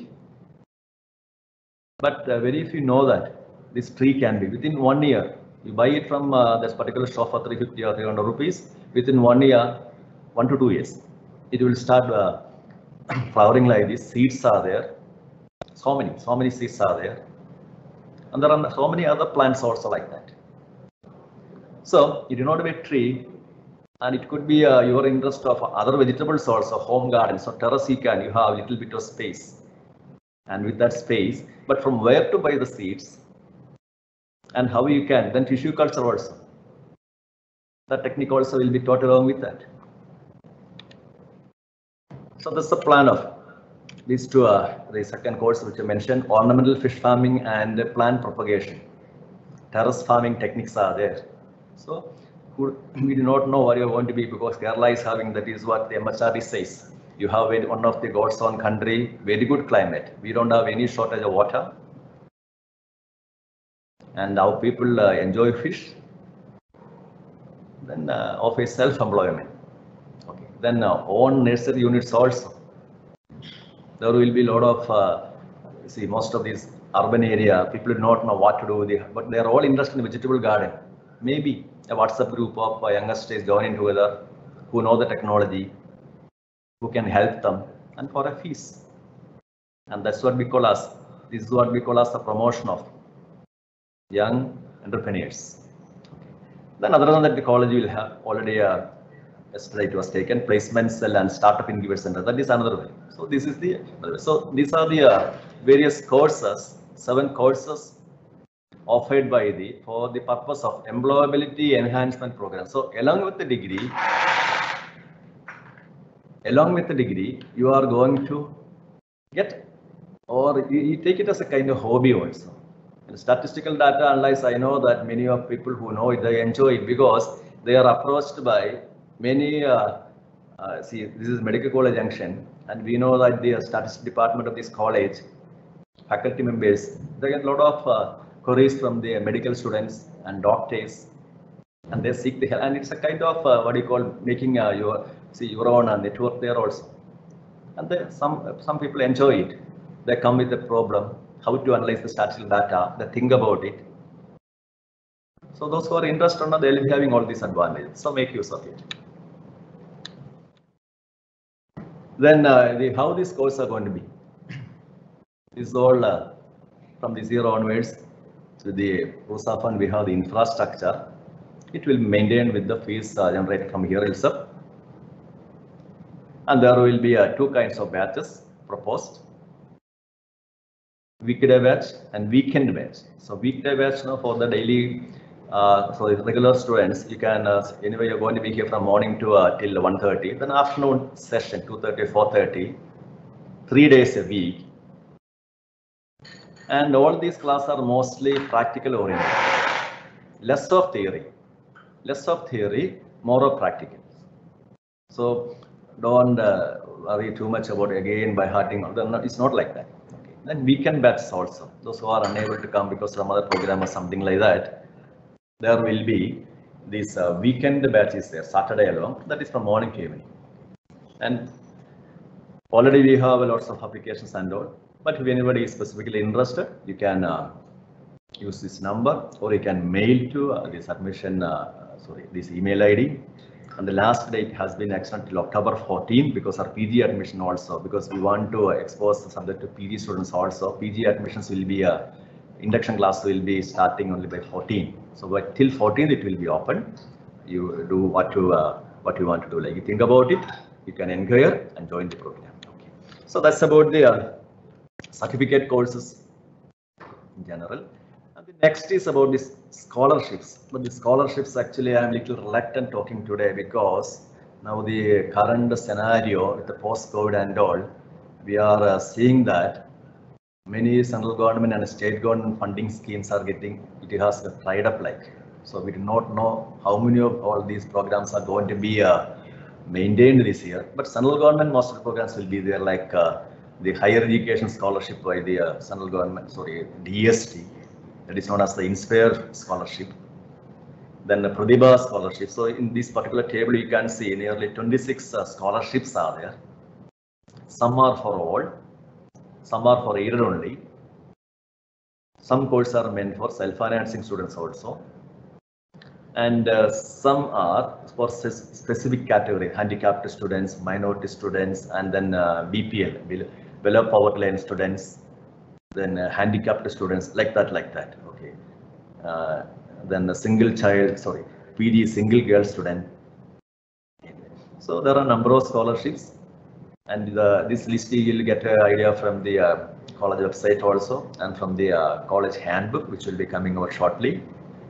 [SPEAKER 9] but uh, very few know that this tree can be within one year. You buy it from uh, this particular shop for three fifty or three hundred rupees. Within one year, one to two years, it will start uh, flowering like this. Seeds are there. So many, so many seeds are there. And there are so many other plants also like that. So it is not a tree, and it could be uh, your interest of other vegetables also, home gardens. So terrace you can, you have a little bit of space. And with that space, but from where to buy the seeds, and how you can, then tissue culture also. The technique also will be taught along with that. So that's the plan of these two are the second course which I mentioned, ornamental fish farming and plant propagation. Terrace farming techniques are there. So we do not know where you're going to be because Kerala is having, that is what the M H R D says. You have one of the God's own country, very good climate. We don't have any shortage of water. And our people uh, enjoy fish. Then uh, offer self-employment. Okay. Then uh, own nursery units also. There will be a lot of, uh, see, most of these urban area, people do not know what to do, they, but they are all interested in vegetable garden. Maybe a WhatsApp group of uh, youngsters joining together who know the technology, who can help them, and for a fees. And that's what we call as, this is what we call as the promotion of young entrepreneurs. Okay. Then other than that, the college will have already, uh, yesterday it was taken, placement cell and startup incubator center. That is another way. So this is the, so these are the uh, various courses, seven courses offered by the, for the purpose of employability enhancement program. So along with the degree, along with the degree, you are going to get, or you, you take it as a kind of hobby also. In statistical data analysis, I know that many of people who know it, they enjoy it because they are approached by many, uh, uh, see, this is Medical College Junction, and we know that the statistics department of this college, faculty members, they get a lot of uh, queries from the medical students and doctors, and they seek the help. And it's a kind of uh, what you call making uh, your, see, your own uh, network there also. And they, some, some people enjoy it. They come with a problem, how to analyze the statistical data, they think about it. So those who are interested, they will be having all these advantages. So make use of it. Then uh, the, how these courses are going to be. This is all uh, from this year onwards. To the PRUSA fund, we have the infrastructure. It will be maintained with the fees uh, generated from here itself. And there will be uh, two kinds of batches proposed. Weekday batch and weekend batch. So weekday batch, you know, for the daily, uh, so the regular students, you can, uh, anyway, you're going to be here from morning to uh, till one thirty. Then afternoon session, two thirty, four thirty, three days a week. And all these classes are mostly practical oriented. Less of theory, less of theory, more of practical. So don't uh, worry too much about again by hearting. It's not like that. Okay. Then weekend batches also. Those who are unable to come because some other program or something like that, there will be this uh, weekend batches there, Saturday alone. That is from morning to evening. And already we have lots of applications and all. But if anybody is specifically interested, you can uh, use this number, or you can mail to uh, this admission, uh, sorry, this email I D. And the last date has been extended till October fourteenth because our P G admission also, because we want to expose the subject to P G students also. P G admissions will be, uh, induction class will be starting only by fourteenth. So by till fourteenth it will be open. You do what you, uh, what you want to do. Like you think about it, you can inquire and join the program. Okay. So that's about the uh, certificate courses in general. And the next is about these scholarships. But the scholarships, actually, I am little reluctant talking today because now the current scenario with the post-COVID and all, we are uh, seeing that many central government and state government funding schemes are getting, it has dried up like. So we do not know how many of all these programs are going to be uh, maintained this year. But central government, most of the programs will be there, like uh, the higher education scholarship by the uh, central government, sorry, D S T, that is known as the Inspire scholarship. Then the Pratibha scholarship. So in this particular table, you can see nearly twenty-six uh, scholarships are there. Some are for all, some are for aided only. Some courses are meant for self-financing students also. And uh, some are for specific category, handicapped students, minority students, and then uh, B P L, below poverty line students, then uh, handicapped students, like that, like that. Okay. Uh, then a single child, sorry, P D single girl student. So there are a number of scholarships, and the, this list you will get an idea from the uh, college website also, and from the uh, college handbook, which will be coming out shortly.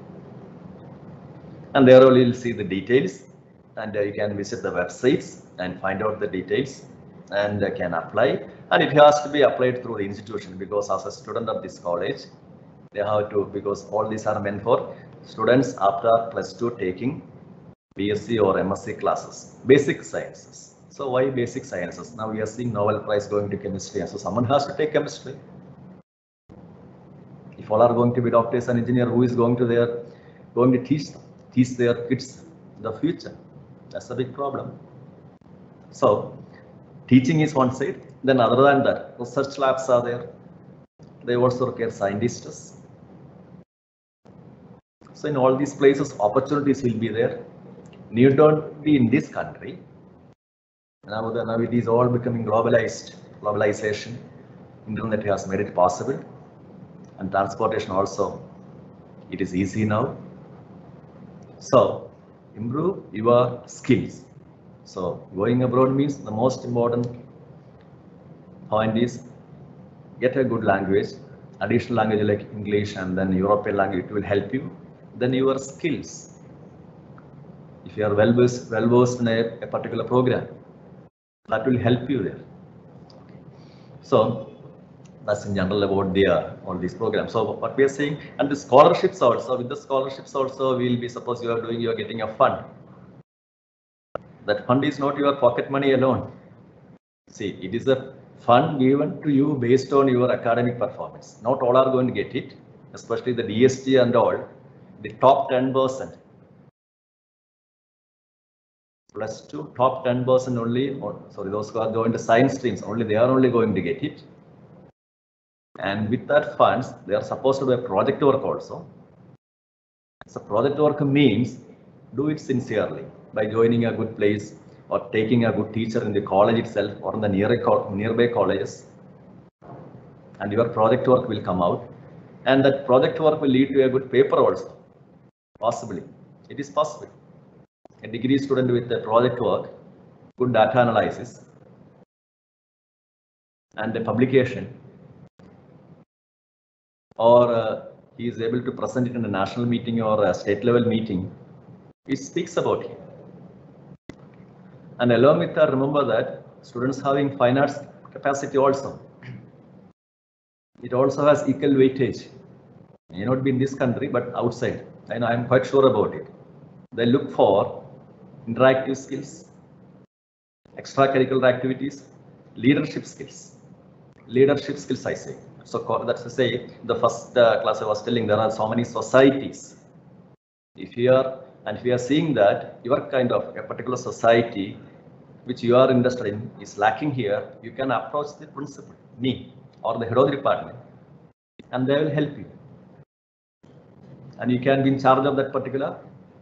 [SPEAKER 9] And there only you'll see the details, and uh, you can visit the websites and find out the details, and uh, can apply. And it has to be applied through the institution, because as a student of this college, they have to, because all these are meant for students after plus two taking B S c or M S c classes, basic sciences. So why basic sciences? Now we are seeing Nobel Prize going to chemistry, and so someone has to take chemistry. If all are going to be doctors and engineers, who is going to their going to teach them, teach their kids the future? That's a big problem. So teaching is one side. Then other than that, research labs are there. They also require scientists. So in all these places, opportunities will be there. Need not be in this country. Now, the, now it is all becoming globalized. Globalization, internet has made it possible, and transportation also. It is easy now. So improve your skills. So going abroad means the most important point is get a good language, additional language like English and then European language. It will help you. Then your skills. If you are well versed, well versed in a, a particular program, that will help you there. So that's in general about the uh, all these programs. So what we are saying, and the scholarships also. With the scholarships also, we will be, suppose you are doing, you are getting a fund. That fund is not your pocket money alone. See, it is a fund given to you based on your academic performance. Not all are going to get it, especially the D S T and all. The top ten percent. Plus two, top ten percent only, or sorry, those who are going to science streams, only they are only going to get it. And with that funds, they are supposed to do a project work also. So project work means do it sincerely by joining a good place or taking a good teacher in the college itself or in the nearby, nearby colleges. And your project work will come out. And that project work will lead to a good paper also. Possibly. It is possible. A degree student with a project work, good data analysis, and a publication, or uh, he is able to present it in a national meeting or a state level meeting, it speaks about him. And along with that, remember that students having fine arts capacity also, it also has equal weightage. May not be in this country, but outside, and I am quite sure about it. They look for interactive skills, extracurricular activities, leadership skills. Leadership skills, I say. So that's to say, the first uh, class I was telling, there are so many societies. If you are, and if you are seeing that your kind of a particular society which you are interested in is lacking here, you can approach the principal, me, or the head of the department, and they will help you. And you can be in charge of that particular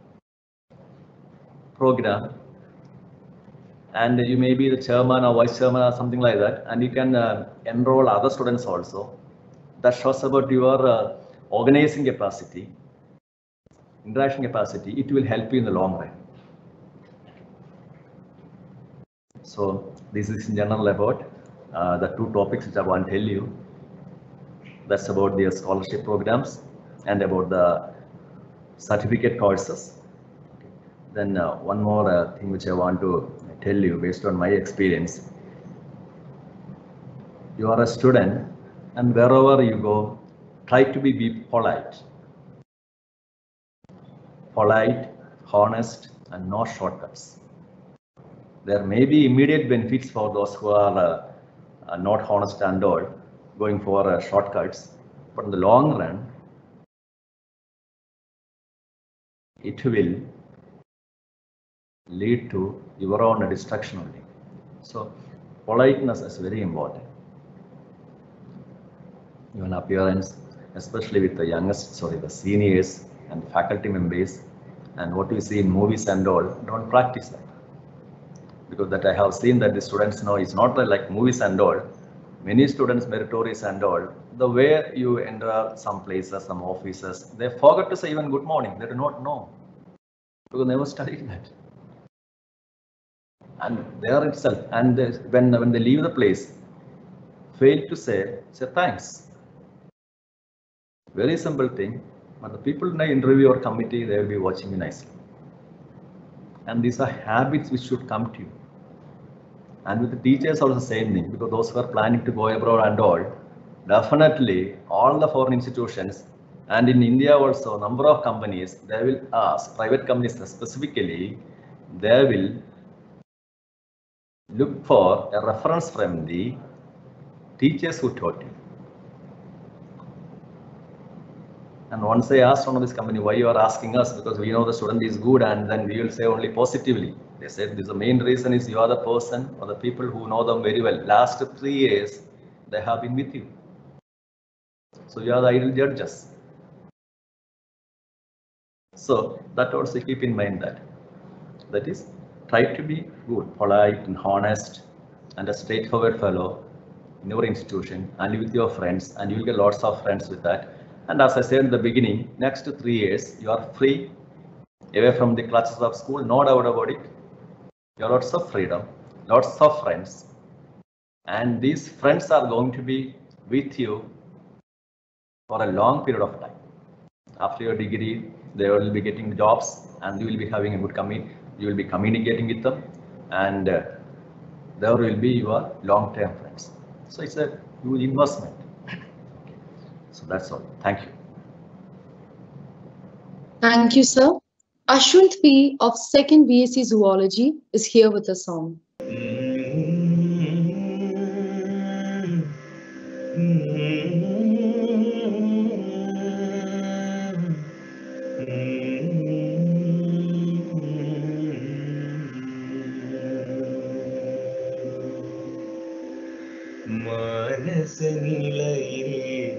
[SPEAKER 9] program, and you may be the chairman or vice chairman or something like that, and you can uh, enroll other students also. That shows about your uh, organizing capacity, interaction capacity. It will help you in the long run. So this is in general about uh, the two topics which I want to tell you. That's about the scholarship programs and about the certificate courses. Then uh, one more uh, thing which I want to tell you based on my experience. You are a student, and wherever you go, try to be, be polite. Polite, honest, and no shortcuts. There may be immediate benefits for those who are uh, uh, not honest and all, going for uh, shortcuts, but in the long run, it will lead to your own destruction only. So politeness is very important. Even appearance, especially with the youngest, sorry, the seniors and faculty members, and what you see in movies and all, don't practice that. Because that I have seen that the students know it's not like movies and all. Many students meritorious and all, the way you enter some places, some offices, they forget to say even good morning. They do not know because they never studied that. And there itself, and they, when when they leave the place, fail to say, say thanks. Very simple thing, but the people in the interview or committee, they will be watching you nicely. And these are habits which should come to you. And with the teachers also the same thing, because those who are planning to go abroad and all, definitely all the foreign institutions, and in India also number of companies, they will ask, private companies specifically, they will look for a reference from the teachers who taught you. And once I asked one of this company, why you are asking us, because we know the student is good, and then we will say only positively. They said this, the main reason is you are the person or the people who know them very well. Last three years they have been with you, so you are the ideal judges. So that also keep in mind, that that is, try to be good, polite and honest and a straightforward fellow in your institution and with your friends, and you will get lots of friends with that. And as I said in the beginning, next three years you are free, away from the clutches of school, no doubt about it. You have lots of freedom, lots of friends, and these friends are going to be with you for a long period of time. After your degree, they will be getting jobs, and you will be having a good commit. You will be communicating with them, and uh, there will be your long-term friends. So it's a huge investment. So that's all. Thank you.
[SPEAKER 1] Thank you, sir. Ashwant P of second B S c Zoology is here with a song.
[SPEAKER 11] മാനസനിലയിൽ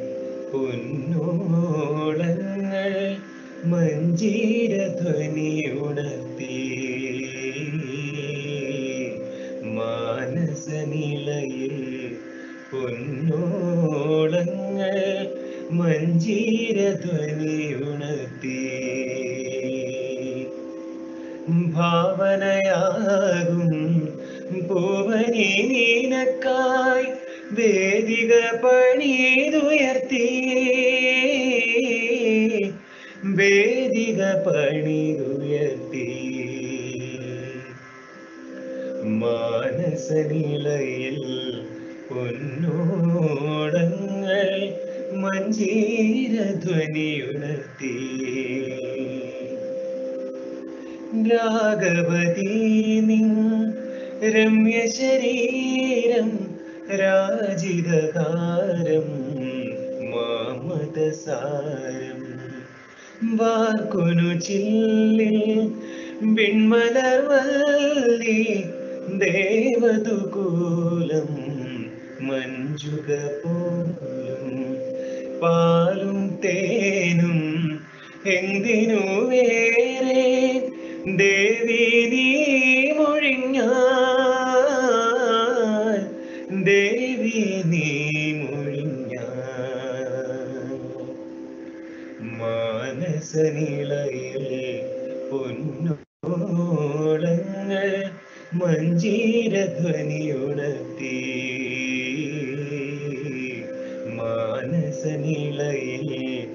[SPEAKER 11] പൊന്നോളങ്ങൾ മഞ്ജീരധ്വനി ഉണർത്തി, മാനസനിലയിൽ പൊന്നോളങ്ങൾ മഞ്ജീരധ്വനി ഉണർത്തി, ഭാവനയാകും പൂവനി നീനക്കായി വേദിക പണിതുയർത്തി, വേദിക പണിതുയർത്തി, മാനസനിലയിൽ പൊന്നോടങ്ങൾ മഞ്ജീരധ്വനിയുണർത്തി, രാഘവതീ നിൻ രമ്യ ശരീരം രാജിതകാരം മാമതസാരം, വാർക്കൊനു ചില്ലിൽ വിൺമലർവല്ലി ദേവതുകൂലം മഞ്ജുക പോലും, പാലും തേനും എന്തിനു വേറെ ദേവി നീ മൊഴിഞ്ഞാൽ, ദേവി നീ മൊഴിഞ്ഞാൽ, മാനസനിലയിൽ പൊന്നോളങ്ങൾ മഞ്ജീരധ്വനിയുണർത്തി, മാനസനിലയിൽ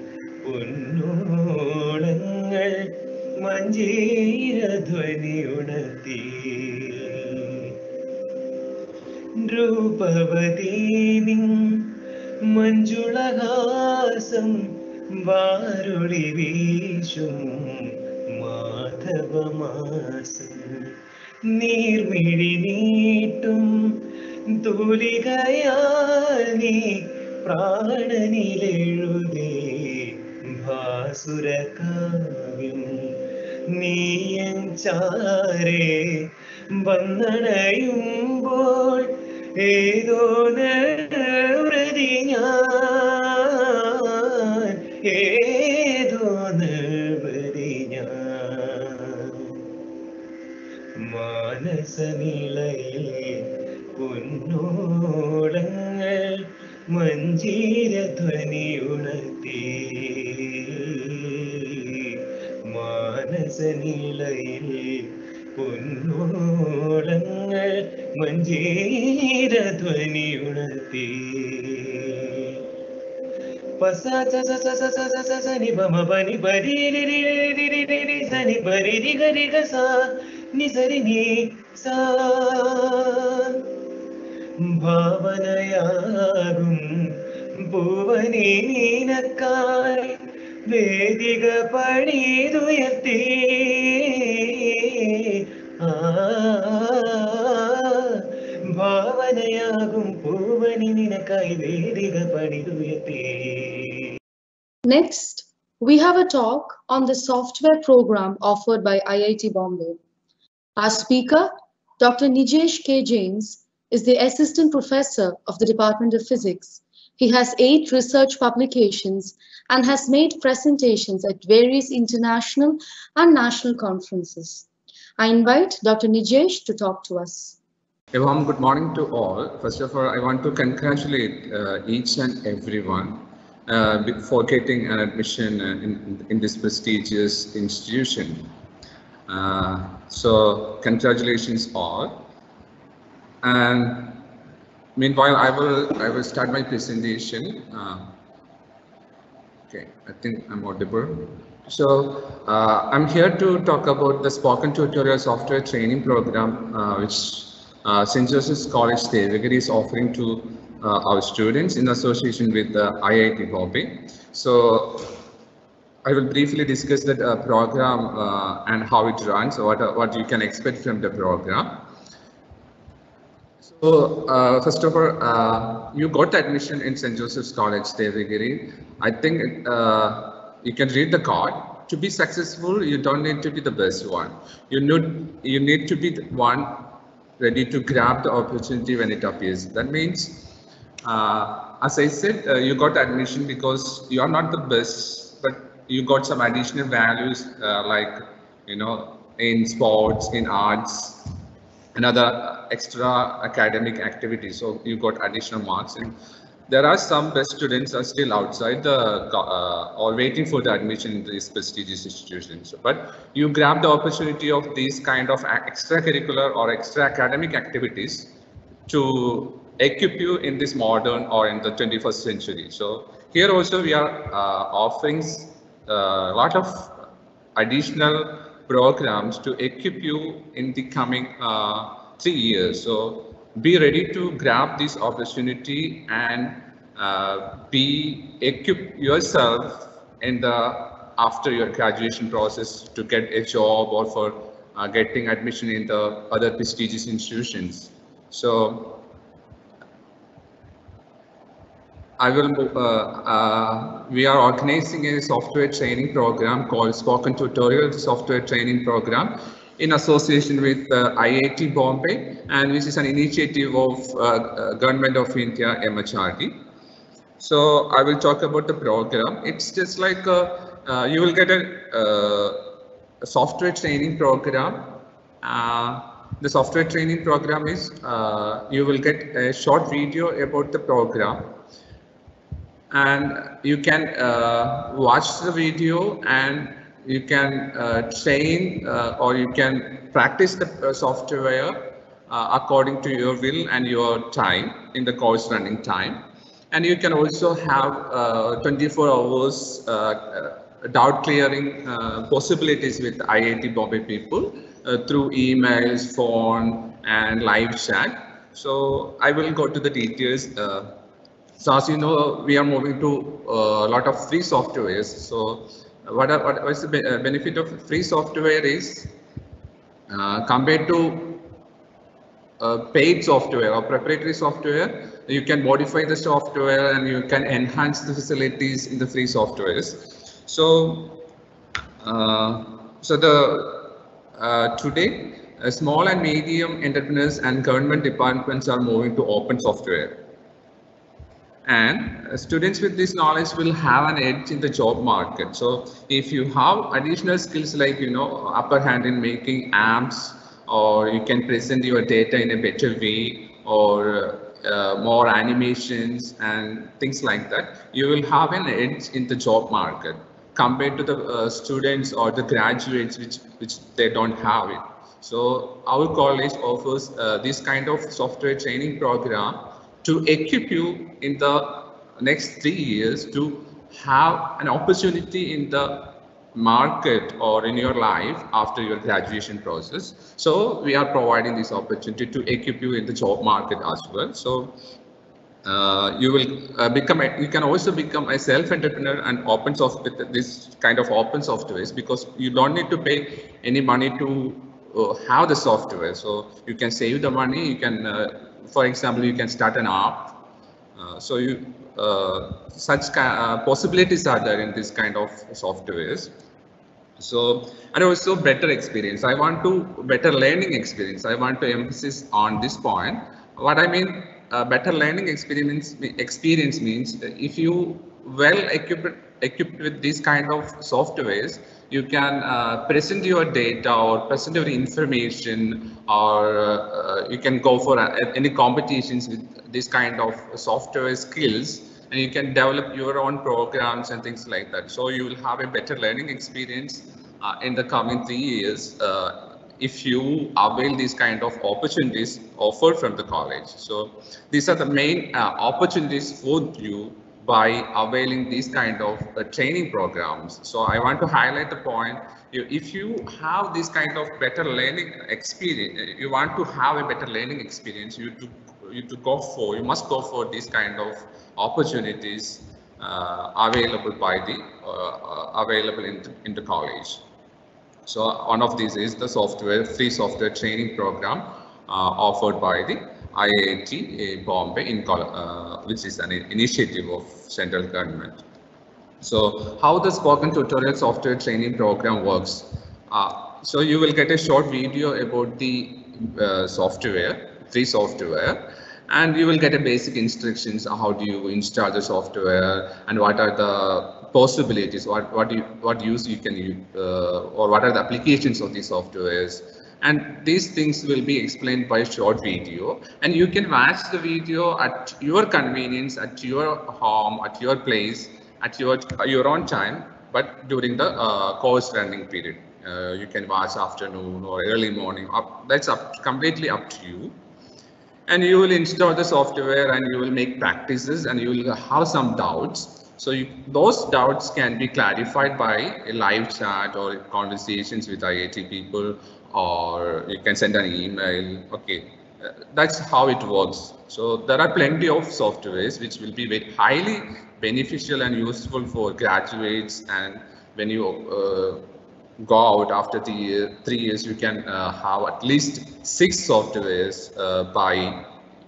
[SPEAKER 11] പൊന്നോളങ്ങൾ മഞ്ജീരധ്വനിയുണർത്തി, രൂപവതീ നിൻ മഞ്ജുളഹാസം വാരുളി വീശും മാധവമാസം, നീർമിഴി നീട്ടും തൂലികയാൽ നീ പ്രാണനിലെഴുതേ ഭാസുരകാവ്യം, നീയൻ ചാരേ വന്നണയുമ്പോൾ ഏതോ നിർവൃതി ഞാൻ, ഏതോ നിർവൃതി ഞാൻ, മാനസനിലയിൽ പൊന്നോളങ്ങൾ മഞ്ജീരധ്വനിയുണർത്തി, മാനസനിലയിൽ പൊന്നോളങ്ങൾ മഞ്ജീരധ്വനിയുണർത്തി, പസനി പമ പനി പരി സനി പരി രി ഗ രി ഗ സ നി സരി നി സാ ഭാവനയാകും പൂവനി നീനക്കായി വേദിക പണിതുയർത്തി ആ ഭാവനയാകും പൂവനി നിനക്കായി വേദിക പണിതുയർത്തി.
[SPEAKER 1] Next, we have a talk on the software program offered by I I T Bombay. Our speaker, Doctor Nijesh K. James, is the Assistant Professor of the Department of Physics. He has eight research publications and has made presentations at various international and national conferences. I invite Doctor Nijesh to talk to us.
[SPEAKER 12] A warm good morning to all. First of all, I want to congratulate uh, each and everyone uh, for getting an admission uh, in, in this prestigious institution. Uh, so congratulations all. And meanwhile, I will I will start my presentation. Uh, okay, I think I'm audible. So uh, I'm here to talk about the spoken tutorial software training program, uh, which uh, Saint Joseph's College Devagiri is offering to uh, our students in association with the I I T Bombay. So I will briefly discuss that uh, program uh, and how it runs, what uh, what you can expect from the program. So uh, first of all, uh, you got admission in Saint Joseph's College Devagiri. I think uh, you can read the card. To be successful, you don't need to be the best one. You need you need to be the one ready to grab the opportunity when it appears. That means, uh, as I said, uh, you got admission because you are not the best, but you got some additional values uh, like, you know, in sports, in arts, and other extra academic activities. So you got additional marks. And there are some best students are still outside the uh, or waiting for the admission in these prestigious institutions. But you grab the opportunity of these kind of extracurricular or extra academic activities to equip you in this modern or in the twenty-first century. So here also we are uh, offering a uh, lot of additional programs to equip you in the coming uh, three years. So be ready to grab this opportunity and uh, be equip yourself in the after your graduation process to get a job or for uh, getting admission in the other prestigious institutions. So I will uh, uh, we are organizing a software training program called Spoken Tutorial Software Training Program in association with uh, I I T Bombay, and which is an initiative of uh, uh, Government of India M H R D. So I will talk about the program. It's just like a, uh, you will get a, uh, a software training program. Uh, the software training program is uh, you will get a short video about the program, and you can uh, watch the video and you can uh, train uh, or you can practice the uh, software uh, according to your will and your time in the course running time. And you can also have uh, twenty-four hours uh, doubt clearing uh, possibilities with I I T Bombay people uh, through emails, phone and live chat. So I will go to the details. Uh, so as you know, we are moving to a lot of free softwares. So What, are, what is the be uh, benefit of free software is uh, compared to uh, paid software or proprietary software, you can modify the software and you can enhance the facilities in the free softwares. So, uh, so the uh, today, uh, small and medium entrepreneurs and government departments are moving to open software. And uh, students with this knowledge will have an edge in the job market. So if you have additional skills like, you know, upper hand in making apps, or you can present your data in a better way, or uh, more animations and things like that, you will have an edge in the job market compared to the uh, students or the graduates which, which they don't have it. So our college offers uh, this kind of software training program to equip you in the next three years to have an opportunity in the market or in your life after your graduation process. So we are providing this opportunity to equip you in the job market as well. So uh, you will uh, become a, you can also become a self-entrepreneur and open source with this kind of open softwares, because you don't need to pay any money to uh, have the software. So you can save the money. You can, uh, for example, you can start an app. Uh, so you uh, such uh, possibilities are there in this kind of softwares. So, and also better experience. I want to better learning experience. I want to emphasize on this point. What I mean, uh, better learning experience experience means if you well equipped equipped with these kind of softwares, you can uh, present your data or present your information, or uh, you can go for uh, any competitions with this kind of software skills, and you can develop your own programs and things like that. So you will have a better learning experience uh, in the coming three years uh, if you avail these kind of opportunities offered from the college. So these are the main uh, opportunities for you by availing these kind of uh, training programs. So I want to highlight the point, if you have this kind of better learning experience, you want to have a better learning experience, you to you to go for, you must go for these kind of opportunities uh, available by the uh, uh, available in the, in the college. So one of these is the software free software training program uh, offered by the I I T Bombay, in uh, which is an initiative of central government. So how the spoken tutorial software training program works. Uh, so you will get a short video about the uh, software, free software, and you will get a basic instructions on how do you install the software and what are the possibilities, what what you what use you can use, uh, or what are the applications of these softwares. And these things will be explained by short video, and you can watch the video at your convenience, at your home, at your place, at your your own time, but during the uh, course running period. Uh, you can watch afternoon or early morning. Up, that's up completely up to you. And you will install the software and you will make practices and you will have some doubts. So you, those doubts can be clarified by a live chat or conversations with I I T people, or you can send an email. Okay, uh, that's how it works. So there are plenty of softwares which will be very highly beneficial and useful for graduates, and when you uh, go out after the year, three years, you can uh, have at least six softwares uh, by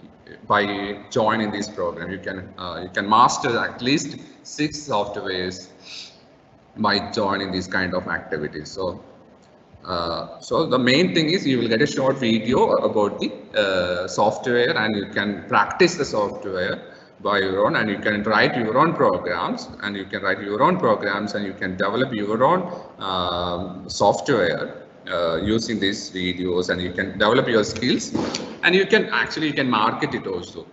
[SPEAKER 12] by joining this program. You can uh, you can master at least six softwares by joining these kind of activities. So uh, so the main thing is you will get a short video about the uh, software, and you can practice the software by your own, and you can write your own programs, and you can write your own programs, and you can develop your own um, software uh, using these videos, and you can develop your skills, and you can actually you can market it also.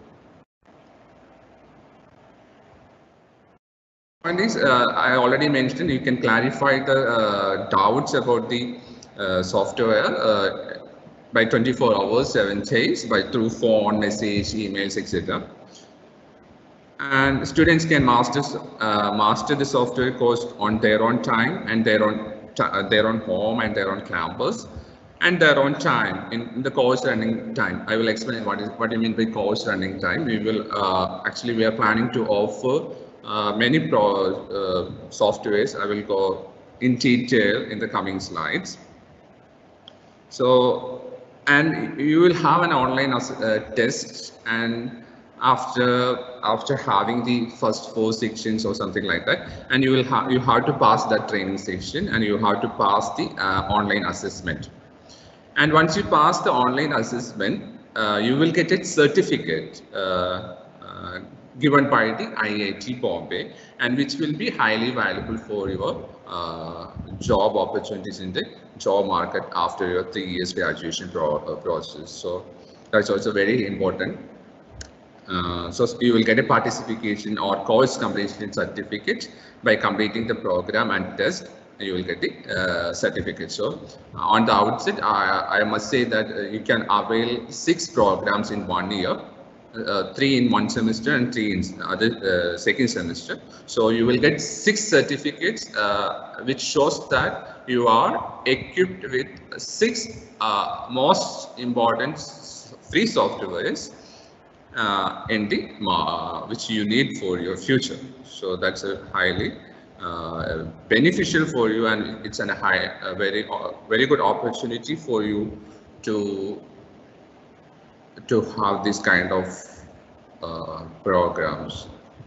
[SPEAKER 12] One is uh, I already mentioned, you can clarify the uh, doubts about the uh, software uh, by twenty-four hours, seven days, by through phone, message, emails, et cetera. And students can master uh, master the software course on their own time and their own uh, their own home and their own campus and their own time in the course running time. I will explain what is what I mean by course running time. We will uh, actually we are planning to offer uh, many pro uh, softwares. I will go in detail in the coming slides. So, and you will have an online uh, test, and after after having the first four sections or something like that, and you will have you have to pass that training section, and you have to pass the uh, online assessment. And once you pass the online assessment, uh, you will get a certificate uh, uh, given by the I I T Bombay, and which will be highly valuable for your uh, job opportunities in the job market after your three years graduation pro uh, process. So that's also very important. Uh, so you will get a participation or course completion certificate by completing the program and test. You will get the uh, certificate. So uh, on the outset, I, I must say that uh, you can avail six programs in one year. uh, three in one semester and three in other uh, second semester. So you will get six certificates, uh, which shows that you are equipped with six uh, most important free softwares uh, in the uh, which you need for your future. So that's a highly uh, beneficial for you, and it's a high, a very, uh, very good opportunity for you to to have this kind of uh, programs.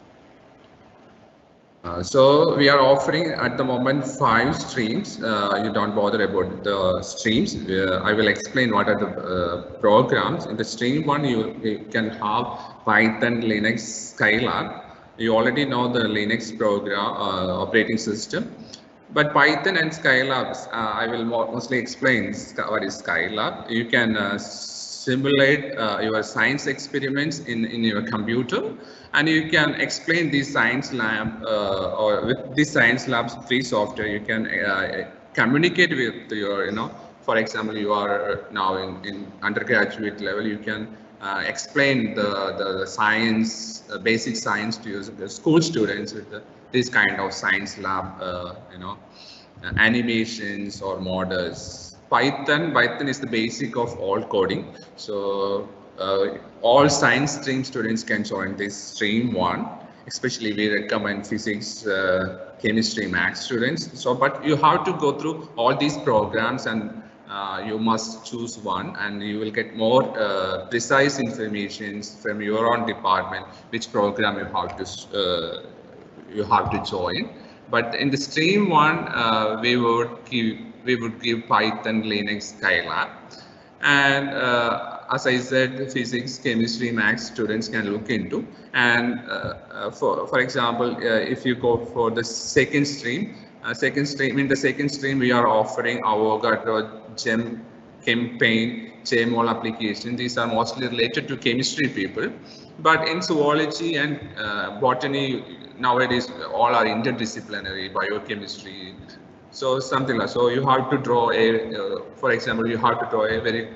[SPEAKER 12] Uh, so we are offering at the moment five streams. Uh, you don't bother about the streams. Uh, I will explain what are the uh, programs. In the stream one, you, you can have Python, Linux, Skylab. You already know the Linux program uh, operating system. But Python and Skylab, uh, I will mostly explain what is Skylab. You can uh, simulate uh, your science experiments in, in your computer, and you can explain this science lab uh, or with this science lab's free software. You can uh, communicate with your, you know, for example, you are now in, in undergraduate level, you can uh, explain the, the, the science, uh, basic science to your school students with the, this kind of science lab, uh, you know, uh, animations or models. Python, Python is the basic of all coding. So uh, all science stream students can join this stream one. Especially we recommend physics, uh, chemistry, math students. So, but you have to go through all these programs, and uh, you must choose one, and you will get more uh, precise information from your own department, which program you have to uh, you have to join. But in the stream one, uh, we would give we would give Python, Linux, Skylab, and uh, as I said, physics, chemistry, math students can look into. And uh, uh, for for example, uh, if you go for the second stream, uh, second stream in the second stream we are offering Avogadro, Gem, Campaign, Jmol application. These are mostly related to chemistry people, but in zoology and uh, botany nowadays all are interdisciplinary, biochemistry. So something like, so you have to draw a, uh, for example, you have to draw a very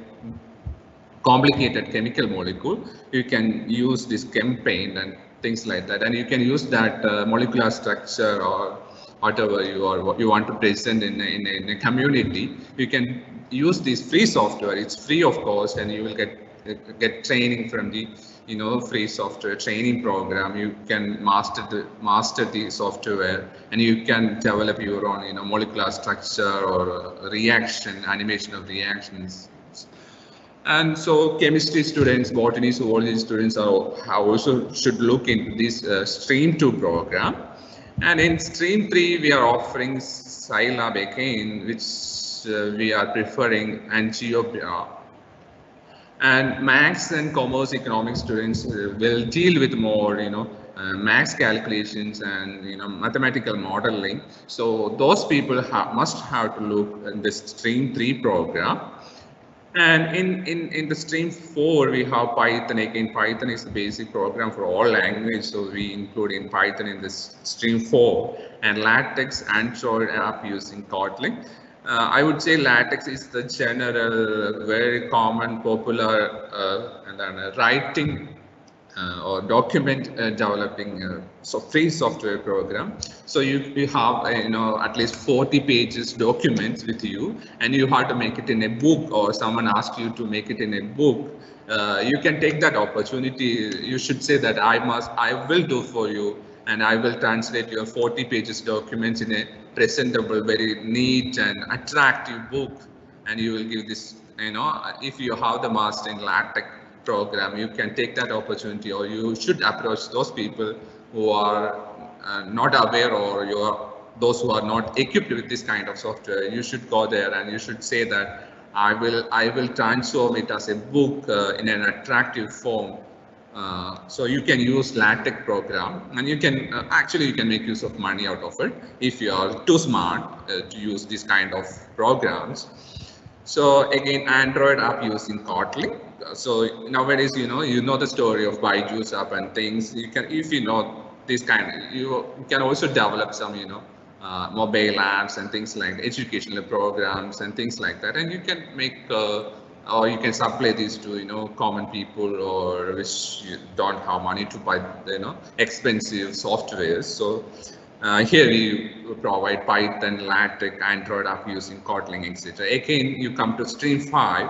[SPEAKER 12] complicated chemical molecule. You can use this Campaign and things like that, and you can use that uh, molecular structure or whatever you are you want to present in a, in, a, in a community. You can use this free software. It's free of cost, and you will get get training from the you know free software training program. You can master the master the software, and you can develop your own you know molecular structure or uh, reaction animation of reactions. And so chemistry students, botany, zoology students are, are also should look into this uh, stream two program. And in stream three we are offering Scilab again, which uh, we are preferring, and GeoPR. And maths and commerce economics students uh, will deal with more, you know, uh, maths calculations and you know mathematical modeling. So those people ha must have to look at the stream three program. And in, in, in the stream four, we have Python. Again, Python is the basic program for all languages. So we include in Python in this stream four, and LaTeX Android app using Kotlin. Uh, I would say LaTeX is the general, very common, popular uh, and then uh, writing uh, or document uh, developing uh, so free software program. So you, you have uh, you know at least forty pages documents with you, and you have to make it in a book, or someone asks you to make it in a book. Uh, you can take that opportunity. You should say that I must, I will do for you, and I will translate your forty pages documents in a presentable, very neat and attractive book, and you will give this. You know, if you have the master in LaTeX program, you can take that opportunity, or you should approach those people who are uh, not aware, or you are those who are not equipped with this kind of software. You should go there and you should say that I will I will transform it as a book uh, in an attractive form. Uh, so you can use LaTeX program, and you can uh, actually you can make use of money out of it if you are too smart uh, to use this kind of programs. So again, Android app using Kotlin. So nowadays, you know, you know the story of Byju's app and things. You can, if you know this kind, you can also develop some, you know, uh, mobile apps and things like educational programs and things like that. And you can make uh, or you can supply these to, you know, common people or which you don't have money to buy, you know, expensive softwares. So uh, here we provide Python, LaTeX, Android app using Kotlin, et cetera. Again, you come to stream five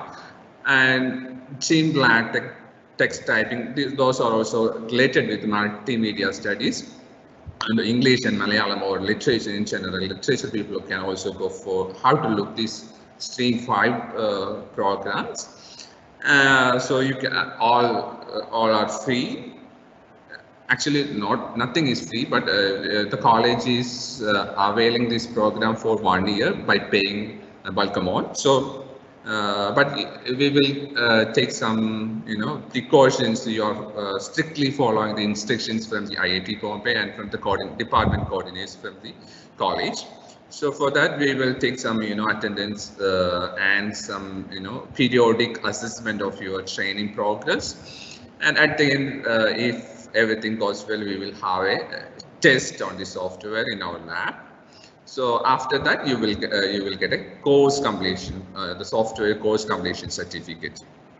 [SPEAKER 12] and stream LaTeX, text typing. Those are also related with multimedia studies. And English and Malayalam or literature in general, literature people can also go for how to look these stream five uh, programs. Uh, so you can all uh, all are free. Actually, not nothing is free, but uh, the college is uh, availing this program for one year by paying a bulk amount. So. Uh, but we will uh, take some, you know, precautions. You are uh, strictly following the instructions from the I I T Bombay and from the coordin department coordinators from the college. So for that, we will take some, you know, attendance uh, and some, you know, periodic assessment of your training progress. And at the end, uh, if everything goes well, we will have a test on the software in our lab. So after that, you will uh, you will get a course completion, uh, the software course completion certificate.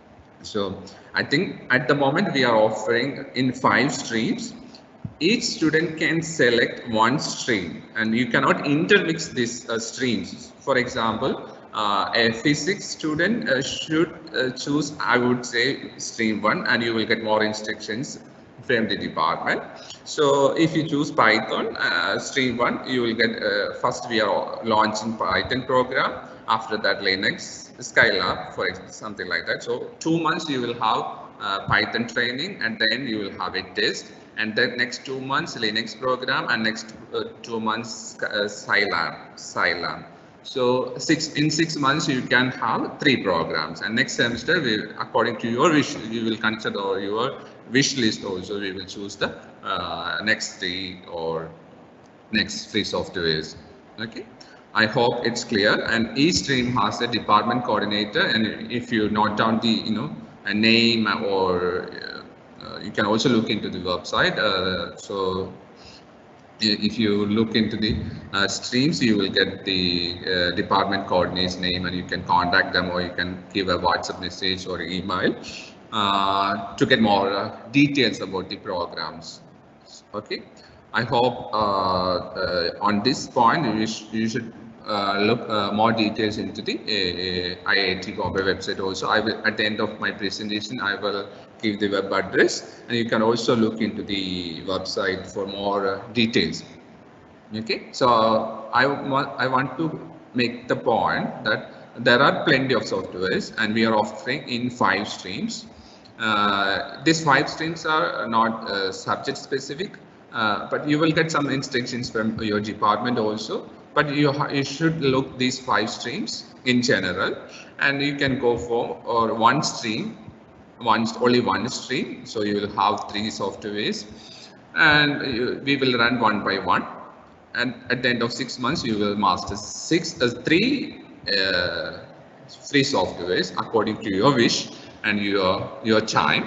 [SPEAKER 12] So I think at the moment we are offering in five streams. Each student can select one stream, and you cannot intermix these uh, streams. For example, uh, a physics student uh, should uh, choose, I would say, stream one, and you will get more instructions from the department. So if you choose Python uh, stream one, you will get uh, first we are launching Python program, after that Linux, Skylab, for example, something like that. So two months you will have uh, Python training, and then you will have a test, and then next two months Linux program, and next uh, two months uh, Scilab, Scilab. So six in six months you can have three programs, and next semester we, according to your wish, you will consider your wish list also. We will choose the uh, next three or next three softwares. Okay, I hope it's clear. And each stream has a department coordinator, and if you note down the, you know, a name, or uh, you can also look into the website. Uh, so if you look into the uh, streams, you will get the uh, department coordinator's name, and you can contact them, or you can give a WhatsApp message or email uh, to get more uh, details about the programs. Okay, I hope uh, uh, on this point you, sh you should uh, look uh, more details into the uh, I I T Bombay website also. I will, at the end of my presentation, I will give the web address, and you can also look into the website for more uh, details. Okay, so I want I want to make the point that there are plenty of softwares, and we are offering in five streams. Uh, these five streams are not uh, subject specific, uh, but you will get some instructions from your department also. But you you should look these five streams in general, and you can go for or one stream. One, only one stream, so you will have three softwares, and you, we will run one by one, and at the end of six months you will master six uh, three uh, free softwares according to your wish and your your time.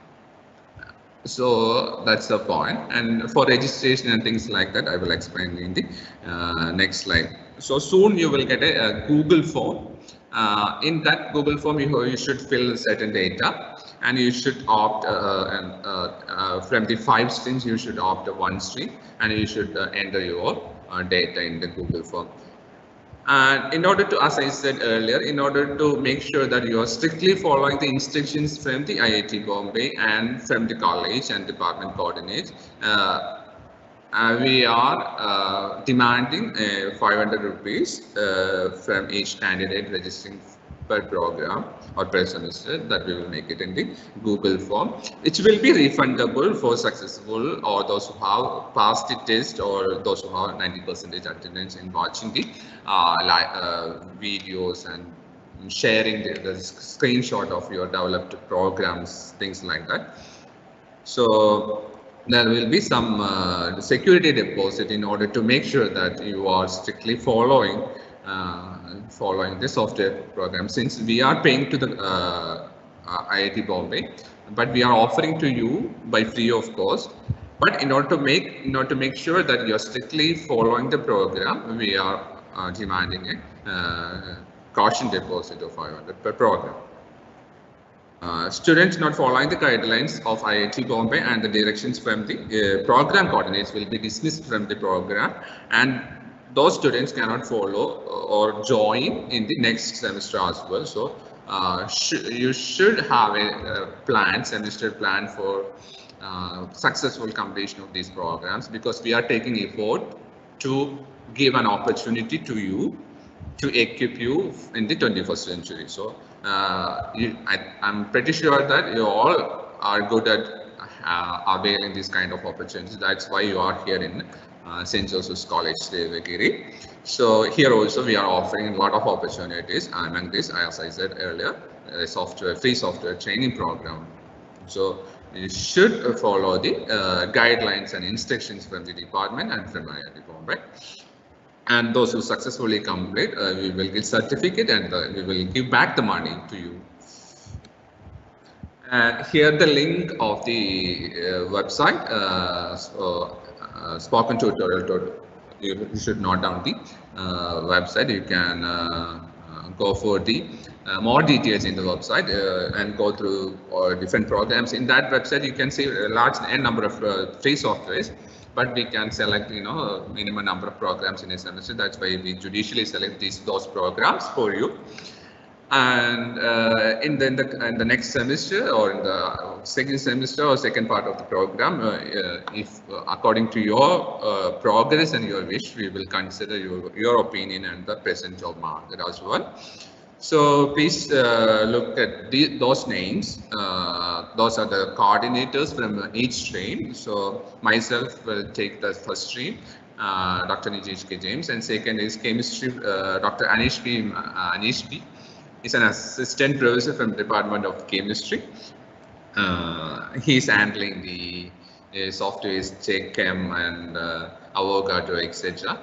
[SPEAKER 12] So that's the point. And for registration and things like that, I will explain in the uh, next slide. So soon you will get a, a Google form. Uh, in that Google form, you, you should fill certain data, and you should opt uh, and, uh, uh, from the five streams, you should opt one stream, and you should uh, enter your uh, data in the Google form. And in order to, as I said earlier, in order to make sure that you are strictly following the instructions from the I I T Bombay and from the college and department coordinates, uh, Uh, we are uh, demanding uh, five hundred rupees uh, from each candidate registering per program or per semester, that we will make it in the Google form. It will be refundable for successful or those who have passed the test, or those who have ninety percent attendance in watching the uh, li uh, videos and sharing the, the screenshot of your developed programs, things like that. So there will be some uh, security deposit in order to make sure that you are strictly following uh, following the software program, since we are paying to the uh, uh, I I T Bombay, but we are offering to you by free of cost. But in order to make in order to make sure that you are strictly following the program, we are uh, demanding a uh, caution deposit of five hundred per program. uh, students not following the guidelines of I I T Bombay and the directions from the uh, program coordinates will be dismissed from the program, and those students cannot follow or join in the next semester as well. So uh, sh you should have a, a plan, semester plan for uh, successful completion of these programs, because we are taking effort to give an opportunity to you to equip you in the twenty-first century. So uh, you, I, I'm pretty sure that you all are good at uh, availing this kind of opportunities. That's why you are here in uh, Saint Joseph's College, Devagiri. So here also we are offering a lot of opportunities. Among this, as I said earlier, a software, free software training program. So you should follow the uh, guidelines and instructions from the department and from I I T Bombay. And those who successfully complete, uh, we will give certificate, and uh, we will give back the money to you. And here the link of the uh, website, uh, so, uh, spoken tutorial. You should note down the uh, website. You can uh, uh, go for the uh, more details in the website uh, and go through uh, different programs. In that website, you can see a large number of uh, free softwares, but we can select, you know, minimum number of programs in a semester. That's why we judicially select these those programs for you. And uh, in, the, in the in the next semester, or in the second semester or second part of the program, uh, uh, if uh, according to your uh, progress and your wish, we will consider your your opinion and the present job market as well. So please uh, look at the, those names. Uh, those are the coordinators from each stream. So myself will take the first stream, uh, Doctor Nijesh K. James, and second is chemistry, uh, Doctor Anish P. Uh, Anish P. Is an assistant professor from the Department of Chemistry. Uh, he's handling the uh, softwares, CheckChem and uh, Avogadro, et cetera.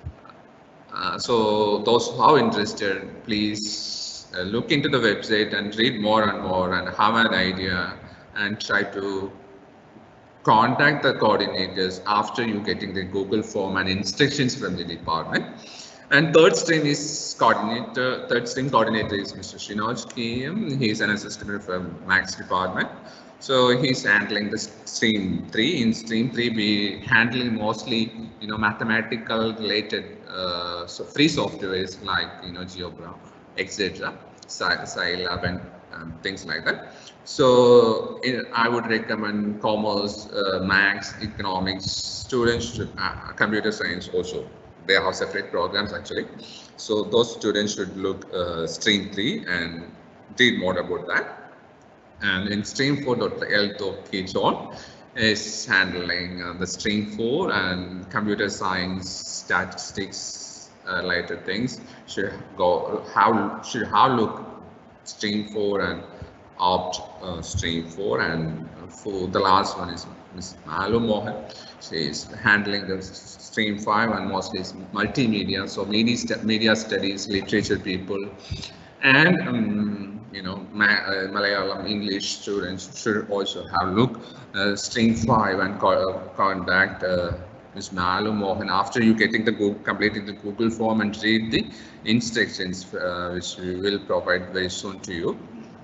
[SPEAKER 12] Uh, so those who are interested, please uh, look into the website and read more and more and have an idea, and try to contact the coordinators after you getting the Google form and instructions from the department. And third stream is coordinator. Third stream coordinator is Mister Shinoj K M. He's an assistant from Max department. So he's handling the stream three. In stream three, we handling mostly, you know, mathematical related uh, so free softwares like, you know, GeoGram, et cetera, Scilab and um, things like that. So in, I would recommend commerce, uh, Max, economics students, should, uh, computer science also. They have separate programs actually. So those students should look uh, stream three and read more about that. And in stream four, Doctor Elto Kijon is handling uh, the stream four and computer science, statistics, uh, related things. Should go how should have look stream four and opt uh, stream four. And for the last one is Miz Malu Mohan. She is handling the stream five and mostly is multimedia, so media, st media studies, literature people, and um, you know, Ma uh, Malayalam English students should also have look uh, stream five and co uh, contact uh, Miz Malu Mohan after you getting the Google, completing the Google form and read the instructions uh, which we will provide very soon to you.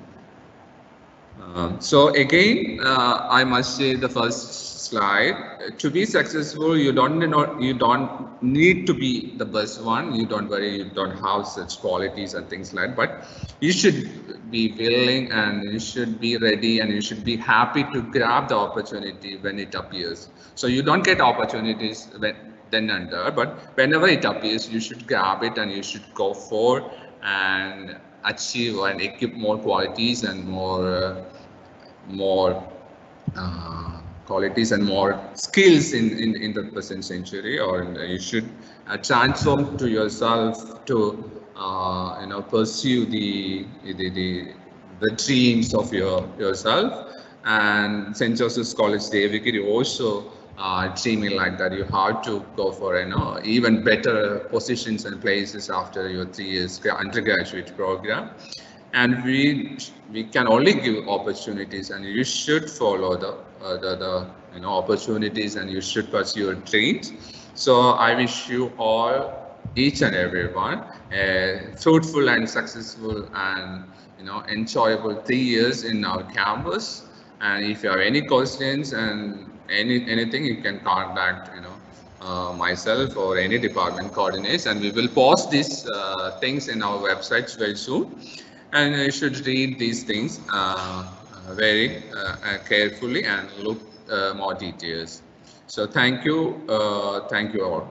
[SPEAKER 12] Um, so again, uh, I must say the first slide, to be successful, you don't know, you don't need to be the best one. You don't worry, you don't have such qualities and things like that, but you should be willing and you should be ready and you should be happy to grab the opportunity when it appears. So you don't get opportunities when, then and there, but whenever it appears, you should grab it and you should go for and achieve and equip more qualities and more, uh, more uh, qualities and more skills in, in, in the present century, or in, you should uh, transform to yourself to uh, you know, pursue the, the, the, the dreams of your yourself. And Saint Joseph's College, Devagiri also uh, dreaming like that. You have to go for, you know, even better positions and places after your three years undergraduate program. And we we can only give opportunities, and you should follow the uh, the, the you know opportunities, and you should pursue your dreams. So I wish you all each and everyone a fruitful and successful and you know enjoyable three years in our campus. And if you have any questions and any anything, you can contact you know uh, myself or any department coordinates, and we will post these uh, things in our websites very soon. And you should read these things uh, very uh, carefully and look uh, more details. So thank you, uh, thank you all.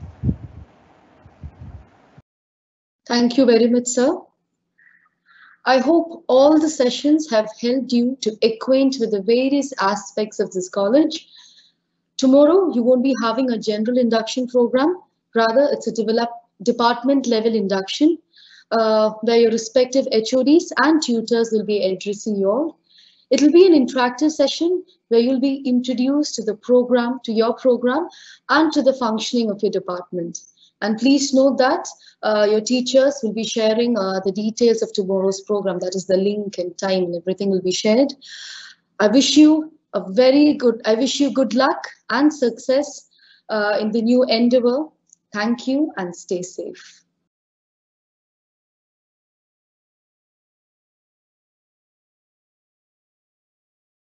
[SPEAKER 1] Thank you very much, sir. I hope all the sessions have helped you to acquaint with the various aspects of this college. Tomorrow, you won't be having a general induction program. Rather, it's a develop department level induction uh, where your respective H O Ds and tutors will be addressing you all. It will be an interactive session where you'll be introduced to the program, to your program, and to the functioning of your department. And please note that uh, your teachers will be sharing uh, the details of tomorrow's program. That is the link and time and everything will be shared. I wish you a very good, I wish you good luck and success uh, in the new endeavor. Thank you and stay safe.